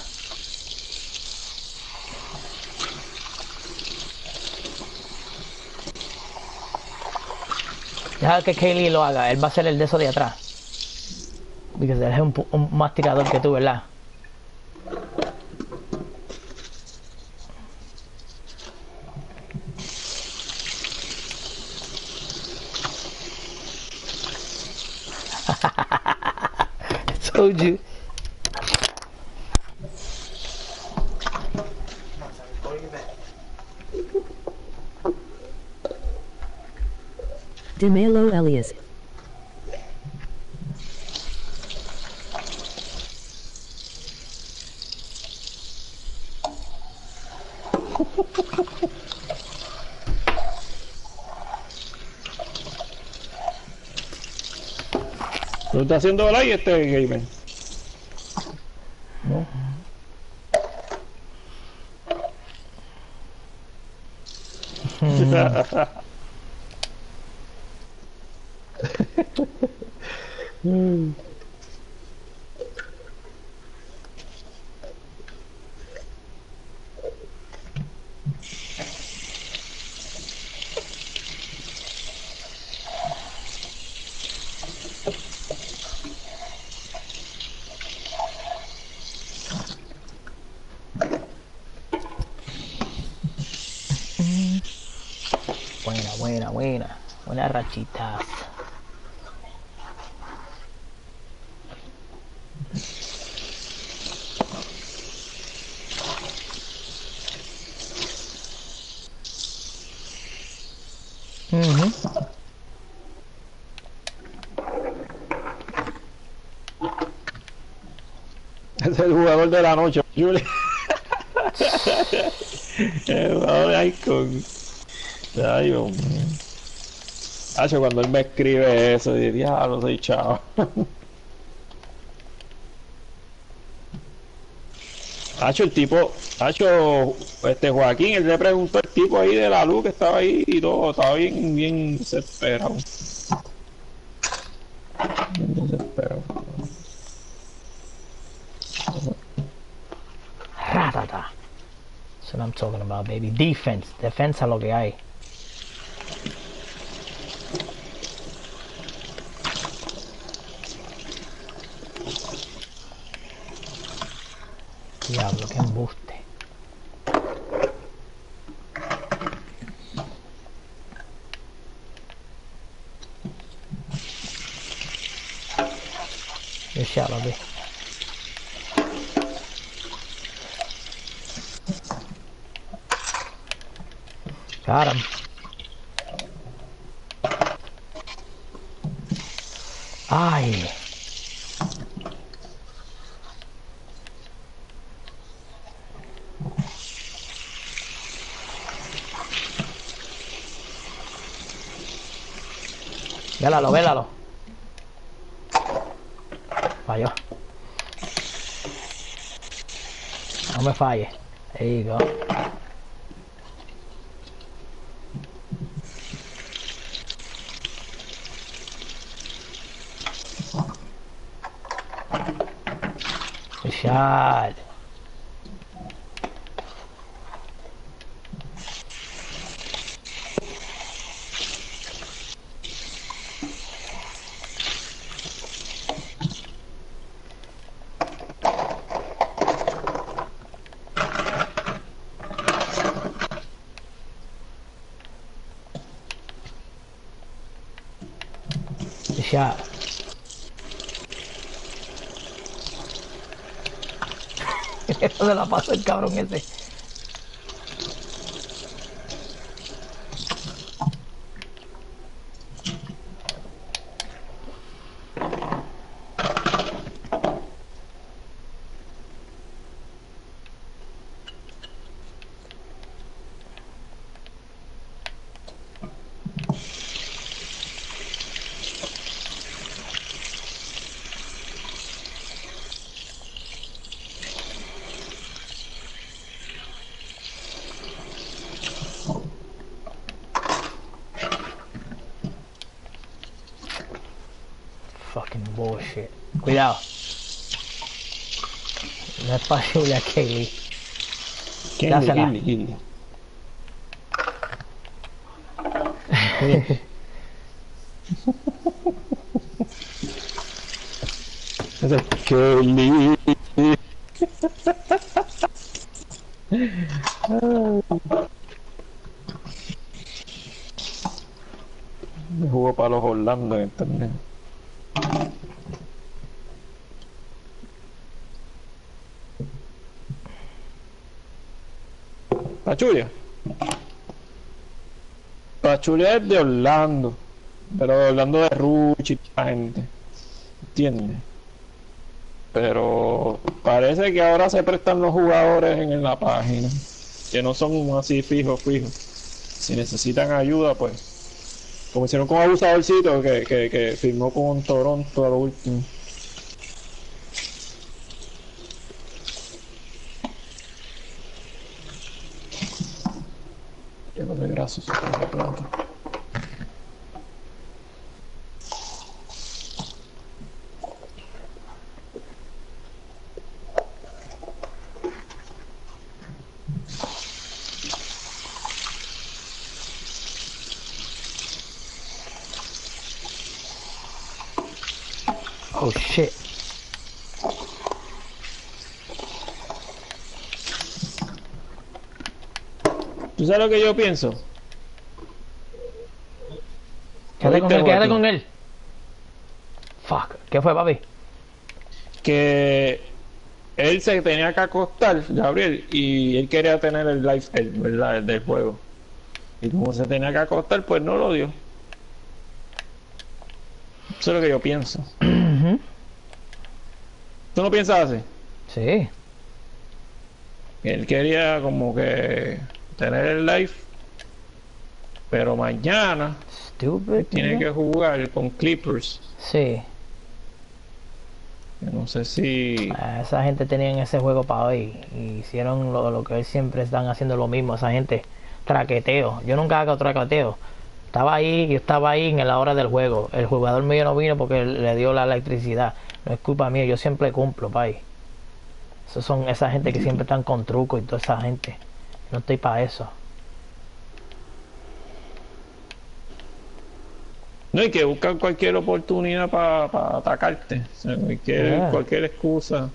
Deja que Kaylee lo haga. Él va a ser el de eso de atrás. Porque él es un, un más tirador que tú, ¿verdad? Told you. DeMelo Elias. ¿Lo está haciendo el aire este gamer? No. Mm. Buena, buena, buena. Buena rachita. Uh-huh. Es el jugador de la noche, Julie. El lado de Icon. Ay, hombre. Hacho, cuando él me escribe eso, diría, ah, no soy chavo. Hacho, el tipo, Hacho, este Joaquín, él le preguntó al tipo ahí de la luz que estaba ahí y todo, estaba bien, bien desesperado. Bien desesperado. Ratata. That's what I'm talking about, baby. Defense. Defensa lo que hay. Diablo, qué embuste. Good shot, baby. Got him. Ay. Vélalo, vélalo. Falló. No me falle. There you go. Good shot. Good shot. ¿Dónde la pasó el cabrón ese? Fucking bullshit. Cuidado. No es fácil a Kaylee. Dásela. Kaylee, Ese es Kaylee. Me jugó para los Orlando en internet. Pachulia. Pachulia es de Orlando. Pero de Orlando de Ruch y la gente. ¿Entiendes? Pero parece que ahora se prestan los jugadores en la página. Que no son así fijos, fijos. Si necesitan ayuda, pues. Como hicieron con Abusadorcito, que, que, que firmó con Toronto a lo último. Lleno de grasos. De plata. Oh shit. ¿Tú sabes lo que yo pienso? Quédate con él, quédate con él. Fuck. ¿Qué fue, papi? Que él se tenía que acostar, Gabriel, y él quería tener el live, el, ¿verdad? El del juego. Y como se tenía que acostar, pues no lo dio. Eso es lo que yo pienso. Uh-huh. ¿Tú no piensas así? Sí. Él quería como que tener el live, pero mañana Stupid, tiene man. que jugar con Clippers. Sí. No sé si... Ah, esa gente tenía ese juego para hoy y hicieron lo, lo que siempre están haciendo lo mismo. Esa gente traqueteo. Yo nunca hago traqueteo. Estaba ahí, yo estaba ahí en la hora del juego. El jugador mío no vino porque le dio la electricidad. No es culpa mía, yo siempre cumplo, pay. Esos son esa gente que siempre están con truco y toda esa gente. No estoy para eso. No, hay que buscar cualquier oportunidad para pa atacarte. O sea, cualquier, Yeah. cualquier excusa.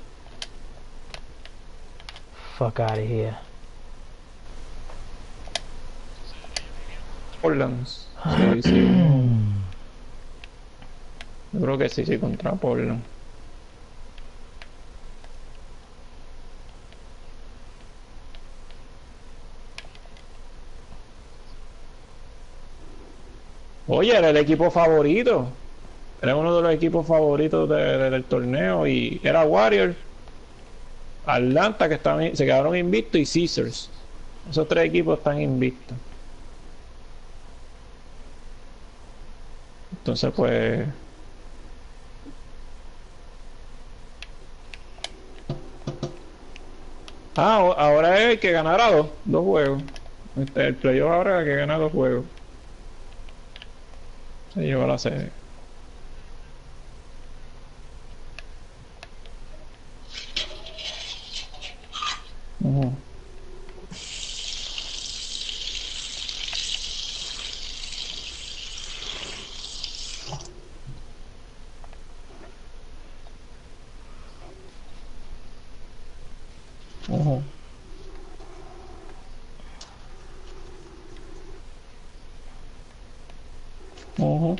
Fuck out of here. Portland. Sí, sí. Yo creo que sí, sí, contra Portland. Oye, era el equipo favorito. Era uno de los equipos favoritos de- de- del torneo y era Warriors, Atlanta, que estaban, se quedaron invictos, y Caesars. Esos tres equipos están invictos. Entonces, pues... Ah, o- ahora es el que ganará dos, dos juegos. Este, el playoff ahora es el que gana dos juegos. Se lleva la serie. Ujú. Ujú. Ujú.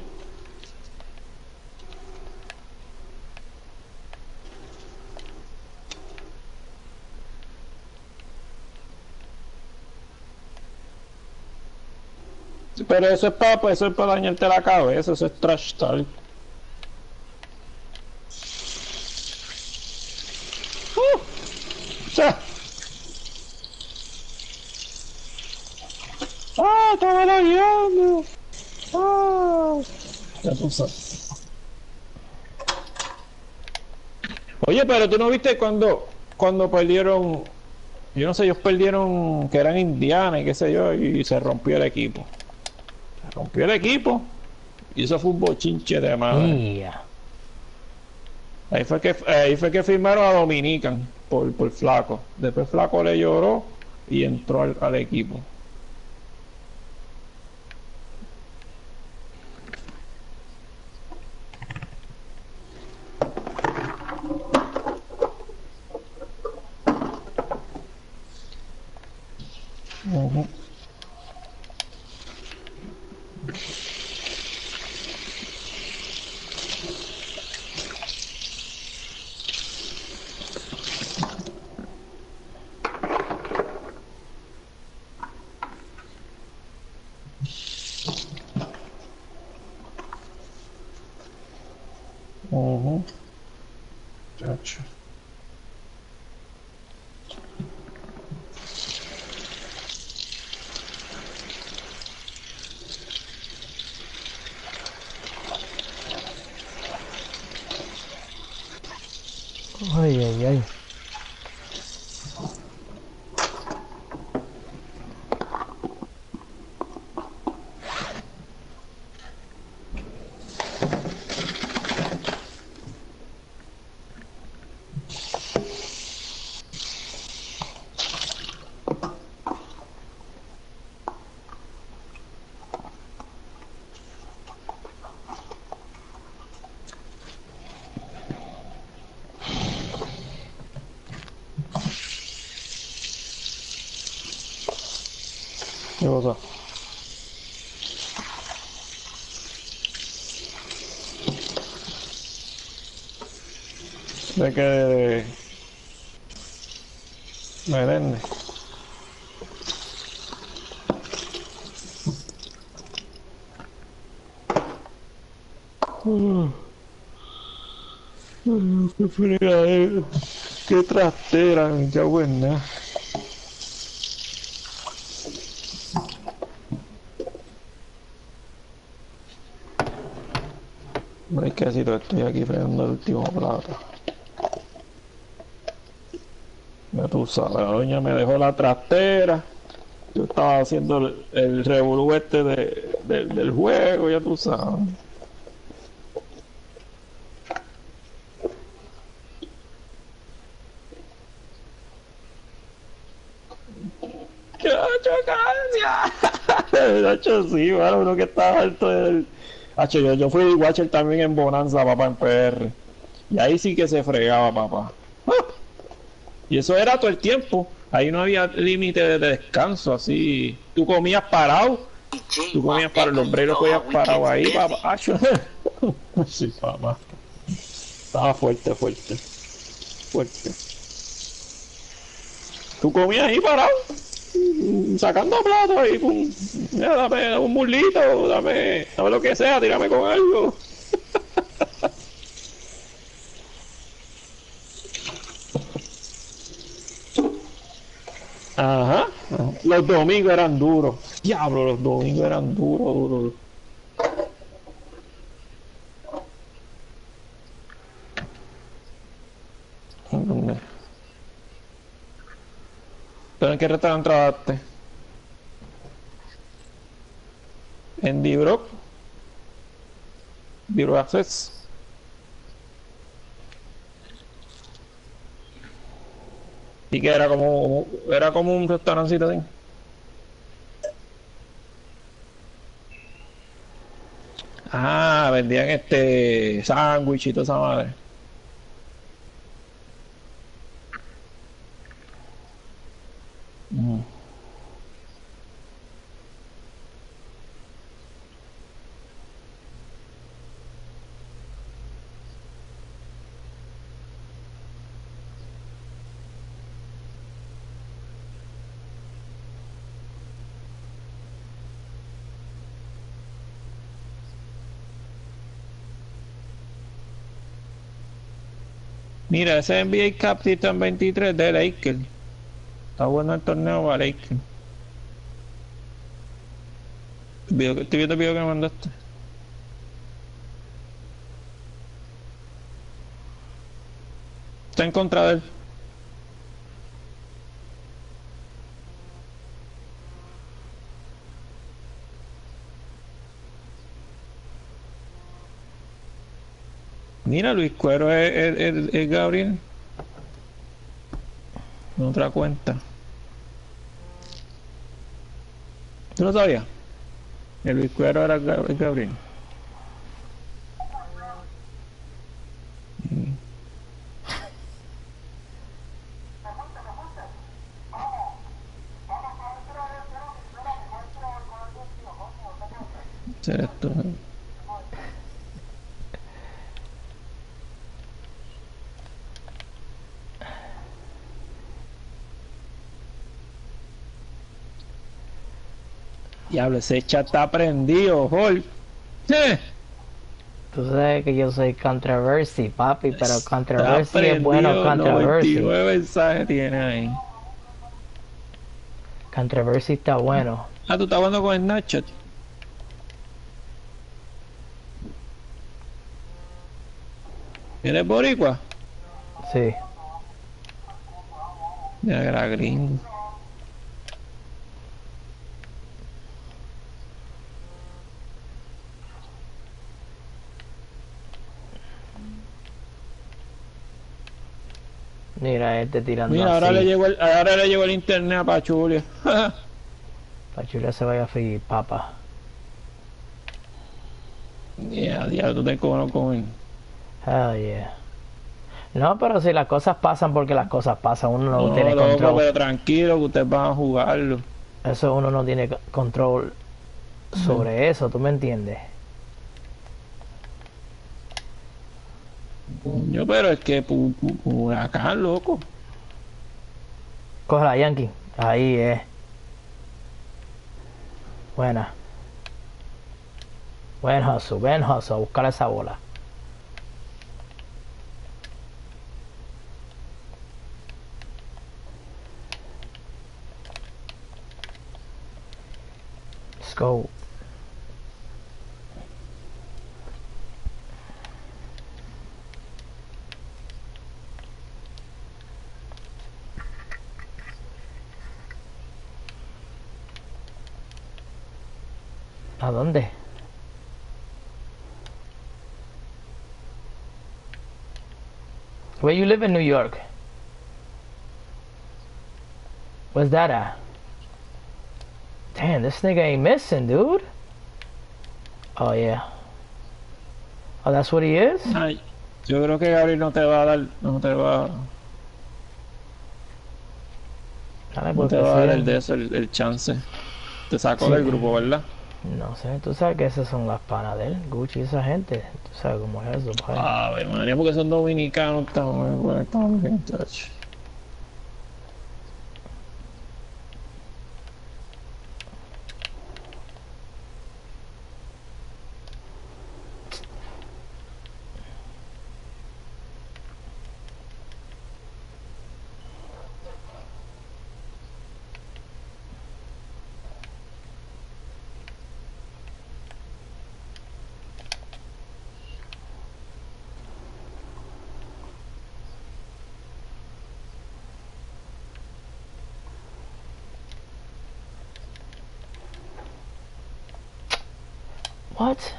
Pero eso es para, pues, eso es para dañarte la cabeza, eso es trash talk. Uh, cha. Ah, estaba lagueando. Ah. Ya tú sabes. Oye, pero tú no viste cuando, cuando perdieron, yo no sé, ellos perdieron que eran Indiana y qué sé yo, y se rompió el equipo. Se rompió el equipo y eso fue un bochinche de madre. Yeah. Ahí fue que ahí fue que firmaron a Dominican por, por Flaco. Después Flaco le lloró y entró al, al equipo. Ujú. Ujú. Chacho. Ay, ay, ay. ¿Qué pasa? De que de Melende. Qué fregadera, qué trastera, qué buena. parquecito, estoy aquí fregando el último plato. Ya tú sabes, la doña me dejó la trastera. Yo estaba haciendo el, el revolú este de, de, del juego, ya tú sabes. ¡Chacho, gracias! Chacho, sí, bueno, uno que estaba alto del... Chacho, yo, yo fui de Watcher también en Bonanza, papá, en P R. Y ahí sí que se fregaba, papá. Y eso era todo el tiempo. Ahí no había límite de descanso, así. Tú comías parado. Tú comías parado. Los brelos comías parado ahí, papá. Sí, papá. Estaba fuerte, fuerte. Fuerte. Tú comías ahí parado. Sacando platos ahí. Pum. Ya, dame un mulito. Dame, dame lo que sea. Tírame con algo. Ajá, los domingos eran duros. Diablo, los domingos eran duros, duros. ¿Pero en qué restaurante trabajaste? En D-Brock. D-Brock Access. Y que era como era como un restaurancito así. Ah, vendían este sándwich y toda esa madre. Mm. Mira, ese N B A Captain veintitrés de Lakers. Está bueno el torneo para Lakers. Estoy viendo el video que me mandaste. Está en contra de él. Mira, Luis Cuero es, es, es, es Gabriel. En otra cuenta. ¿Tú no sabías? El Luis Cuero era Gab- Gabriel. Mm. Será esto, ¿no? Diablo, ese chat está prendido, Hol. Eh. Tú sabes que yo soy controversy, papi, pero Está controversy prendido, es bueno, controversy. noventa y nueve mensajes tiene ahí. Controversy está bueno. Ah, tú estás hablando con Snapchat. ¿Eres boricua? Sí. Ya era gringo. Mira, este tirando Mira, ahora así. le llegó el, ahora le llegó el internet a Pachulia. Pachulia se vaya a freír papa. Ya, ya, tú te cobras con él. Hell yeah. No, pero si las cosas pasan porque las cosas pasan, uno no, No, tiene loco, control. pero tranquilo que ustedes van a jugarlo. Eso uno no tiene c- control sobre eso, ¿tú me entiendes? Yo, pero es que pu- pu- pu- acá, loco. Coge la Yankee. Ahí es. Buena. Buen hustle, buen hustle. Buscar esa bola. Let's go. ¿A dónde? Where you live in New York? Where's that at? Damn, this nigga ain't missing, dude. Oh, yeah. Oh, that's what he is? Ay, yo creo que Gabriel no te va a dar, no te va, no te va a dar el de eso, el, el chance. Te sacó Sí. del grupo, ¿verdad? No sé, tú sabes que esas son las panas de él, Gucci, esa gente. Tú sabes cómo es eso, pues. A ver, manía, porque son dominicanos, estamos, bueno, estamos bien, chacho. What?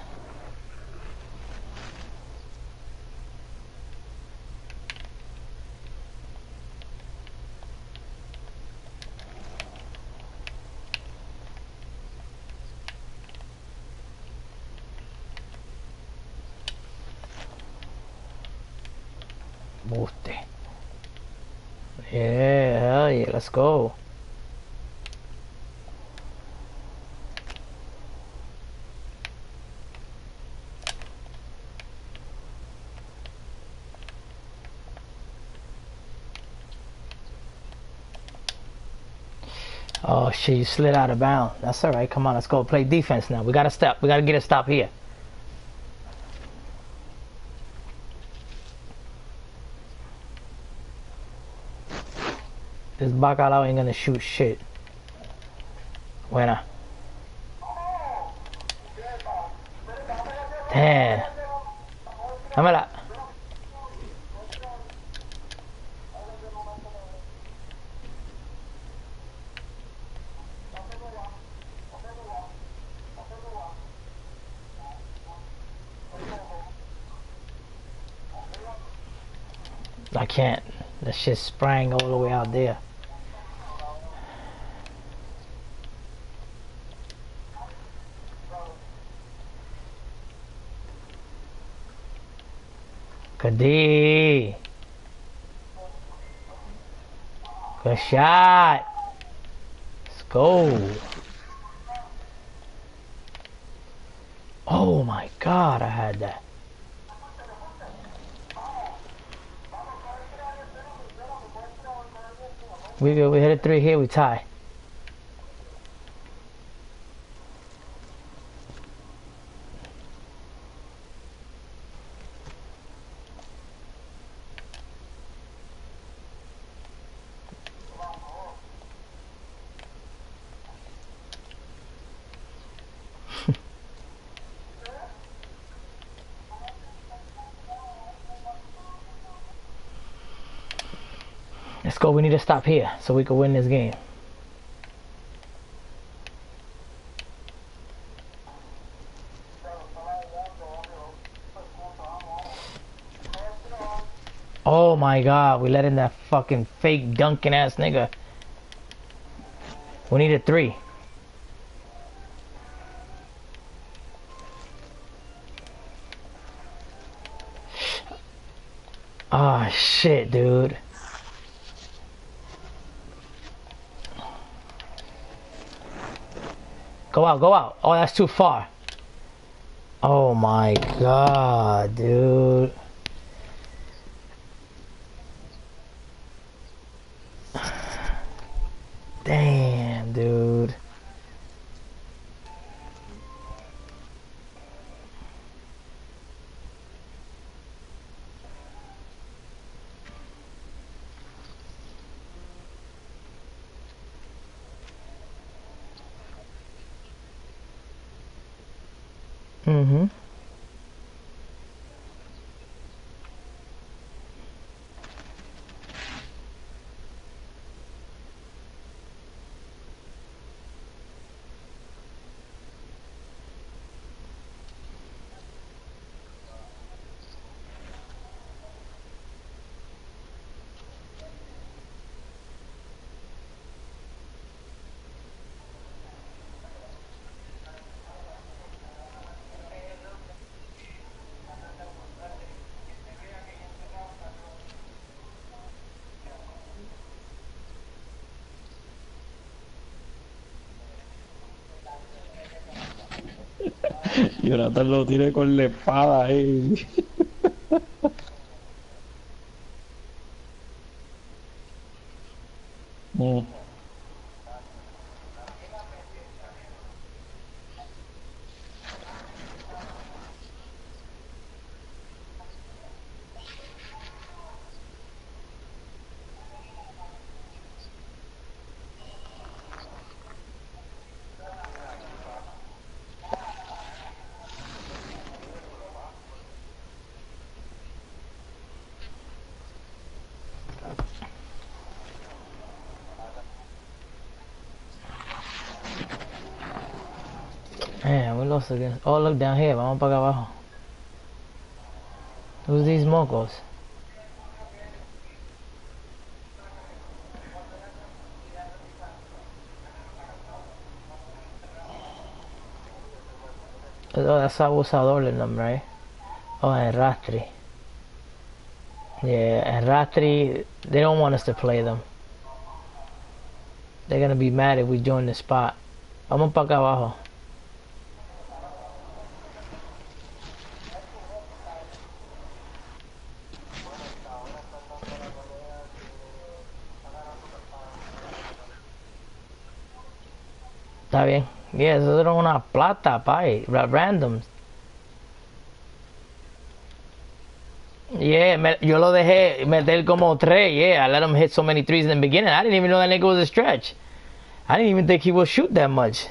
Buste. Yeah, hell yeah, let's go. Oh shit, you slid out of bounds. That's alright, come on, let's go play defense now. We gotta stop, we gotta get a stop here. This bacalao ain't gonna shoot shit. Buena. Damn. Dámela. I can't. That shit sprang all the way out there. Kadi. Good shot. Let's go. Oh my God, I had that. We go, we hit a three here, we tie. Let's go, we need to stop here so we can win this game. Oh my God, we let in that fucking fake dunking ass nigga. We need a three. Ah, oh, shit, dude. Go out, go out. Oh, that's too far. Oh my God, dude. Damn, dude. Mm-hmm. Jonathan lo tiene con la espada ahí. Mm. Man, we lost again. Oh, look down here. Vamos para acá abajo. Who's these mocos? Oh, that's abusador in them, right? Oh, and Rastri. Yeah, and Rastri, they don't want us to play them. They're gonna be mad if we join the spot. Vamos para acá abajo. Está bien. Yeah, eso era una plata, pay. Randoms. Yeah, me, yo lo dejé meter como tres. Yeah, I let him hit so many threes in the beginning. I didn't even know that nigga was a stretch. I didn't even think he would shoot that much.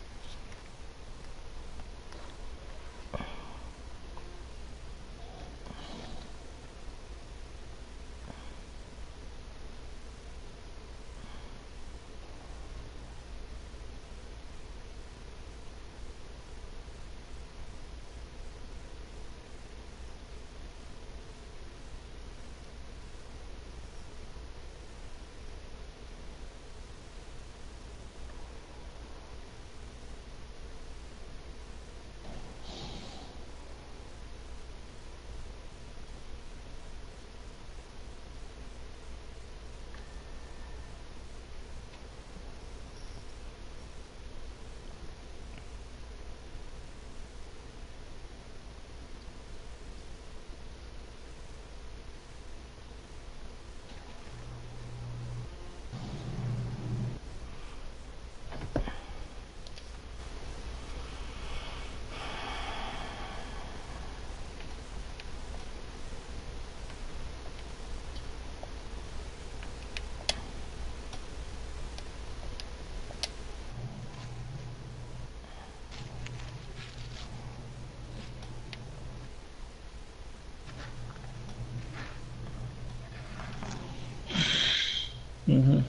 Mm-hmm.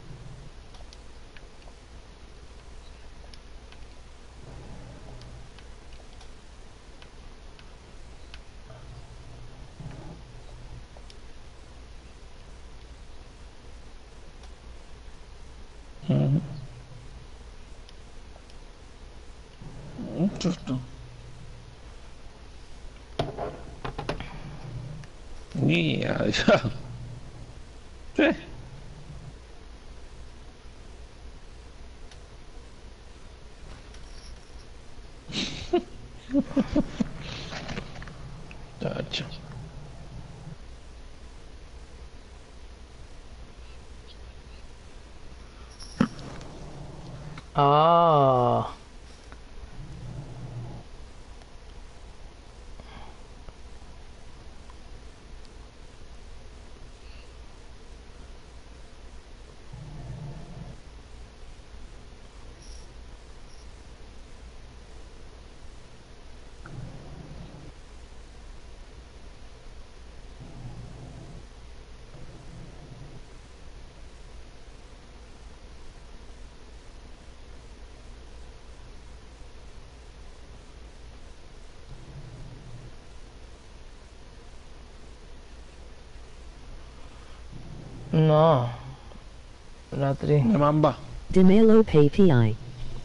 Mm-hmm. Interesting. Yeah. Sí. Tacho. Oh. No. Ratri. De Mamba. Demelo P P I.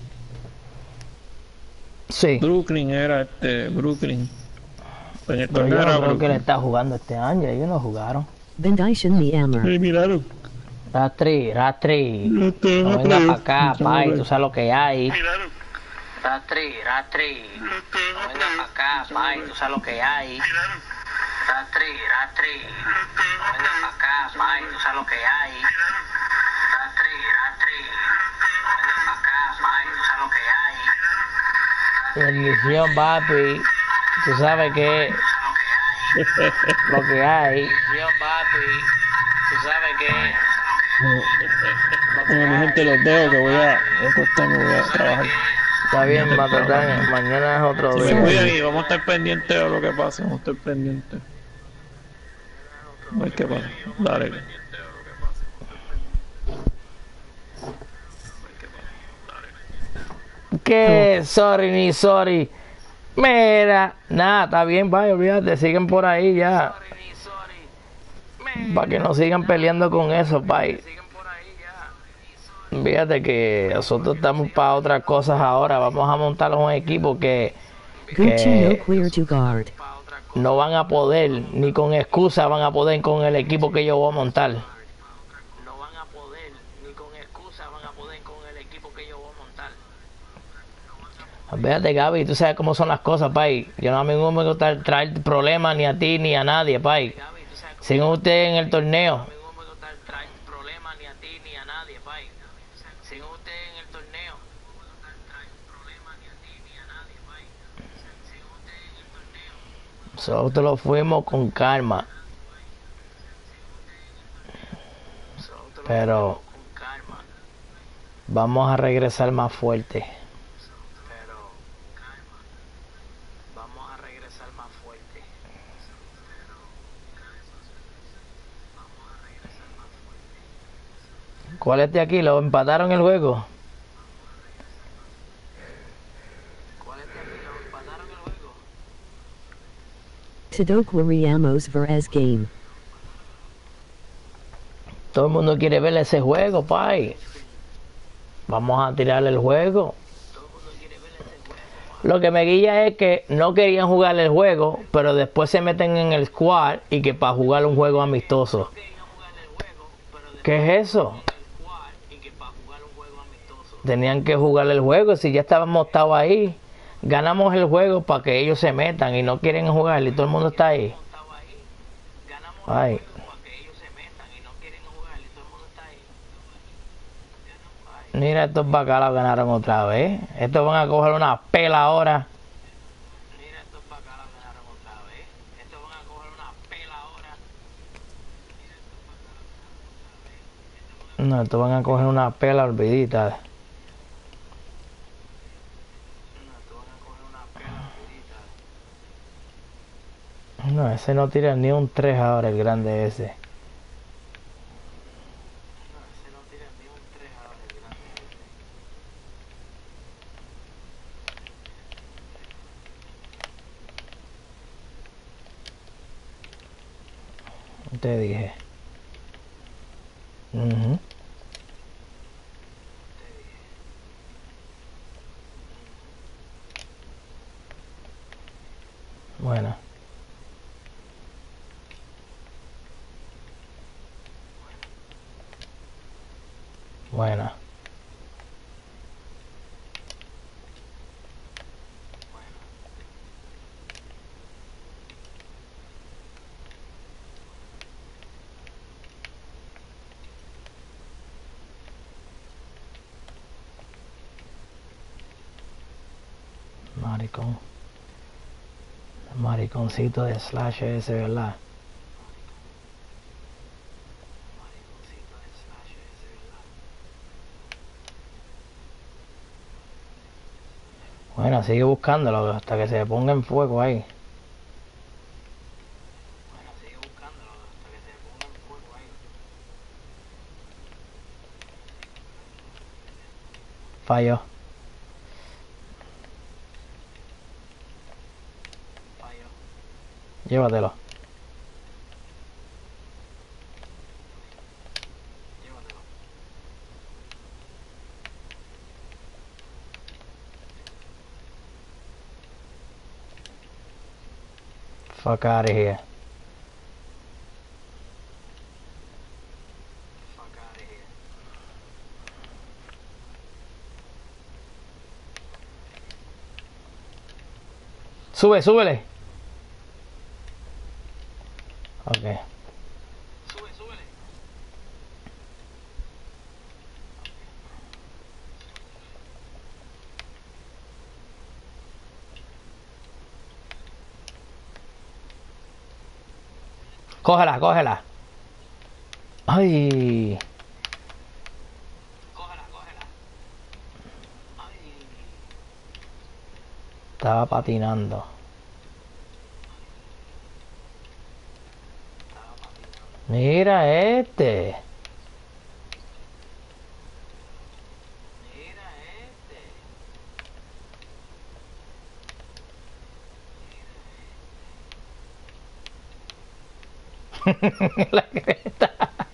Sí. Brooklyn era este. Brooklyn. Pero yo no creo Brooklyn. Que él está jugando este año. Ellos no jugaron. Bendation mi amor. Sí, miraron. Ratri, Ratri. No venga para acá, pai. Tú sabes lo que hay. Ratri, Ratri, no venga para acá, pai, tú sabes lo que hay. Ratri, Ratri, no venga para acá, pai, tú sabes lo que hay. Ratri, Ratri, no venga para acá, pai, tú sabes lo que hay. Bendición, papi. Tú sabes que lo que hay. Bendición, papi, tú sabes que... Bueno, mi gente, los dejo que voy a acostarme, voy a trabajar. Está bien, Matatán, mañana es otro Se día. me cuidan y vamos a estar pendientes de lo que pase, vamos a estar pendientes. A ver qué pasa. Dale. ¿Qué? Sorry, ni sorry. Mira, nada, está bien, vaya, olvídate, siguen por ahí ya. Para que no sigan peleando con eso, bye. Fíjate que nosotros estamos para otras cosas ahora. Vamos a montar un equipo que, Gucci no que clear to guard. no van a poder, ni con excusa van a poder con el equipo que yo voy a montar. No van a poder, ni con excusa van a poder con el equipo que yo voy a montar. Fíjate, Gaby, tú sabes cómo son las cosas, pay. Yo no a mí no me gusta traer problemas ni a ti ni a nadie, pay. Sigan ustedes en el torneo. Nosotros lo fuimos con calma. Pero vamos a regresar más fuerte. ¿Cuál es de aquí? ¿Lo empataron el juego? Tadokwariyamos Verez game. Todo el mundo quiere ver ese juego, pay. Vamos a tirarle el juego. Lo que me guía es que no querían jugar el juego, pero después se meten en el squad y que para jugar un juego amistoso. ¿Qué es eso? Tenían que jugar el juego. Si ya estaban montados ahí, ganamos el juego para que ellos se metan y no quieren jugar y todo el mundo está ahí. Ay. Mira, estos bacalaos ganaron otra vez. Estos van a coger una pela ahora. No, estos van a coger una pela olvidita. No, ese no tira ni un tres ahora, el grande ese. Te dije. Uh-huh. Bueno. Bueno. Maricón. Mariconcito de Slash ese, ¿verdad? Bueno, sigue buscándolo hasta que se ponga en fuego ahí. Falló. Llévatelo. Fuck out of here. Sube, súbele. Ok. Sube, súbele. Cógela, cógela. Ay. Cógela, cógela. Ay. Estaba patinando. Mira este. Mira este. La cresta.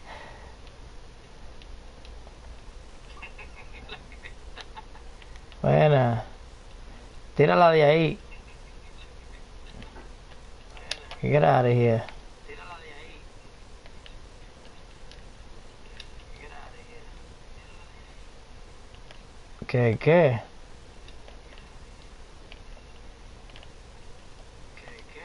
Buena. Tírala de ahí. Get out of here. Tírala de ahí. Get out of here. ¿Qué, qué? ¿Qué, qué?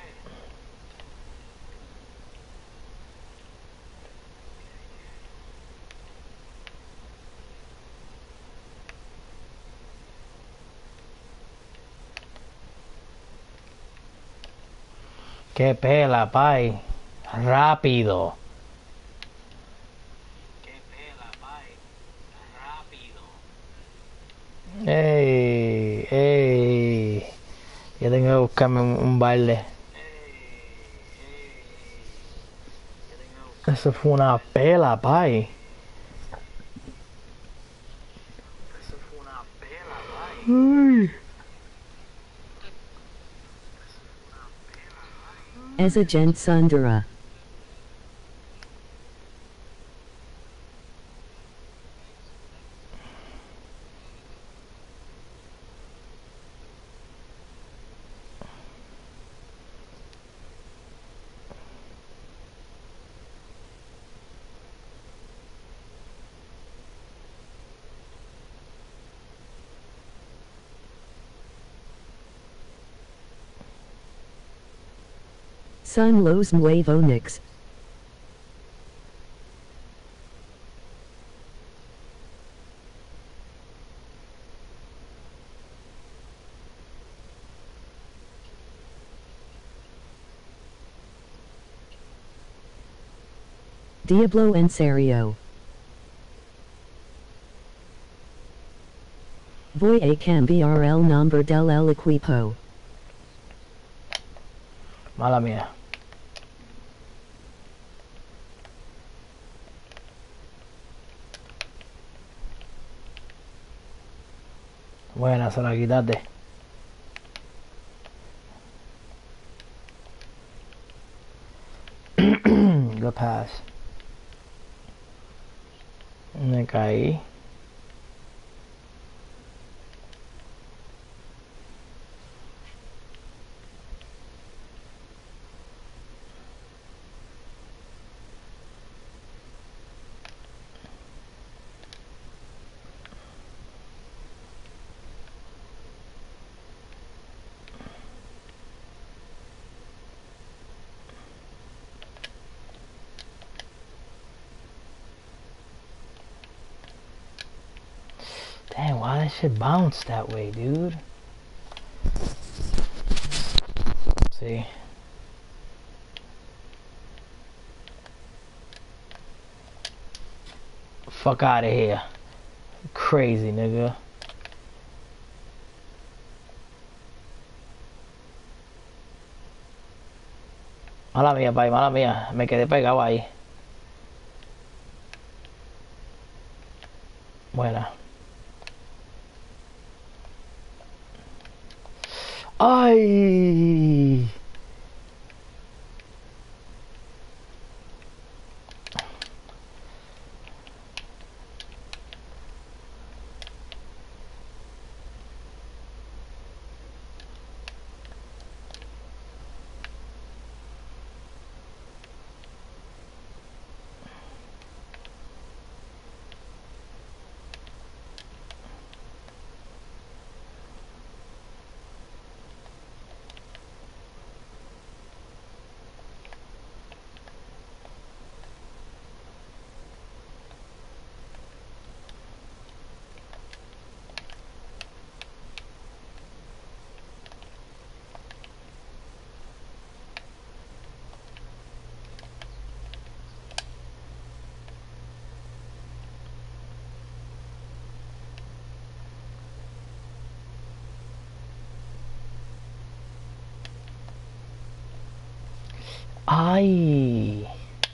Qué pela, pai. Rápido. Qué pela, pai. Rápido. Ey, ey. Yo tengo que buscarme un, un baile. Eso fue una pela, pai. Eso fue una pela, pai. Ay. Ezagent Sundara. Son los Nuevos. Diablo en serio. Voy a cambiar el nombre del el equipo. Mala mía. Buena, se la quitaste. Good pass. Me caí. Damn, why that shit bounced that way, dude? See? Fuck out of here. Crazy, nigga. Mala mía, pai, mala mía. Me quedé pegado ahí. Buena. ¡Ay! Ay.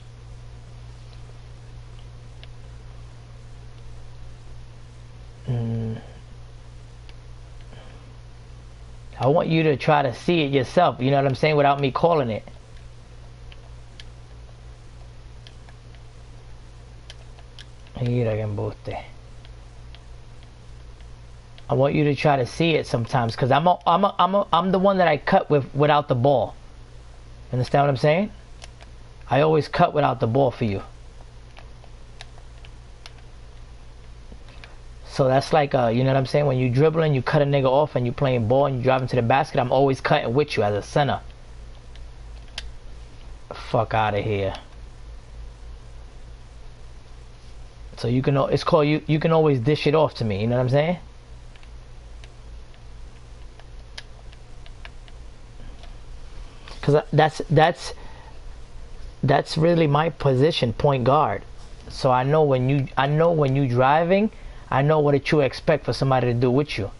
Mm. I want you to try to see it yourself, you know what I'm saying, without me calling it. Mira que embuste. I want you to try to see it sometimes, because I'm a, I'm a, I'm a, I'm the one that I cut with without the ball. Understand what I'm saying? I always cut without the ball for you. So that's like, uh, you know what I'm saying? When you dribbling, you cut a nigga off and you playing ball and you driving to the basket, I'm always cutting with you as a center. Fuck out of here. So you can, it's called, you, you can always dish it off to me, you know what I'm saying? Because that's, that's, that's really my position, point guard. So I know when you, I know when you driving, I know what you expect for somebody to do with you.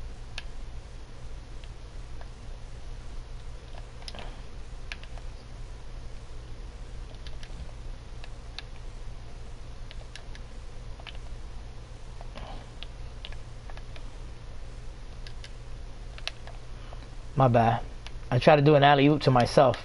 My bad. I try to do an alley-oop to myself.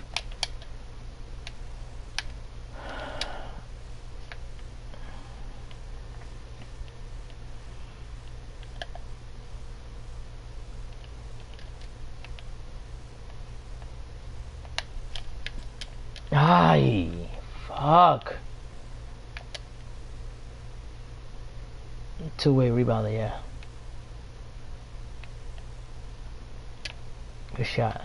Ay, fuck. Two-way rebounder, yeah. Good shot.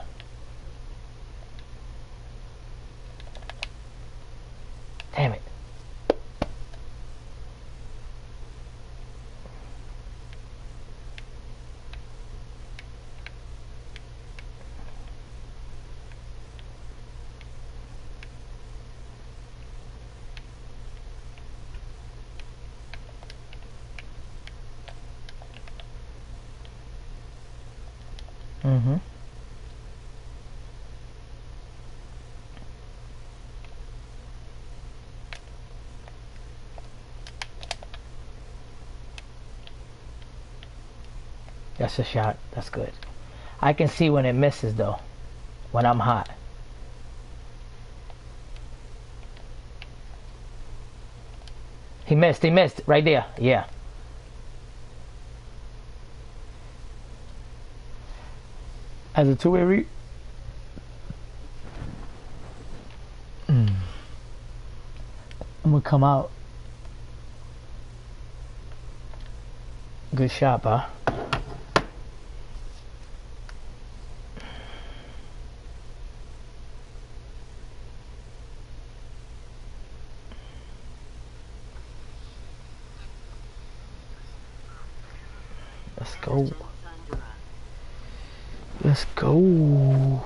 Damn it. Mm-hmm. That's a shot. That's good. I can see when it misses though. When I'm hot. He missed. He missed. Right there. Yeah. As a two-way re... Mm. I'm gonna come out. Good shot, pa. Let's go. Let's go.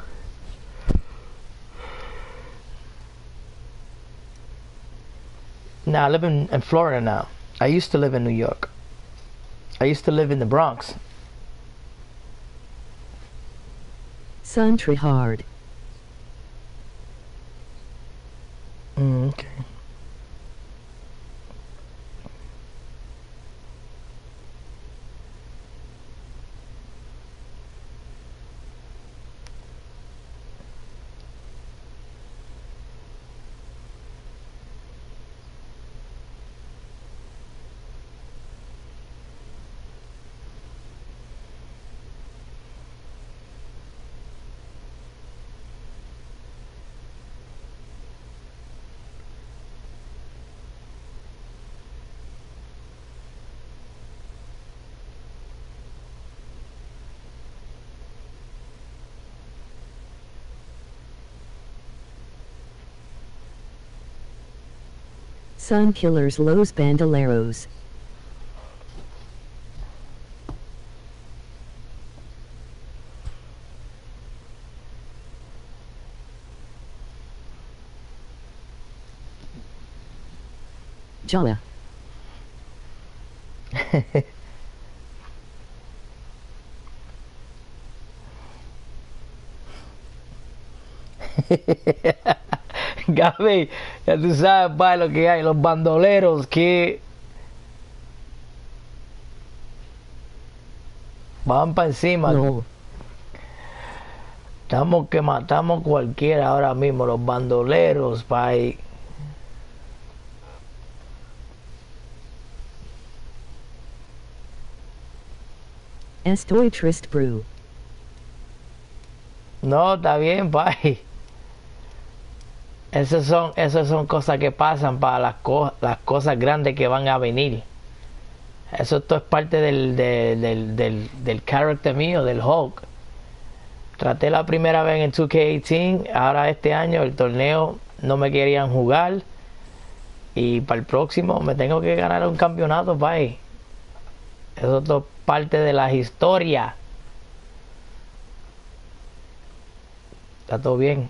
Now I live in, in Florida now. I used to live in New York. I used to live in the Bronx. Santry hard. Mm, okay. Sun Killers Los Bandoleros. Jala. Gaby, ya tú sabes, pa, lo que hay, los bandoleros que van para encima. No. Estamos que matamos cualquiera ahora mismo, los bandoleros, pa. Estoy triste, bro. No, está bien, pa. Esas son, esas son cosas que pasan para las, co las cosas grandes que van a venir. Eso todo es parte del, del, del, del, del character mío, del Hulk. Traté la primera vez en dos K dieciocho, ahora este año el torneo no me querían jugar. Y para el próximo me tengo que ganar un campeonato, bye. Eso es todo parte de la historia. Está todo bien.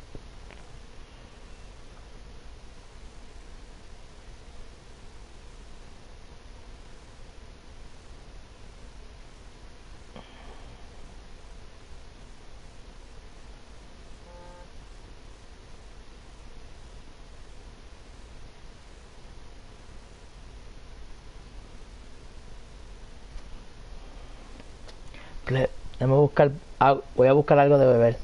Déjame buscar, voy a buscar algo de beber.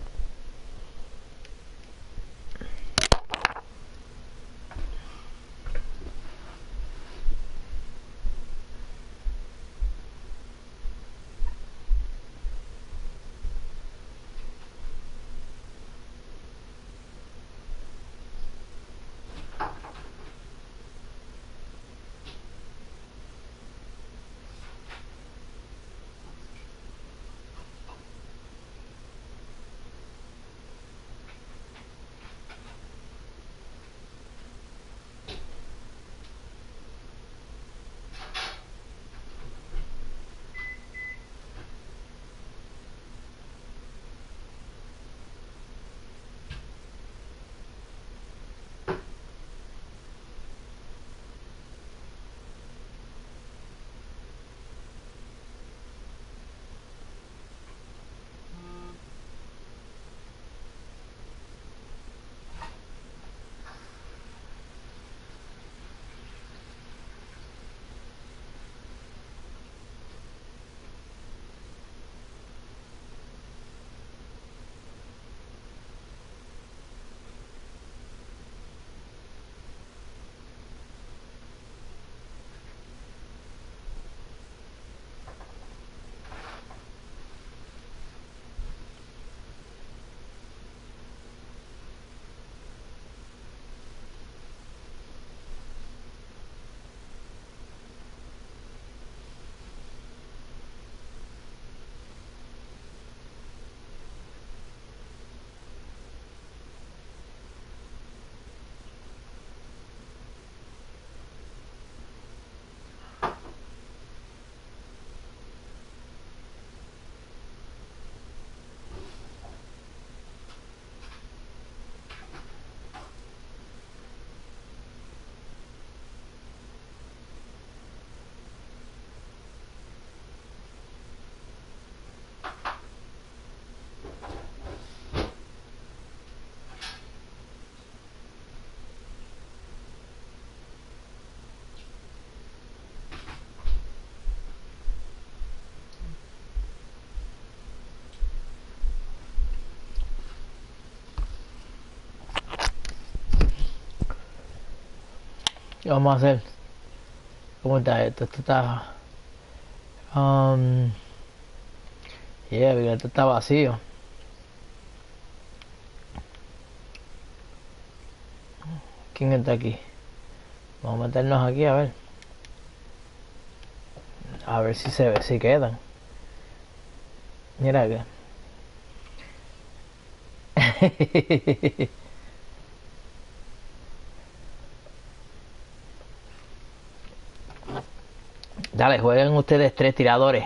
¿Qué vamos a hacer? ¿Cómo está esto? Esto está... Um, yeah, mira, esto está vacío. ¿Quién está aquí? Vamos a meternos aquí a ver. A ver si se ve, si quedan. Mira que... Dale, jueguen ustedes tres tiradores.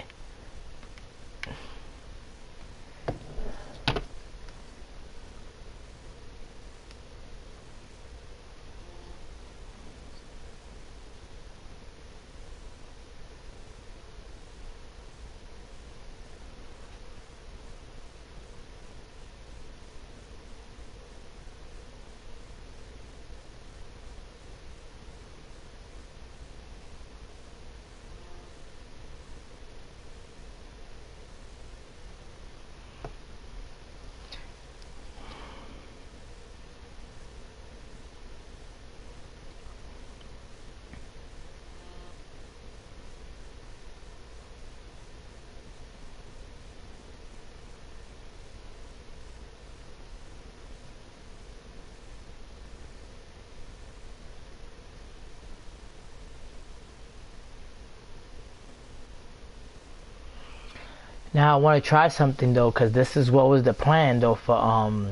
Now I want to try something though, cause this is what was the plan though for um.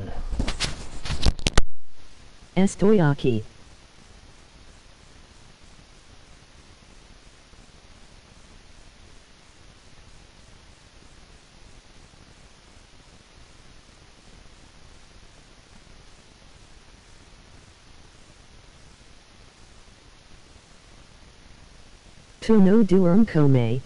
Estoy aquí. Tu no duerm come.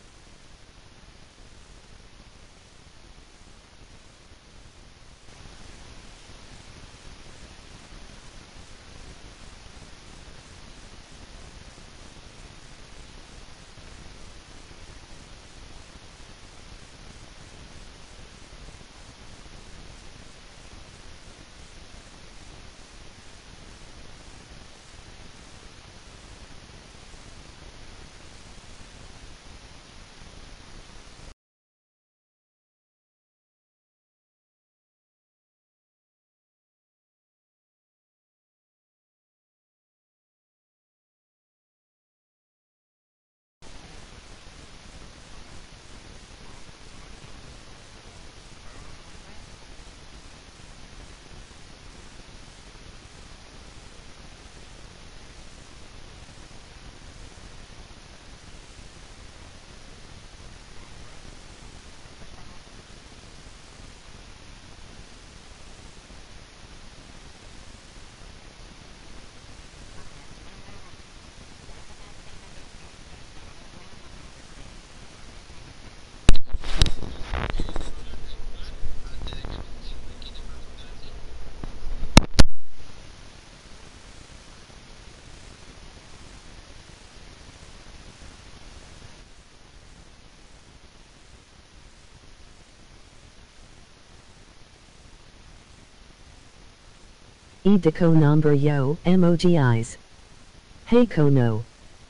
Idiko number yo, emojis. Hey kono.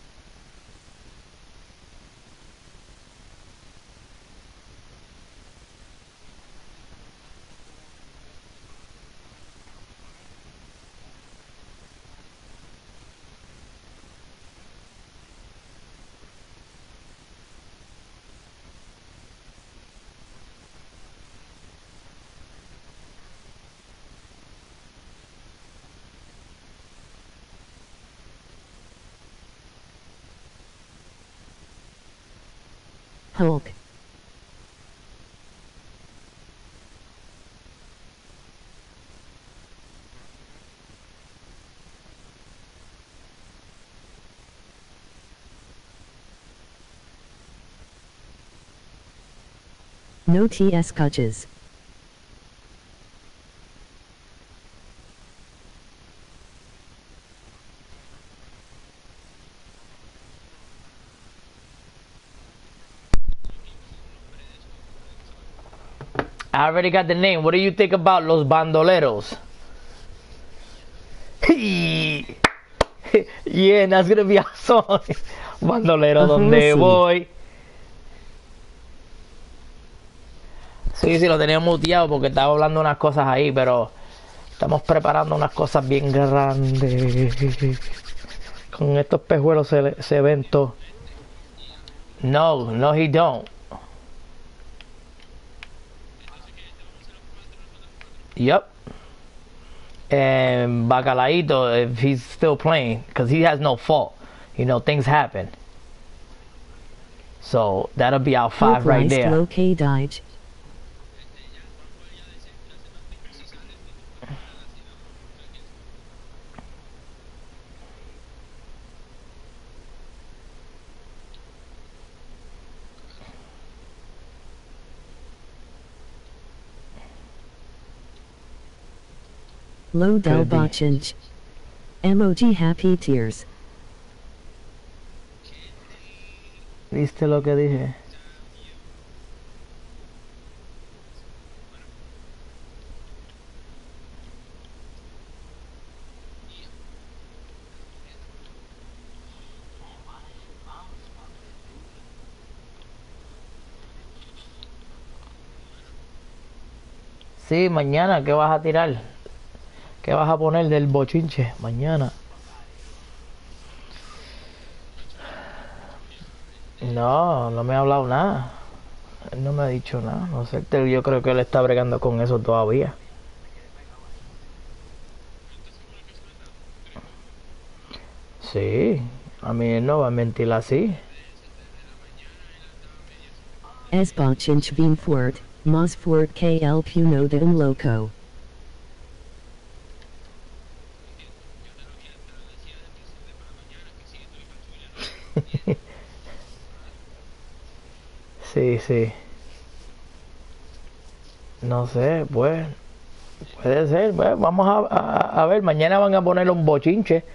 Hulk. No T S Kutches. I already got the name. What do you think about Los Bandoleros? Yeah, that's gonna be our song. Bandolero, donde voy. Sí, sí, lo tenía muteado porque estaba hablando unas cosas ahí, pero estamos preparando unas cosas bien grandes. Con estos pejuelos se, se ven todo. No, no, he don't. Yep. And Bacalaito, if he's still playing, because he has no fault. You know, things happen. So that'll be our five right there. Low-K died. Low Del Botchinch. Emoji happy tears. ¿Viste lo que dije? Sí, mañana, ¿qué vas a tirar? ¿Qué vas a poner del bochinche mañana? No, no me ha hablado nada. Él no me ha dicho nada, no sé, yo creo que él está bregando con eso todavía. Sí, a mí él no va a mentir así. Esbochinch beam fort, Mos fort K L Puno de un loco. Sí, sí. No sé, pues. Puede ser, pues. Vamos a, a, a ver. Mañana van a poner un bochinche.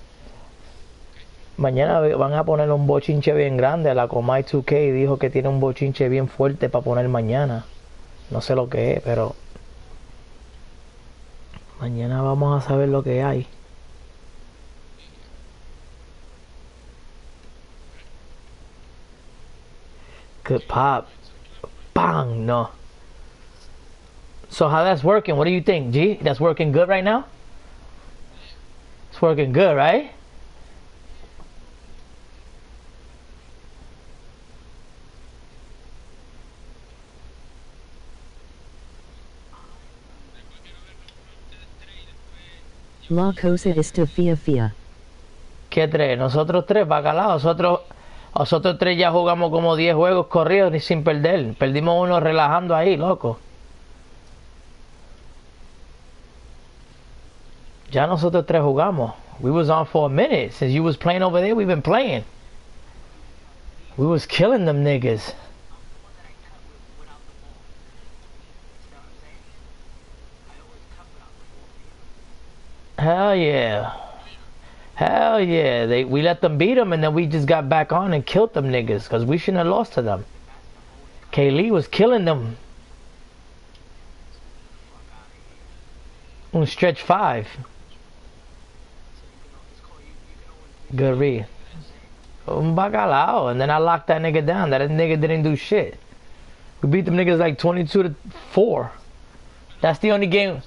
Mañana van a poner un bochinche bien grande. La Comay dos K dijo que tiene un bochinche bien fuerte para poner mañana. No sé lo que es, pero. Mañana vamos a saber lo que hay. Good pop. Bang, no. So how that's working? What do you think, G? That's working good right now? It's working good, right? La cosa esta fia fia. ¿Qué tres? Nosotros tres, bacalao. Nosotros, nosotros tres ya jugamos como diez juegos corridos y sin perder. Perdimos uno relajando ahí, loco. Ya nosotros tres jugamos. We was on for a minute. Since you was playing over there, we've been playing. We was killing them niggas. Hell yeah. Hell yeah. They, we let them beat them and then we just got back on and killed them niggas because we shouldn't have lost to them. Kaylee was killing them. On stretch five. Good read. Un bacalao. And then I locked that nigga down. That nigga didn't do shit. We beat them niggas like twenty-two to four. That's the only game.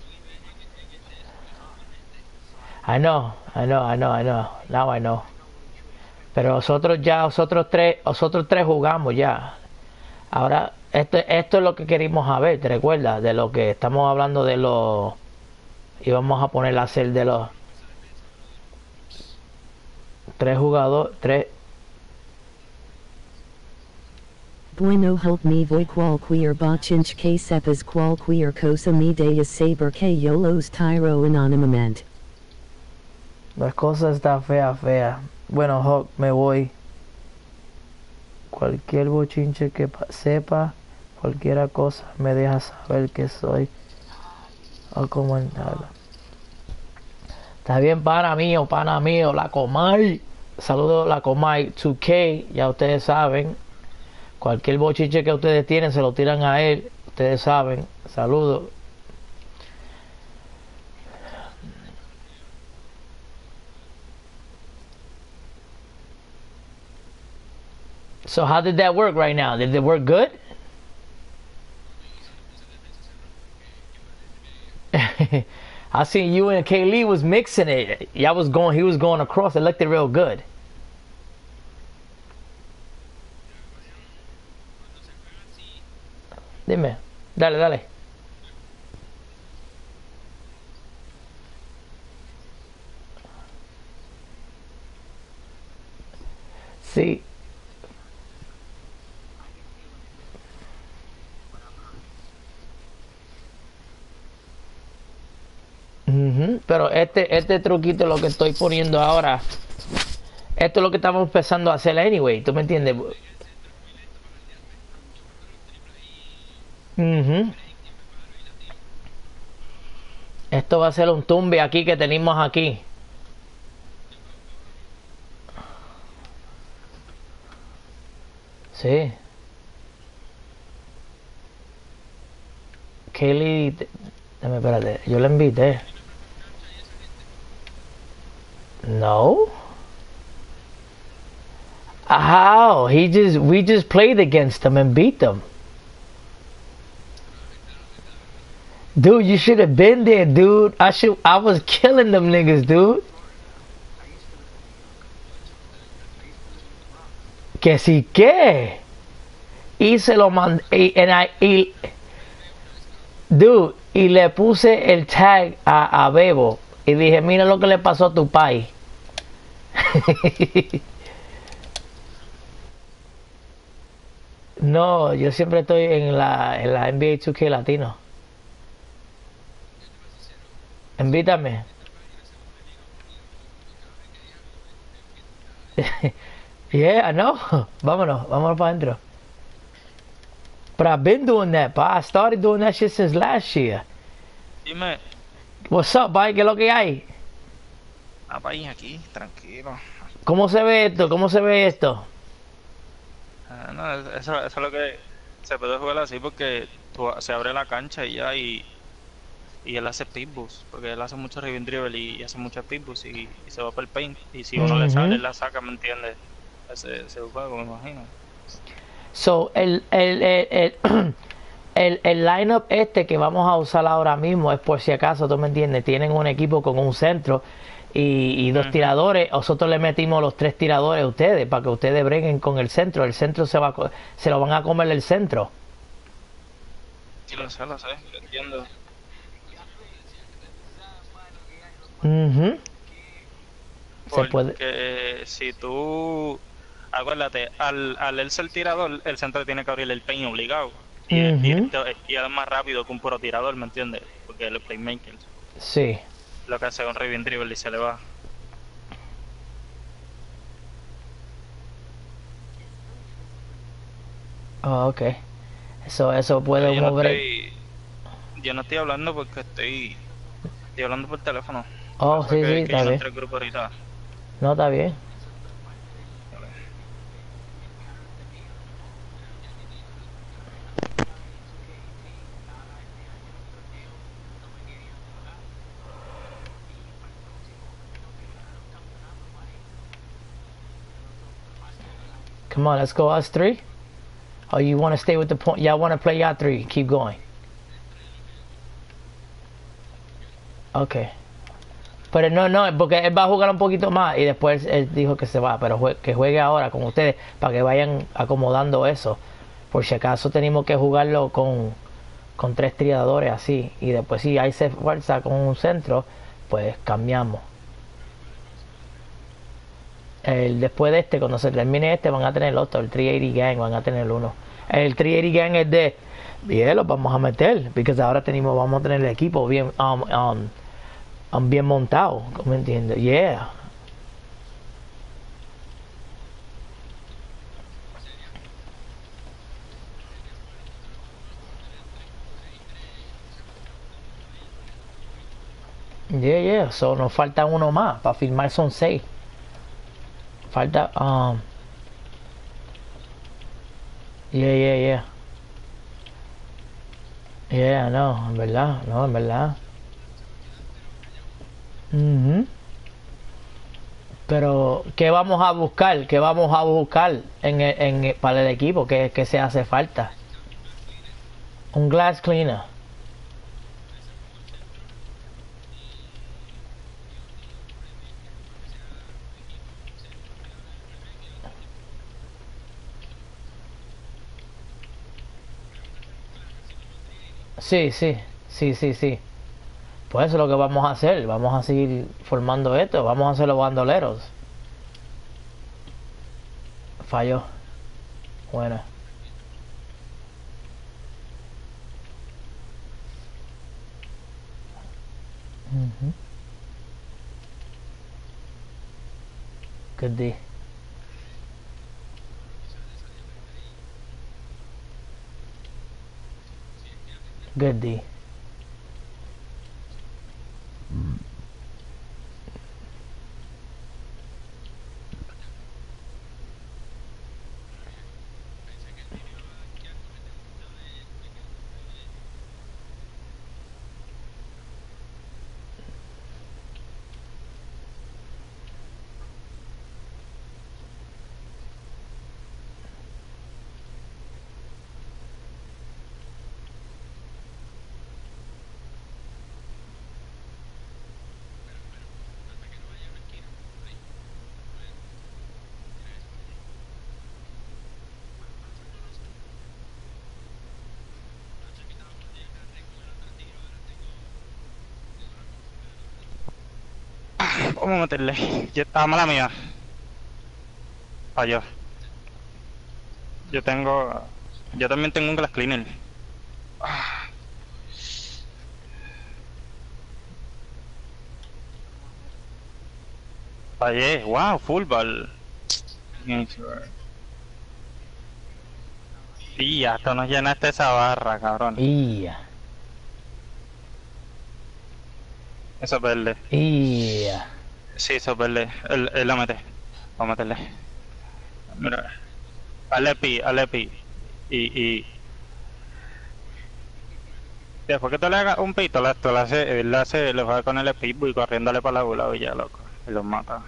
I know, I know, I know, I know. Now I know. Pero nosotros ya, nosotros tres, nosotros tres jugamos ya. Ahora, esto, esto es lo que queríamos saber, ¿te recuerdas? De lo que estamos hablando de los... Íbamos a poner a hacer de los... Tres jugadores, tres... Bueno help me voy qual queer bochinch que sepas qual queer cosa me de saber que yo los tiro anonymamente. La cosa está fea, fea. Bueno, Hawk, me voy. Cualquier bochinche que sepa, cualquier cosa, me deja saber que soy a comentarlo. Está bien, pana mío, pana mío, la Comay. Saludos, la Comay dos K, ya ustedes saben. Cualquier bochinche que ustedes tienen, se lo tiran a él. Ustedes saben. Saludos. So how did that work right now? Did it work good? I seen you and Kaylee was mixing it. Y'all was going, he was going across. It looked real good. Dime, dale, dale. Sí. Uh-huh. Pero este, este truquito, lo que estoy poniendo ahora, esto es lo que estamos empezando a hacer anyway, ¿tú me entiendes? Uh-huh. Esto va a ser un tumbe aquí que tenemos aquí. Sí. Kelly, dame, espérate, yo le invité. No. How? He just, we just played against them and beat them. Dude, you should have been there, dude. I should, I was killing them niggas, dude. Que si que. y se lo mandé y, y, y dude, y le puse el tag a, a Bebo y dije, mira lo que le pasó a tu pai. No, yo siempre estoy en la, en la N B A two K Latino. Invítame. Yeah, no. Vámonos, vámonos para adentro. But I've been doing that, pa. I started doing that shit since last year. Dime. What's up, bye? ¿Qué es lo que hay? Ah, país aquí, tranquilo. ¿Cómo se ve esto? ¿Cómo se ve esto? Ah, no, eso, eso es lo que se puede jugar así porque tú- se abre la cancha y ya y, y él hace pitbulls, porque él hace mucho ribbon dribble y, y hace muchos pitbulls y, y se va por el paint y si uno le Ujú. sale él la saca, ¿me entiendes? Ese, ese juego, me imagino. So, el, el, el, el, el, el lineup este que vamos a usar ahora mismo es por si acaso, tú me entiendes, tienen un equipo con un centro y, y dos Ujú. tiradores. Nosotros le metimos los tres tiradores a ustedes para que ustedes breguen con el centro. El centro se va a co- se lo van a comer el centro. Sí, lo sé, lo sé, lo entiendo. Ujú. Se puede. Porque si tú, acuérdate, al, al él ser tirador, el centro tiene que abrir el paint obligado. Y, y, Ujú. esto- y es más rápido que un puro tirador, ¿me entiendes? Porque él es playmaker. Sí. Lo que hace un ribbon dribble y se le va. Oh, ok. Eso, eso puede Pero yo no mover. estoy, yo no estoy hablando porque estoy, estoy hablando por teléfono. Oh, Fue sí, que, sí, que está yo no bien. entré al grupo ahorita. No, está bien. Come on, let's go us three. Or you want to stay with the point? Y'all want to play y'all three? Keep going. Okay. Pero no, no, porque él va a jugar un poquito más y después él dijo que se va, pero jue- que juegue ahora con ustedes para que vayan acomodando eso. Por si acaso tenemos que jugarlo con, con tres tiradores así y después si hay se fuerza con un centro, pues cambiamos. El, después de este, cuando se termine este, van a tener el otro, el trescientos ochenta Gang, van a tener uno. El trescientos ochenta Gang es de, bien, los vamos a meter, porque ahora tenemos, vamos a tener el equipo bien, um, um, um, bien montado, ¿me entiendes? Yeah. Yeah, yeah, so nos falta uno más, para firmar son seis. Falta, um, yeah, yeah, yeah. Yeah, no, en verdad, no, en verdad. Ujú. Pero, ¿qué vamos a buscar? ¿Qué vamos a buscar en el- en el- para el equipo? ¿Qué, qué se hace falta? Un glass cleaner. Sí, sí, sí, sí, sí. Pues eso es lo que vamos a hacer. Vamos a seguir formando esto. Vamos a hacer los bandoleros. Falló. Buena. Ujú. Good D. Good D. Vamos a meterle. Ya estaba mala mía. Falló. Yo tengo... Yo también tengo un glass cleaner. Fallé. Wow, full ball. Y ya, esto nos llenaste esa barra, cabrón. Y ya. Eso es verde. Y ya. Sí, eso es verde. Él, él lo mete. Vamos a meterle. Mira. Hazle pi, hazle pi. Y, y... Después que tú le hagas un pito, le, le hace, le hace, le juega con el speedboy y corriéndole para la gula y ya, loco. Y los mata.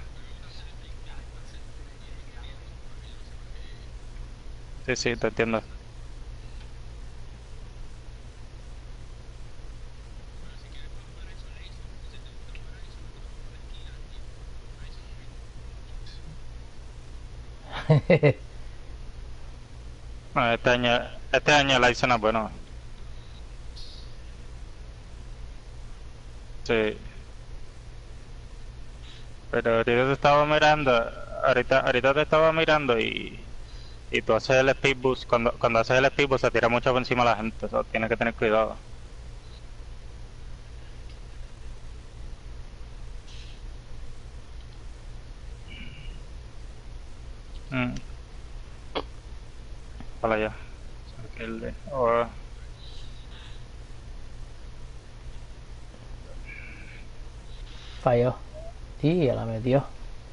Sí, sí, te entiendo. Bueno, este año, este año la hizo no es bueno. Sí. Pero ahorita te estaba mirando, ahorita, ahorita te estaba mirando y, y tú haces el speed boost, cuando, cuando haces el speed boost se tira mucho por encima de la gente, eso tienes que tener cuidado. Mm. Para allá. Aquel de... Oh. Falló. Sí, ya la metió.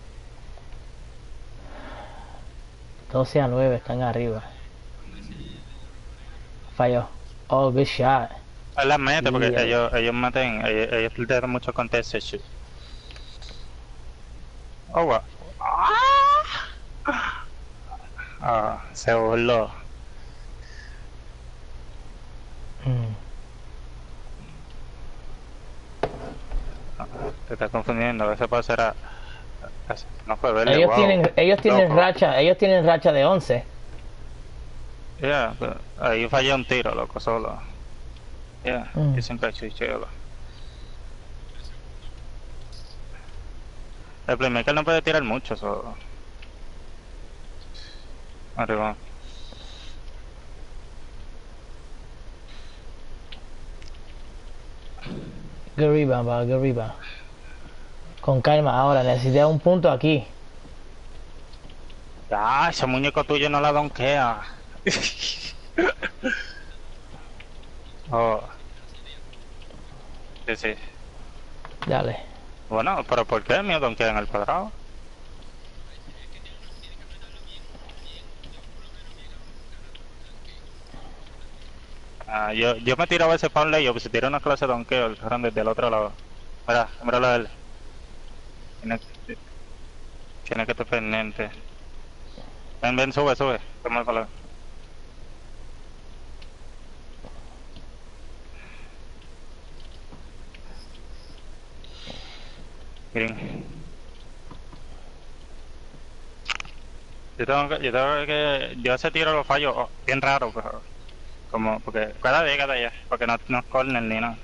doce a nueve están arriba. Falló. Oh, good shot. Él las mete porque Yeah. ellos, ellos meten, ellos, ellos le dan mucho contest shoot. Oh, wow. Ah, se burló. Mm. Te estás confundiendo, a veces puede ser a... No fue verle, Ellos wow. tienen, ellos tienen Loco. racha, ellos tienen racha de once. Yeah, pero ahí falló un tiro, loco, solo. Yeah, Mm. yo siempre he hecho chulo. El playmaker no puede tirar mucho, solo. Arriba. Good rebound, va, good rebound. Con calma, ahora necesita un punto aquí. Ah, ese muñeco tuyo no la donkea. Oh. Sí, sí. Dale. Bueno, pero ¿por qué el mío donkea en el cuadrado? Ah, yo, yo me tiro a veces para un layup, si tiro una clase de donkeo, el cabrón desde el otro lado. Mira, míralo a él. Tiene, tiene que estar pendiente. Ven, ven, sube, sube. Toma el color. Green. Yo tengo que, yo tengo que, yo ese tiro lo fallo, oh, bien raro, pero como, porque cada día, cada día, porque no, no es corner ni nada.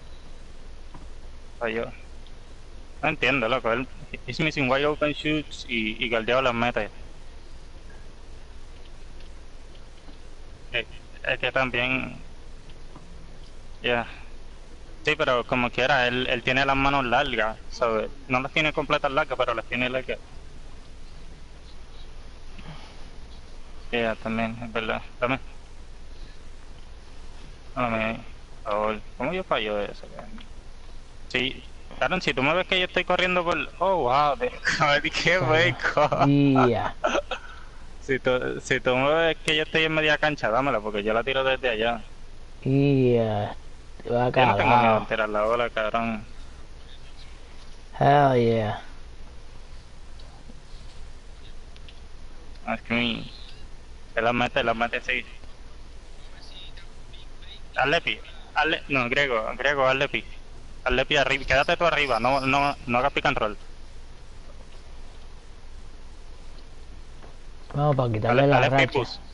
Fallo. No entiendo, loco, él es missing wide open shoots y, y guardeo las metas. Es, es que también, ya. Yeah. Sí, pero como quiera, él, él tiene las manos largas, ¿sabes? No las tiene completas largas, pero las tiene largas. Ya, yeah, también, es verdad. También. Dame, por favor. ¿Cómo yo fallo de eso? Sí, claro, si tú me ves que yo estoy corriendo por... Oh, wow, de... qué hueco. Yeah. Si tú, si tú me ves que yo estoy en media cancha, dámela, porque yo la tiro desde allá. Yeah. Te va a Yo no tengo miedo cagar. en tirar la bola, cabrón. Hell yeah. Screen. Él las mete, las mete, sí. Hazle pi. Hazle... No, Grego, Grego, hazle pi. Hazle pi arriba. Quédate tú arriba, no, no, no hagas pick and roll. Vamos para quitarle Hazle, la hazle pick racha. boost.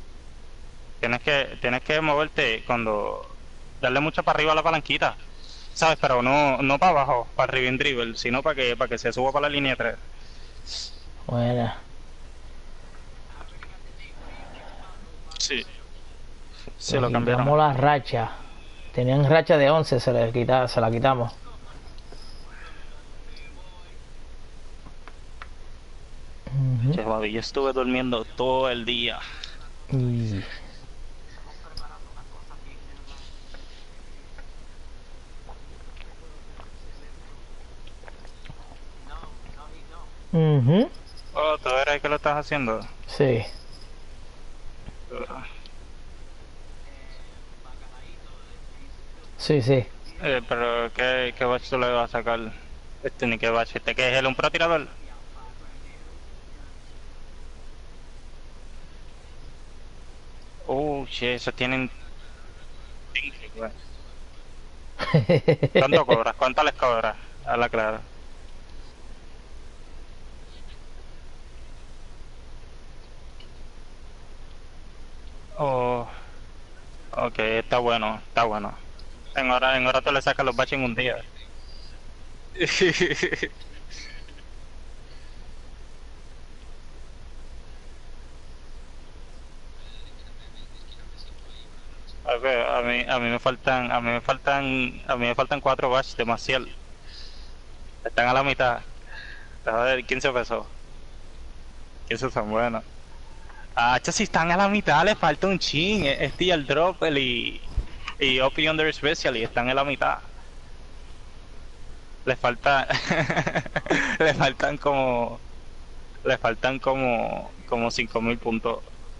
Tienes que, tienes que moverte cuando... Darle mucho para arriba a la palanquita. ¿sabes? Pero no, no para abajo, para Ribbon Dribble, sino para que, para que se suba para la línea tres. Buena. Sí. Se Le lo cambiaron. quitamos la racha. Tenían racha de once, se, le quita, se la quitamos. Che, baby, yo estuve durmiendo todo el día. Y... Uh-huh. Oh, ¿tú eres el que lo estás haciendo? Sí. Sí, sí. Eh, pero ¿qué, qué batch tú le vas a sacar? Este ni qué batch, este que es el un pro tirador. Oh, shit, esos tienen... ¿Cuánto cobras? ¿Cuánto les cobras? A la clara. Oh, ok, está bueno, está bueno. En hora, en hora tú le sacas los batches en un día. A ver, a mí, a mí me faltan, a mí me faltan, a mí me faltan cuatro batches de Maciel. Están a la mitad. A ver, quince pesos. quince son buenos. Ah, si están a la mitad, le falta un chin. Este y el drop el y, y O P Under Special y están en la mitad. Le falta, le faltan como, le faltan como, como cinco mil puntos.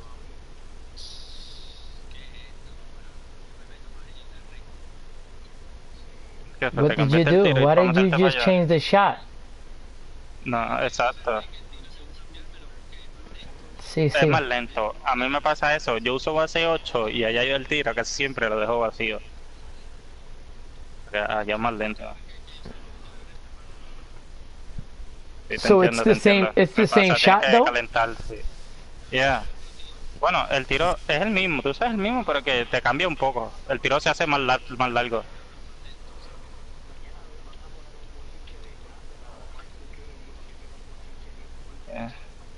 What did you do? Why did you just change the shot? No, exacto. Sí, sí. Es más lento. A mí me pasa eso. Yo uso base ocho y allá yo el tiro casi siempre lo dejo vacío. Porque allá es más lento. Sí, So entiendo, it's the same. entiendo. It's the Me same pasa, shot tienes que though. calentar, sí. Yeah. Bueno, el tiro es el mismo. Tú sabes el mismo, pero que te cambia un poco. El tiro se hace más, lar más largo. Yeah.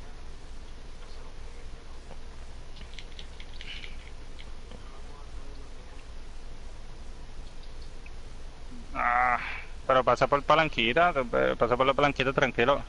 Ah, pero pasa por palanquita, pasa por la palanquita tranquilo.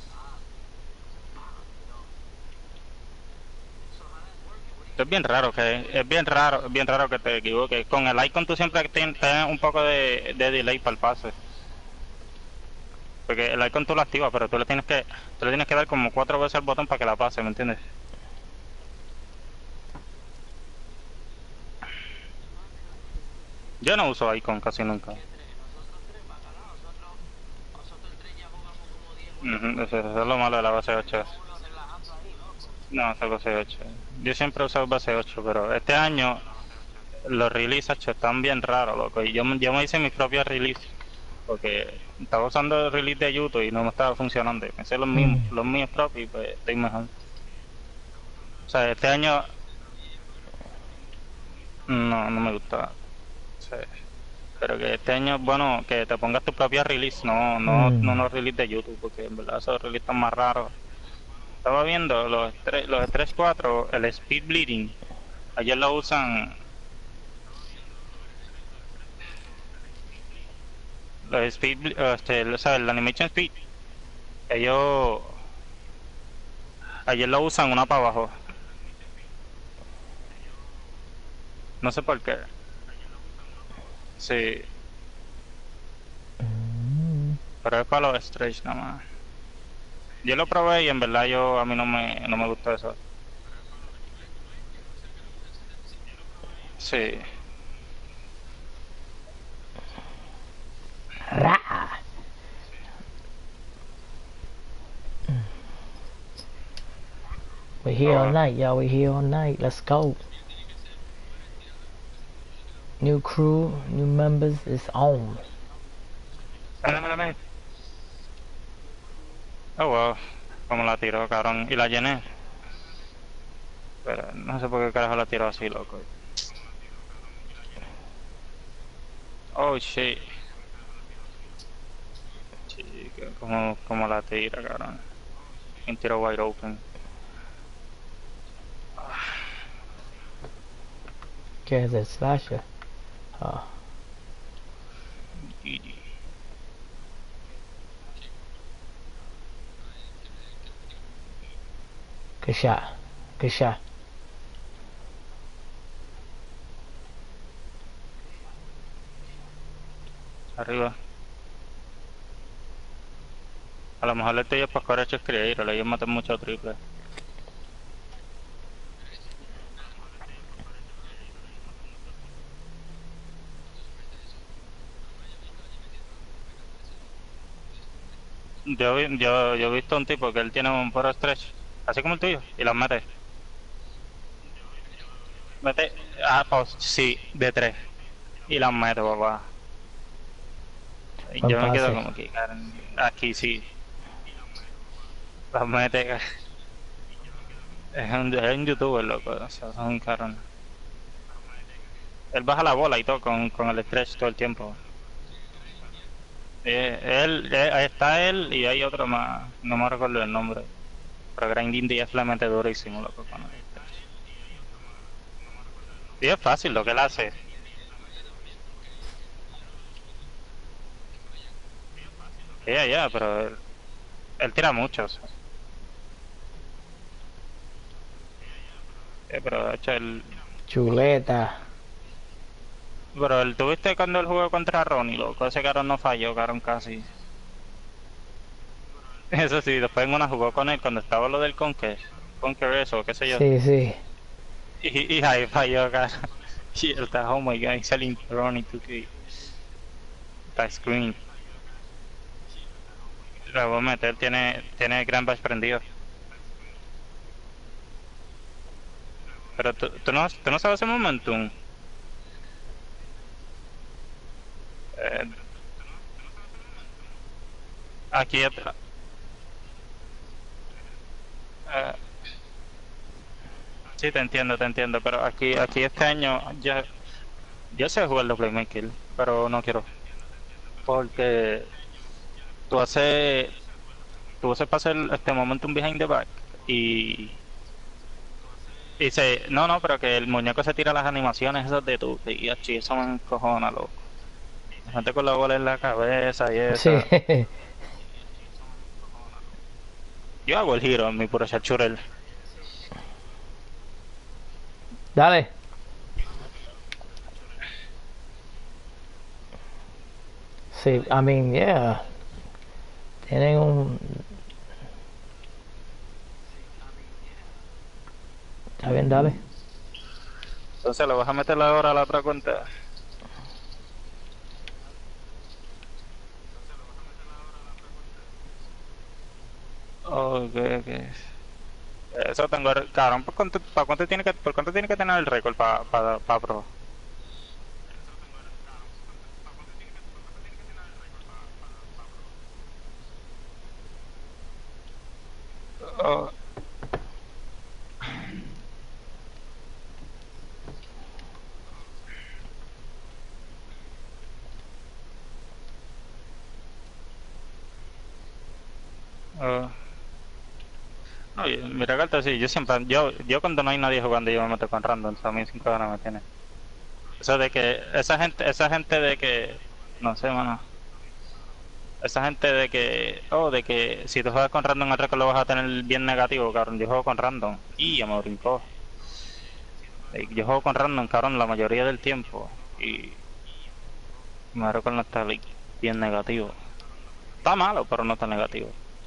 Es bien raro que es bien raro, es bien raro que te equivoques. Con el icon tú siempre tienes un poco de, de delay para el pase. Porque el icon tú lo activas, pero tú le tienes que tú le tienes que dar como cuatro veces al botón para que la pase, ¿me entiendes? Yo no uso icon casi nunca. Uh-huh, eso, eso es lo malo de la base ocho. No, es base ocho. Yo siempre he usado base ocho, pero este año los releases están bien raros, loco. Y yo, yo me hice mis propios releases. Porque estaba usando el release de YouTube y no me estaba funcionando. Me hice los mismos, mm. los míos propios y pues estoy mejor. O sea, este año no, no me gusta. O sea, pero que este año es bueno que te pongas tu propia release, no, no, mm. no los release de YouTube, porque en verdad esos releases están más raros. Estaba viendo los los tres cuatro, el speed bleeding. Ayer lo usan. Los speed, este, ¿sabes? El animation speed. Ellos ayer lo usan una para abajo. No sé por qué. Sí. Pero es para los stretch nada más. Yo lo probé y en verdad yo a mí no me no me gusta eso. Sí. Ra. We're here all night, y'all. We're here all night. Let's go. New crew, new members is on. Oh, wow. Como la tiró, cabrón. Y la llené. Pero no sé por qué carajo la tiró así, loco. Oh, shit. que como, como la tira, cabrón. Un tiro wide open. ¿Qué es el slasher? Ah. G G. Good shot. Good shot. Arriba. A lo mejor le estoy para Courage Creator, ellos matan mucho triple. Yo, vi- yo, yo he visto un tipo que él tiene un puro stretch, así como el tuyo, y los mete. Mete, ah, pues sí, de tres. Y las mete, papá. Y Buen yo me quedo pase. como que, cabrón, aquí sí. Las mete. Es un, es un youtuber, loco, o sea, son cabrón. Él baja la bola y todo con, con el stretch todo el tiempo. Eh, él, eh, ahí está él y hay otro más, no me recuerdo el nombre. Pero Grinding D es le mete durísimo, loco, con el stretch. Y es fácil lo que él hace. Ya, ya, pero él, él tira muchos. Eh, pero de hecho él... Chuleta. Pero él tuviste cuando él jugó contra Ronnie, loco, ese carón no falló, carón casi. Eso sí, después en una jugó con él cuando estaba lo del Conquer, Conquer eso, qué sé yo. Sí, sí. Y, y ahí falló, cara. Y él está, oh my god, he's selling Ronnie two K. Está screen. Lo voy a meter, tiene, tiene Grand Bash prendido. Pero tú, tú, no, tú no sabes el momentum. Eh, aquí atrás. Eh, sí, te entiendo, te entiendo, pero aquí, aquí este año ya, yo sé jugar de Playmaker, pero no quiero. Porque tú haces, tú haces pasar este momentum behind the back y, y se, no, no, pero que el muñeco se tira las animaciones esas de tu, y así, eso me encojona, loco. La gente con la bola en la cabeza y eso. Sí. Yo hago el giro en mi puro chachurel. Dale. Sí, I mean, yeah. Tienen un... Está bien, dale. Entonces le vas a meter ahora a la otra cuenta. Ok, ok. Eso tengo, cabrón, ¿por cuánto, para cuánto tiene que, por cuánto tiene que tener el récord para pa, pa pro? Oh. Oh. Oye, mira que alto, sí, yo siempre, yo, yo cuando no hay nadie jugando yo me meto con random, a mí cinco ganas me tiene. Eso de que, esa gente, esa gente de que, no sé, mano. Esa gente de que, oh, de que si tú juegas con random el récord lo vas a tener bien negativo, cabrón. Yo juego con random y ya me brincó. Yo juego con random, cabrón, la mayoría del tiempo y mi récord no está like, bien negativo. Está malo, pero no está negativo.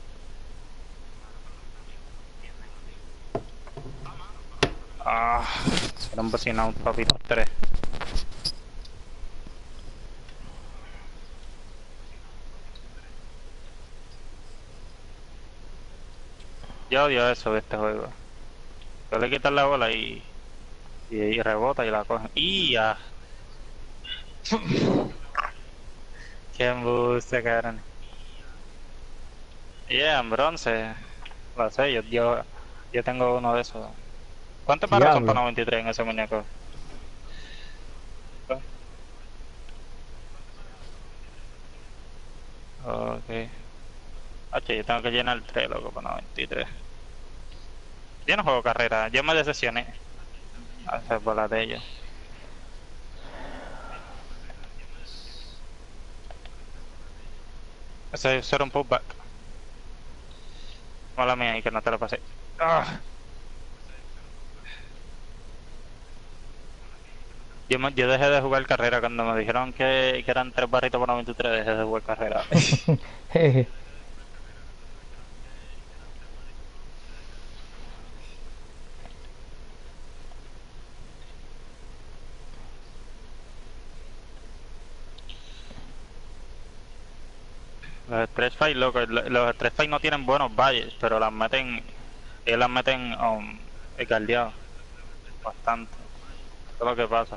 Ah, será un vecino, un papito tres. Yo odio eso de este juego. Yo le quitas la bola y, y, y rebota y la cogen. ¡Y ya! ¡Qué embuste, cabrón! Yeah, en bronce. Lo sé, yo, yo, yo tengo uno de esos. ¿Cuánto para son para noventa y tres en ese muñeco? Ok. H, yo tengo que llenar tres, loco, para noventa y tres. Yo no juego carrera, yo me decepcioné. A hacer bolas de ellos. Ese eso era un pullback. Mala mía, y que no te lo pasé. Ah. Yo, me- yo dejé de jugar carrera cuando me dijeron que, que eran tres barritos por noventa y tres, dejé de jugar carrera. Jeje. Los Stress Fight, loco, lo- los Stress Fight no tienen buenos valles, pero las meten, ellos las meten um, guardiados bastante. Eso es lo que pasa.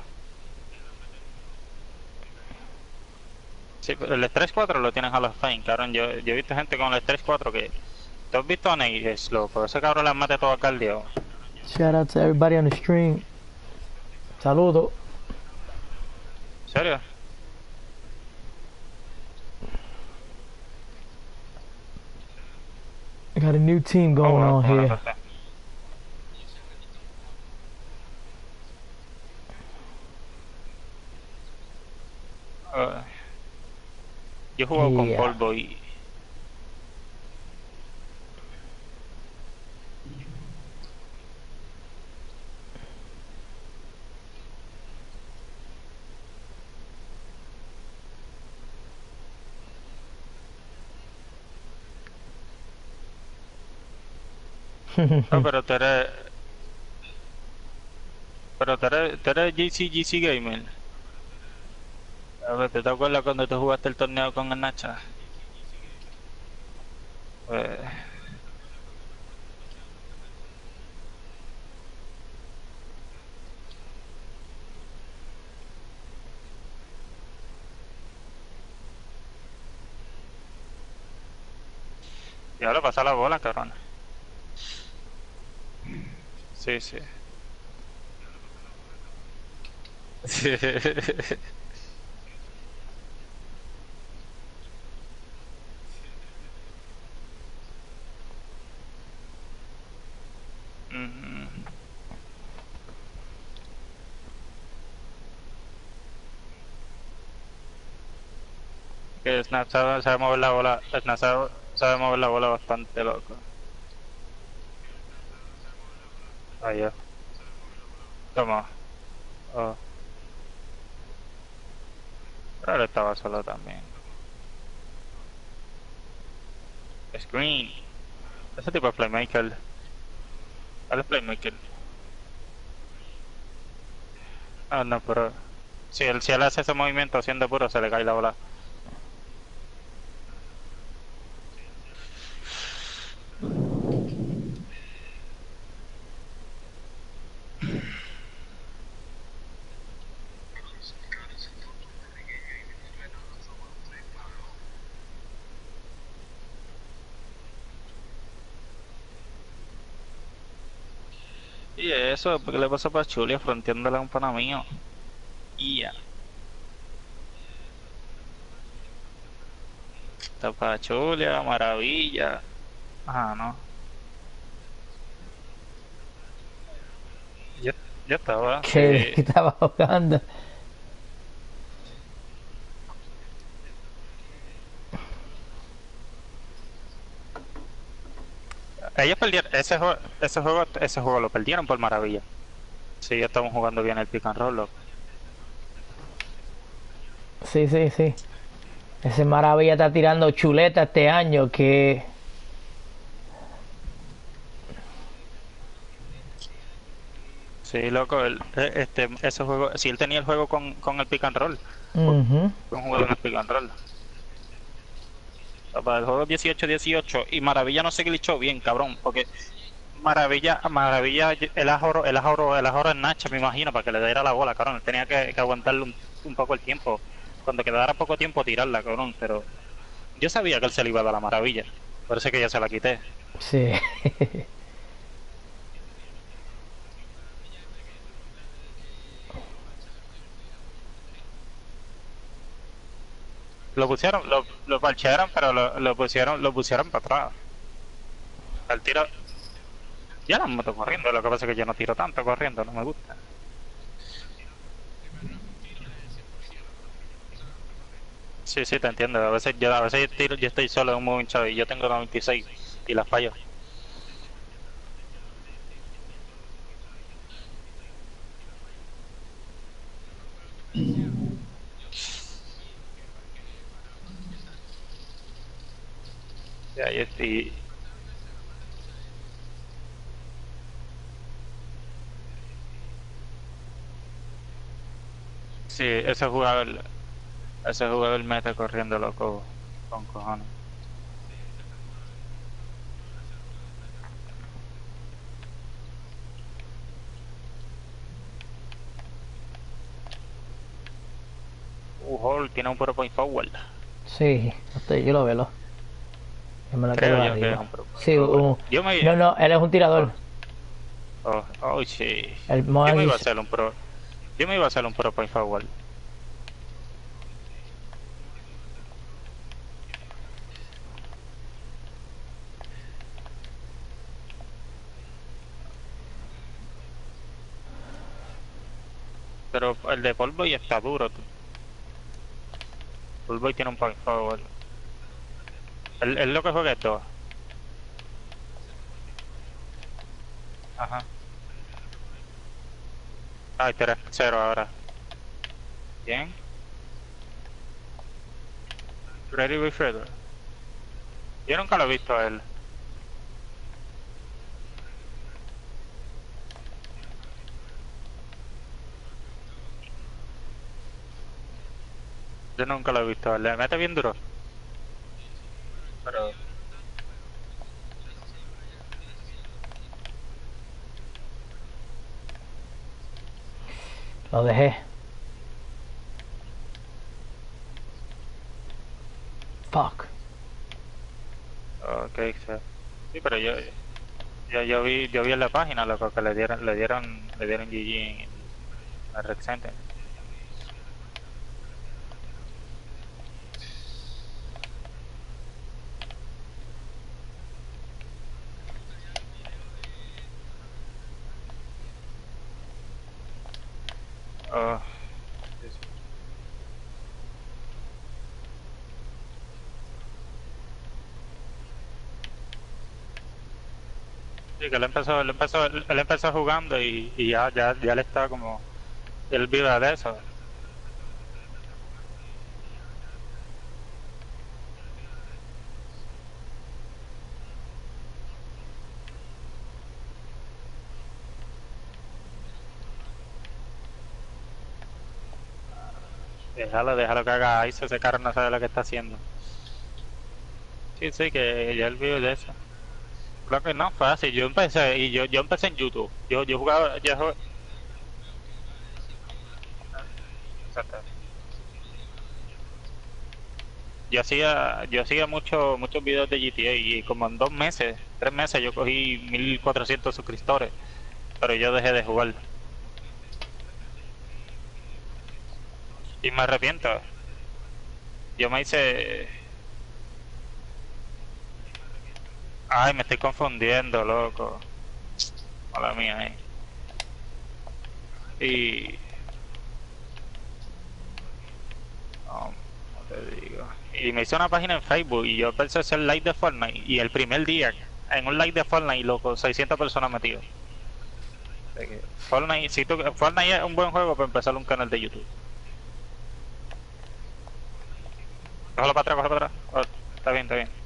Sí, pero el Stress cuatro lo tienes a los Fight, cabrón. Yo, yo he visto gente con el Stress cuatro que... ¿Tú has visto a Negues, loco? Ese cabrón las mete todas guardiados. Shout out to everybody on the stream. Saludos. ¿En serio? I got a new team going Oh, on bueno, here. no sé. Uh, yo he jugado con Yeah. polvo y... No, pero tú eres... Pero tú eres, tú eres G C G C Gamer. A ver, ¿te acuerdas cuando tú jugaste el torneo con el Nacha? Pues... Y ahora pasa la bola, cabrón. Sí, sí. Sí. Ujú. Que Snap sabe, sabe mover la bola. Snap sabe, sabe mover la bola bastante, loco. Ahí ya. Toma. Oh. Pero él estaba solo también. Screen. Ese tipo de playmaker. ¿Cuál es playmaker? Ah, no, pero... Si él, si él hace ese movimiento haciendo puro, se le cae la bola. Y eso, porque le pasó para Chulia fronteándole a un pana mío. Y ya. Está para Chulia, maravilla. Ah, no. Yo, yo estaba. Que Sí. estaba jugando. Ellos perdieron. Ese juego, ese juego, ese juego lo perdieron por maravilla. Sí, ya estamos jugando bien el pick and roll, loco. Sí, sí, sí. Ese maravilla está tirando chuleta este año que... Sí, loco, el, eh, este, ese juego, si él tenía el juego con, con el pick and roll, Ujú. con un juego en el pick and roll. Para el juego dieciocho dieciocho y Maravilla no se glitchó bien, cabrón, porque Maravilla, Maravilla, el ajoro, el ajoro, el ajoro en Nacha, me imagino, para que le diera la bola, cabrón, él tenía que, que aguantarle un, un poco el tiempo, cuando quedara poco tiempo tirarla, cabrón, pero yo sabía que él se le iba a dar la Maravilla, por eso es que ya se la quité. Sí. Lo pusieron, lo, lo parchearon, pero lo, lo pusieron, lo pusieron para atrás. El tiro. Ya la moto corriendo, lo que pasa es que yo no tiro tanto corriendo, no me gusta. Sí, sí, te entiendo. A veces yo, a veces yo tiro, yo estoy solo en un momento y yo tengo noventa y seis y las fallo. Ya, y, y sí, ese jugador, ese jugador mete corriendo loco con cojones. Uh, Hall tiene un pro point forward. Sí, este, yo lo veo. Yo me la Creo quedo yo arriba. que es un pro point Sí, forward. un- Yo me- no, no, él es un tirador. Oh, oh, sí. El Yo me iba a Moagis- hacer un pro. Yo me iba a hacer un pro point forward. Pero el de Paul Boy está duro. Tú. Paul Boy tiene un point forward. Él, él lo que juega es dos. Ajá. Ay, tres cero ahora. Bien. Ready with Fredor. Yo nunca lo he visto a él. Yo nunca lo he visto a él. Le mete bien duro. Pero... Lo dejé. Fuck. Ok, sí. Sí, pero yo, yo, yo vi, yo vi en la página loco que le dieron, le dieron, le dieron G G en el Red Center. Oh. Sí, que él empezó, él empezó, él empezó jugando y, y ya, ya, ya le está como, él vive de eso. Déjalo, déjalo que haga eso, ese carro no sabe lo que está haciendo. Sí, sí, que ya él vive de eso. Creo que no, fue así, yo empecé, y yo, yo empecé en YouTube, yo, yo jugaba, yo jugaba... Exacto. Yo hacía, yo hacía mucho, muchos videos de G T A y como en dos meses, tres meses yo cogí mil cuatrocientos suscriptores, pero yo dejé de jugar. Y me arrepiento. Yo me hice... Ay, me estoy confundiendo, loco. Mala mía, eh. Y... No, no te digo. Y me hice una página en Facebook y yo pensé hacer live de Fortnite. Y el primer día, en un live de Fortnite, loco, seiscientas personas metidas. Fortnite, si tú, Fortnite es un buen juego para empezar un canal de YouTube. Cógelo para atrás, cógelo para atrás. Oh, está bien, está bien.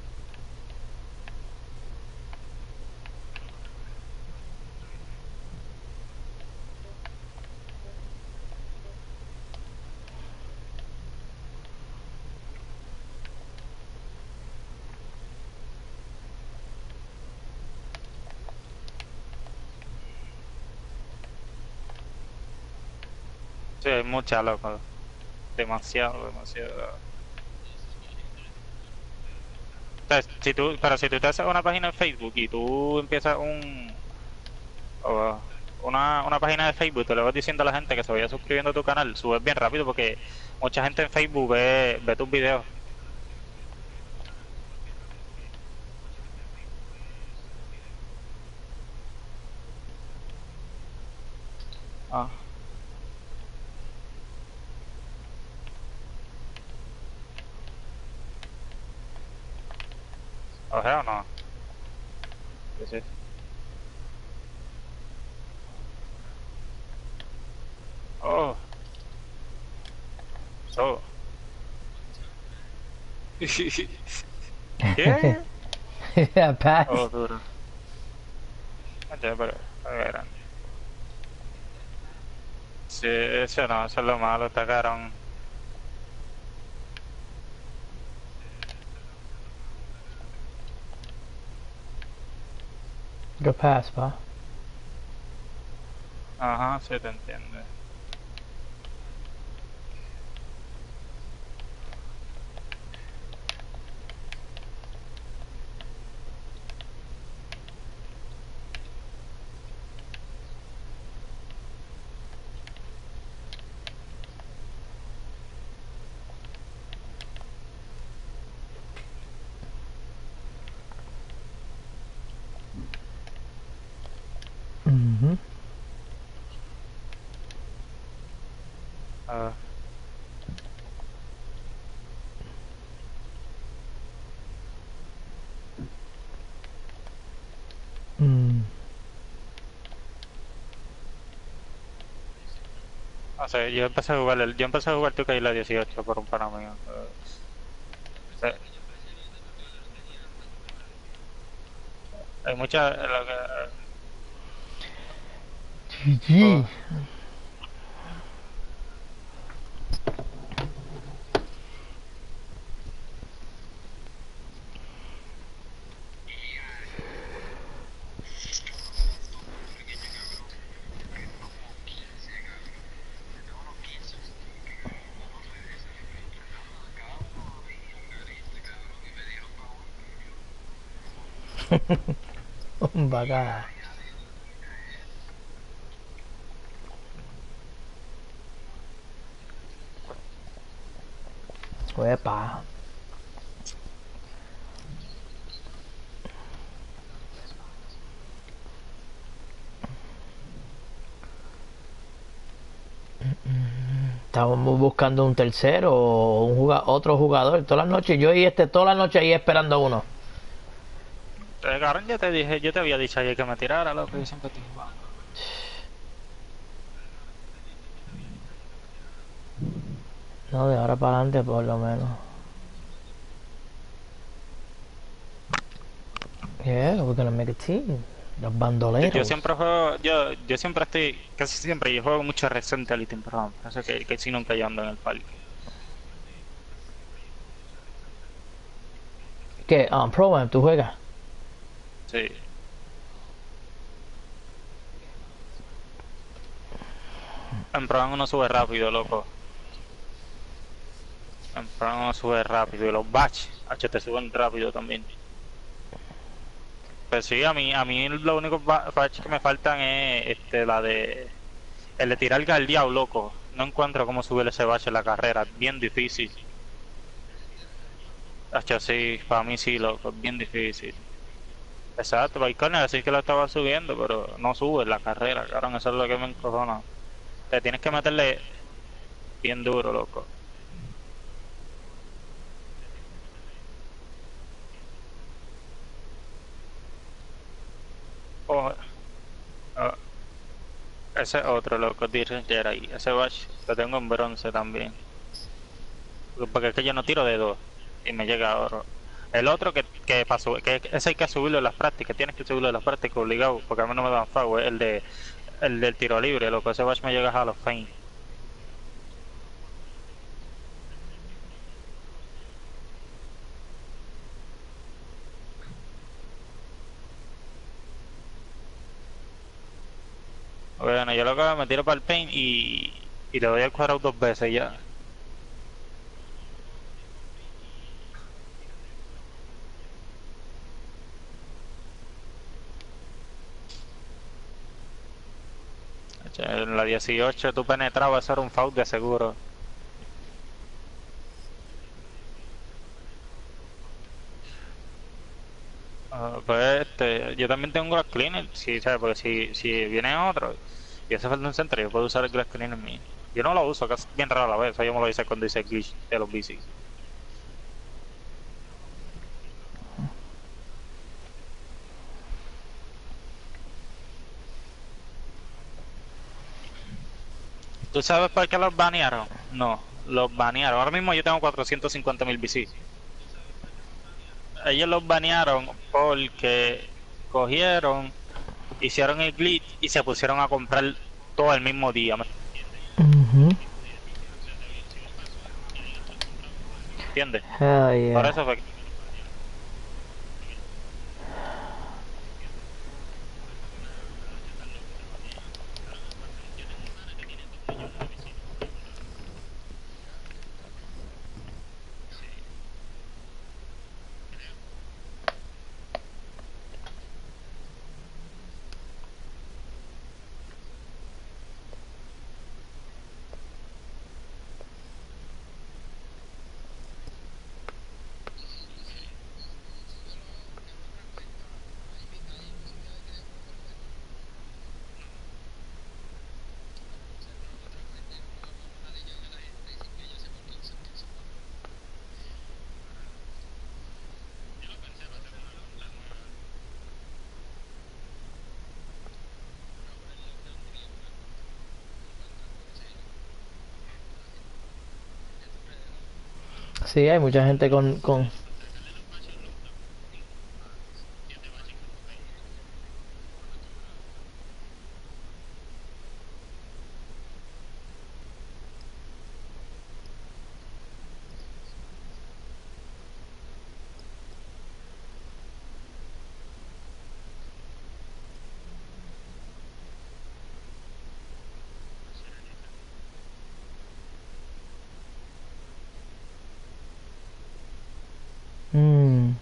Sí, hay mucha, loco. Demasiado, demasiado. O sea, si tú, pero si tú te haces una página en Facebook y tú empiezas un... o una, una página de Facebook, te le vas diciendo a la gente que se vaya suscribiendo a tu canal, subes bien rápido porque mucha gente en Facebook ve, ve tus videos Ah. ¿O sea o no? Sí, sí. Oh. So. ¿Qué? Yeah, pass. Oh, duro. Oye, pero, a ver. Sí, eso no, eso es lo malo, está carón. Good pass, pa. Ajá, sí te entiende. Mm-hmm. Uh, Mm. o sea, yo empecé a jugar el, yo empecé a jugar tu la dieciocho por un pana mío. Uh, sí. Hay muchas lo que, G G. Bacana. Uepa. Estábamos buscando un tercero o un juga- otro jugador todas las noches. Yo y este toda la noche ahí esperando uno. eh, cabrón, yo te dije, yo te había dicho ayer que me tirara, loco, yo siempre estoy jugando. No, de ahora para adelante por lo menos. Yeah, we're gonna make a team. Los Yo, bandoleros. yo siempre juego, yo, yo siempre estoy, casi siempre, yo juego mucho Resident Evil temprano, por eso que, que si nunca yo ando en el parque. ¿Qué? Um, Pro Am, ¿tú juegas? Sí. En Pro uno sube rápido, loco. En Pro uno sube rápido y los batch, H te suben rápido también. Pero sí, a mí, a mí los únicos ba- batch que me faltan es este, la de el de tirar guardiao, loco. No encuentro cómo subir ese batch en la carrera, bien difícil. H sí, para mí sí, loco, bien difícil. Exacto, Baikona así que lo estaba subiendo, pero no sube en la carrera, cabrón, eso es lo que me encojona. Te tienes que meterle bien duro, loco. Oh, oh, ese otro, loco, Ranger ahí, ese batch lo tengo en bronce también. Porque es que yo no tiro de dos y me llega oro. El otro que, que pasó, que ese hay que subirlo en las prácticas, tienes que subirlo en las prácticas obligado, porque a mí no me dan foul, es el de el del tiro libre, loco, ese batch me llega a los fein. Bueno, yo lo que me tiro para el paint y, y le doy al cuadrado dos veces ya. En la dieciocho tú penetrabas, eso era un foul de seguro. Uh, pues este, yo también tengo las cleaners, sí, ¿sabes? Porque si, si viene otro y hace falta un center, yo puedo usar el grass screen en mí. Yo no lo uso, casi bien raro a la vez, o sea, yo me lo hice cuando hice el glitch de los B C. ¿Tú sabes por qué los banearon? No, los banearon. Ahora mismo yo tengo cuatrocientos cincuenta mil B C. Ellos los banearon porque cogieron, hicieron el glitch y se pusieron a comprar todo el mismo día. Uh-huh. ¿Entiendes? Oh, yeah. Por eso fue que... Sí, hay mucha gente con... con... Mm.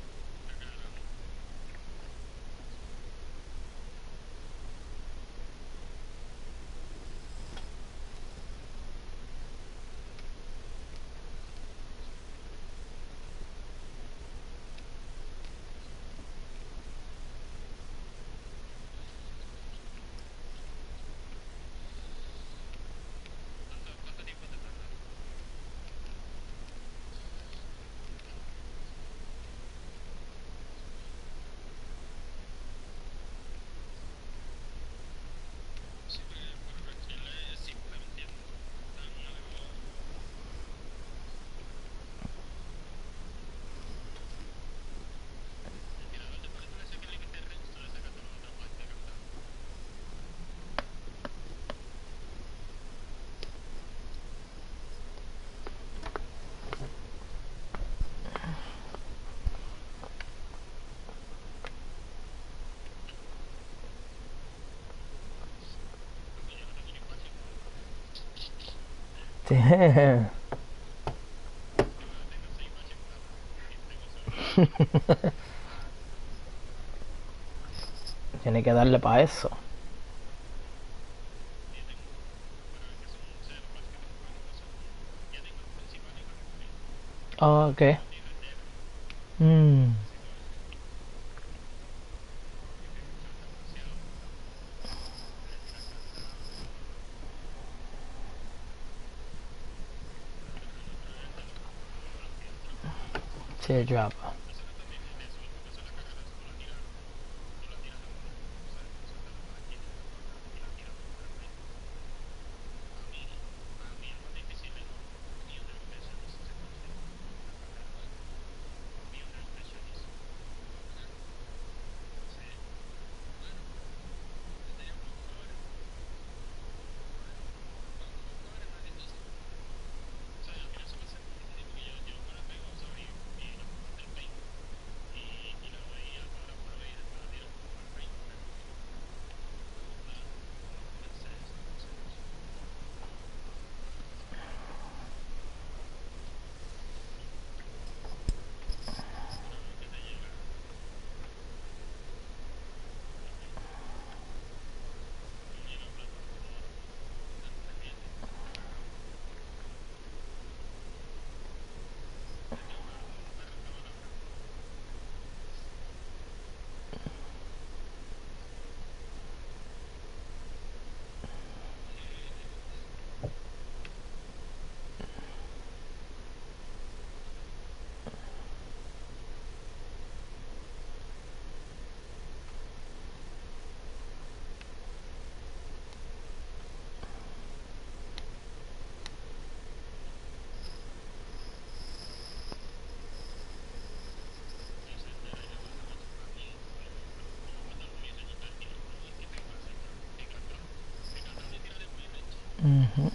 Damn. Tiene que darle para eso. Oh, ok. Mm. Teardrop. Ujú.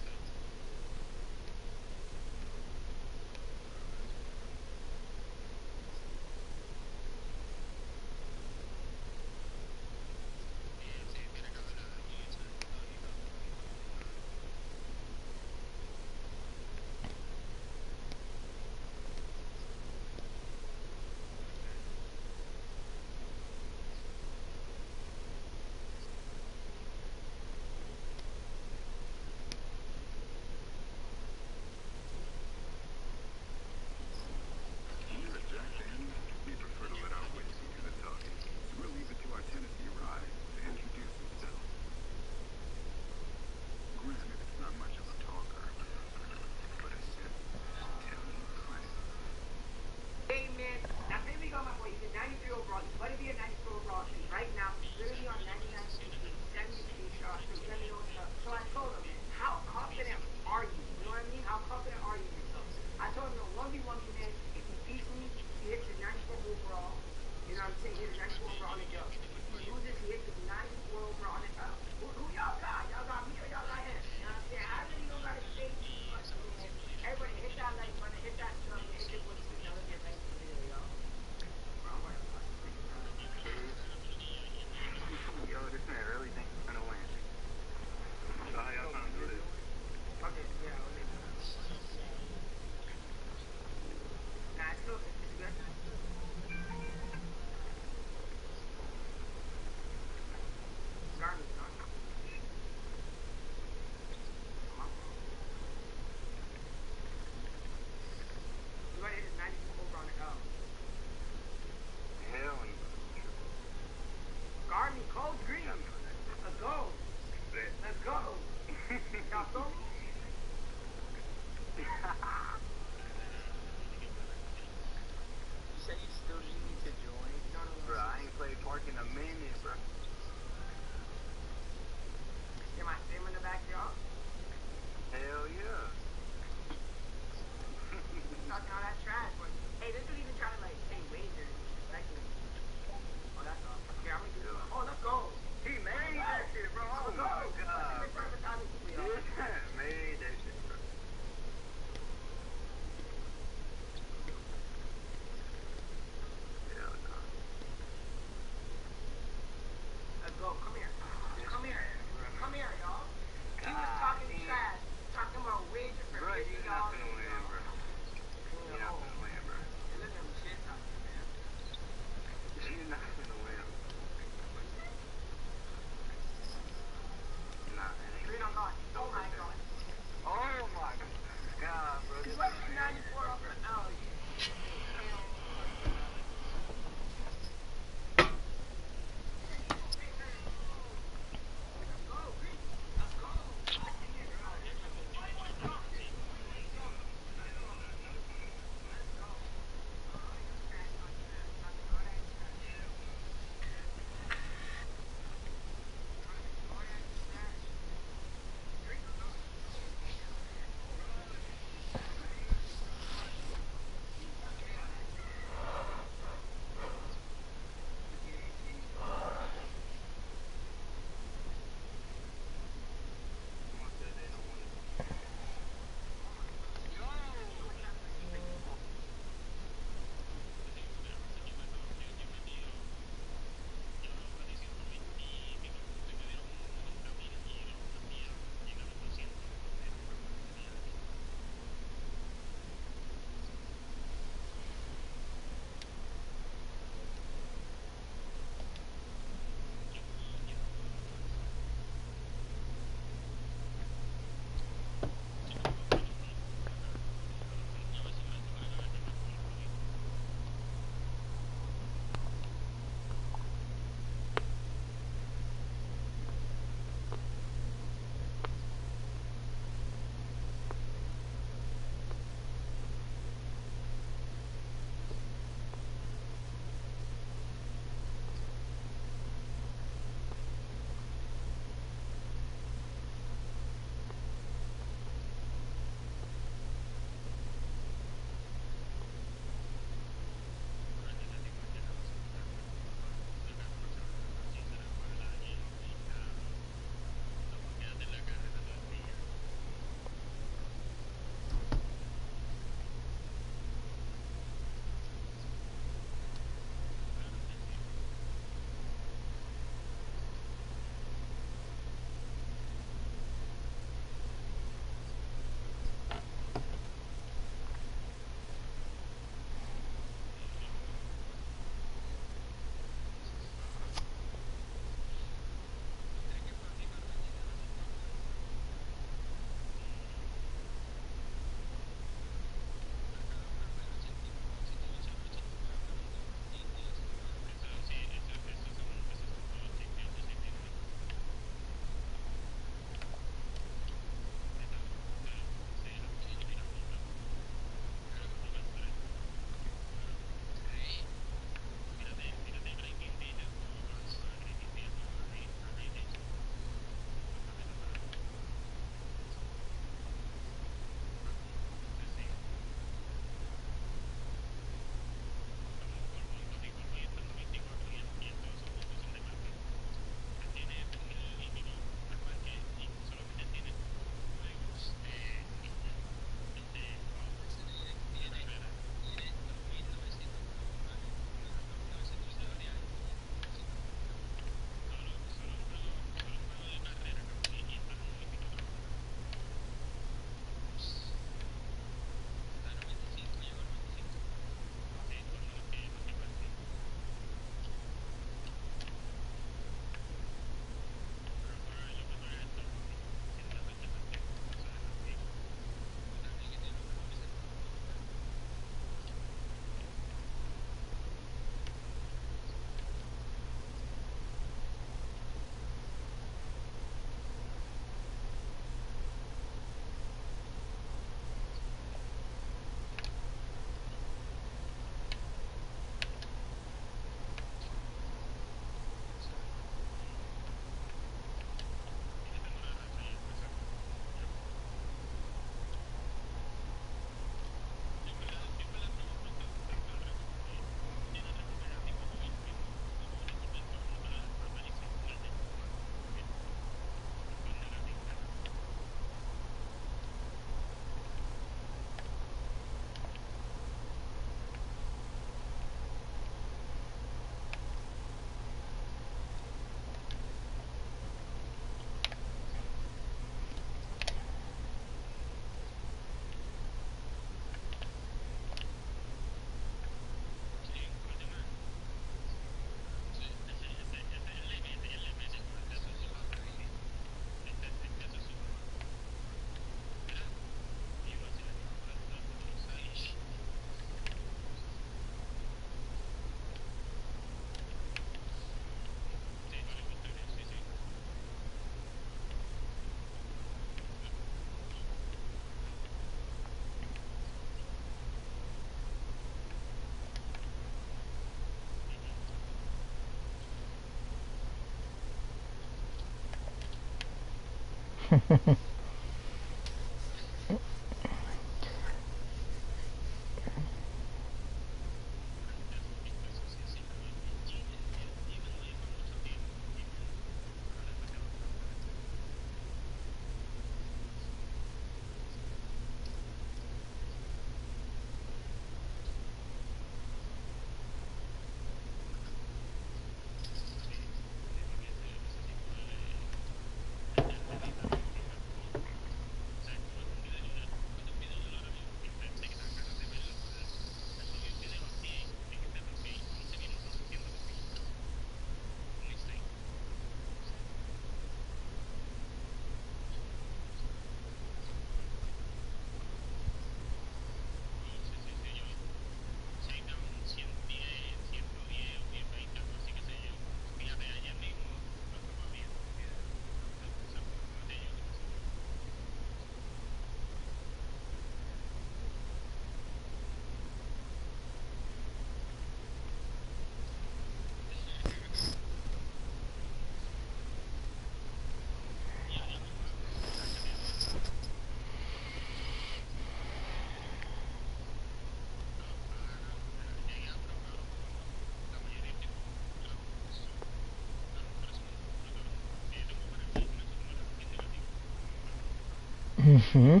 Ujú.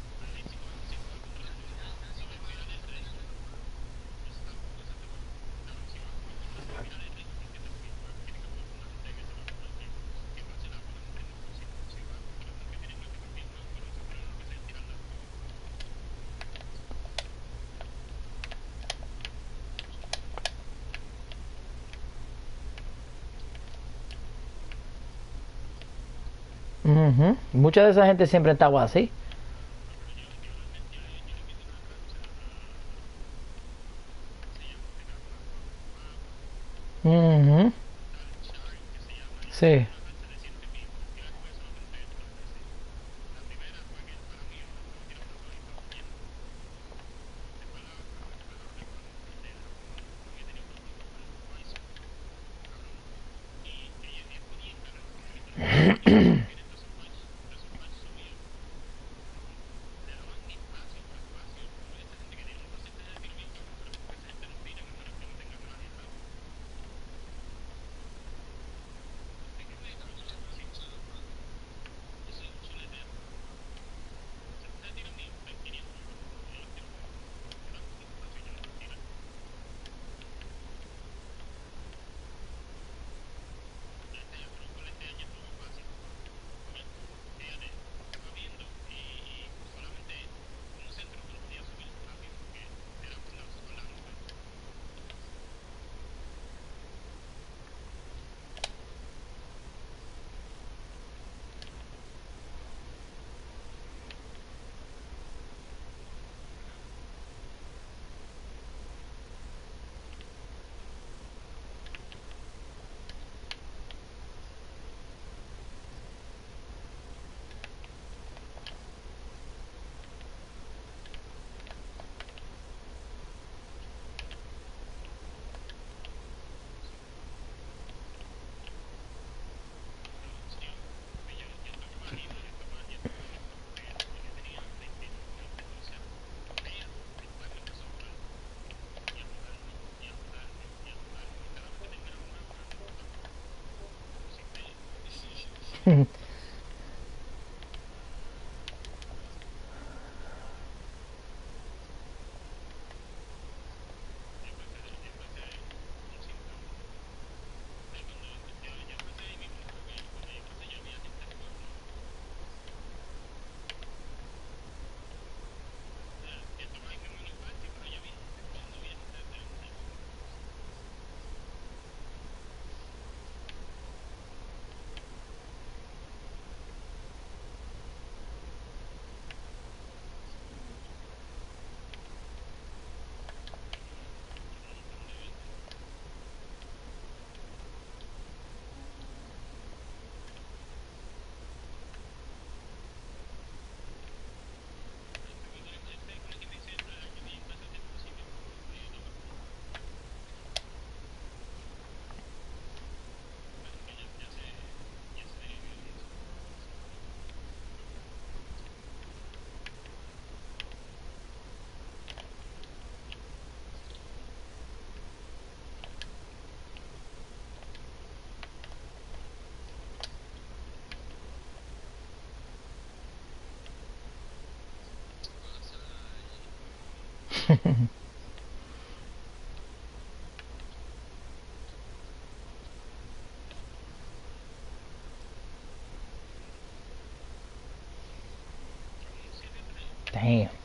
Ujú. Mucha de esa gente siempre estaba así. Ujú. Sí. Damn.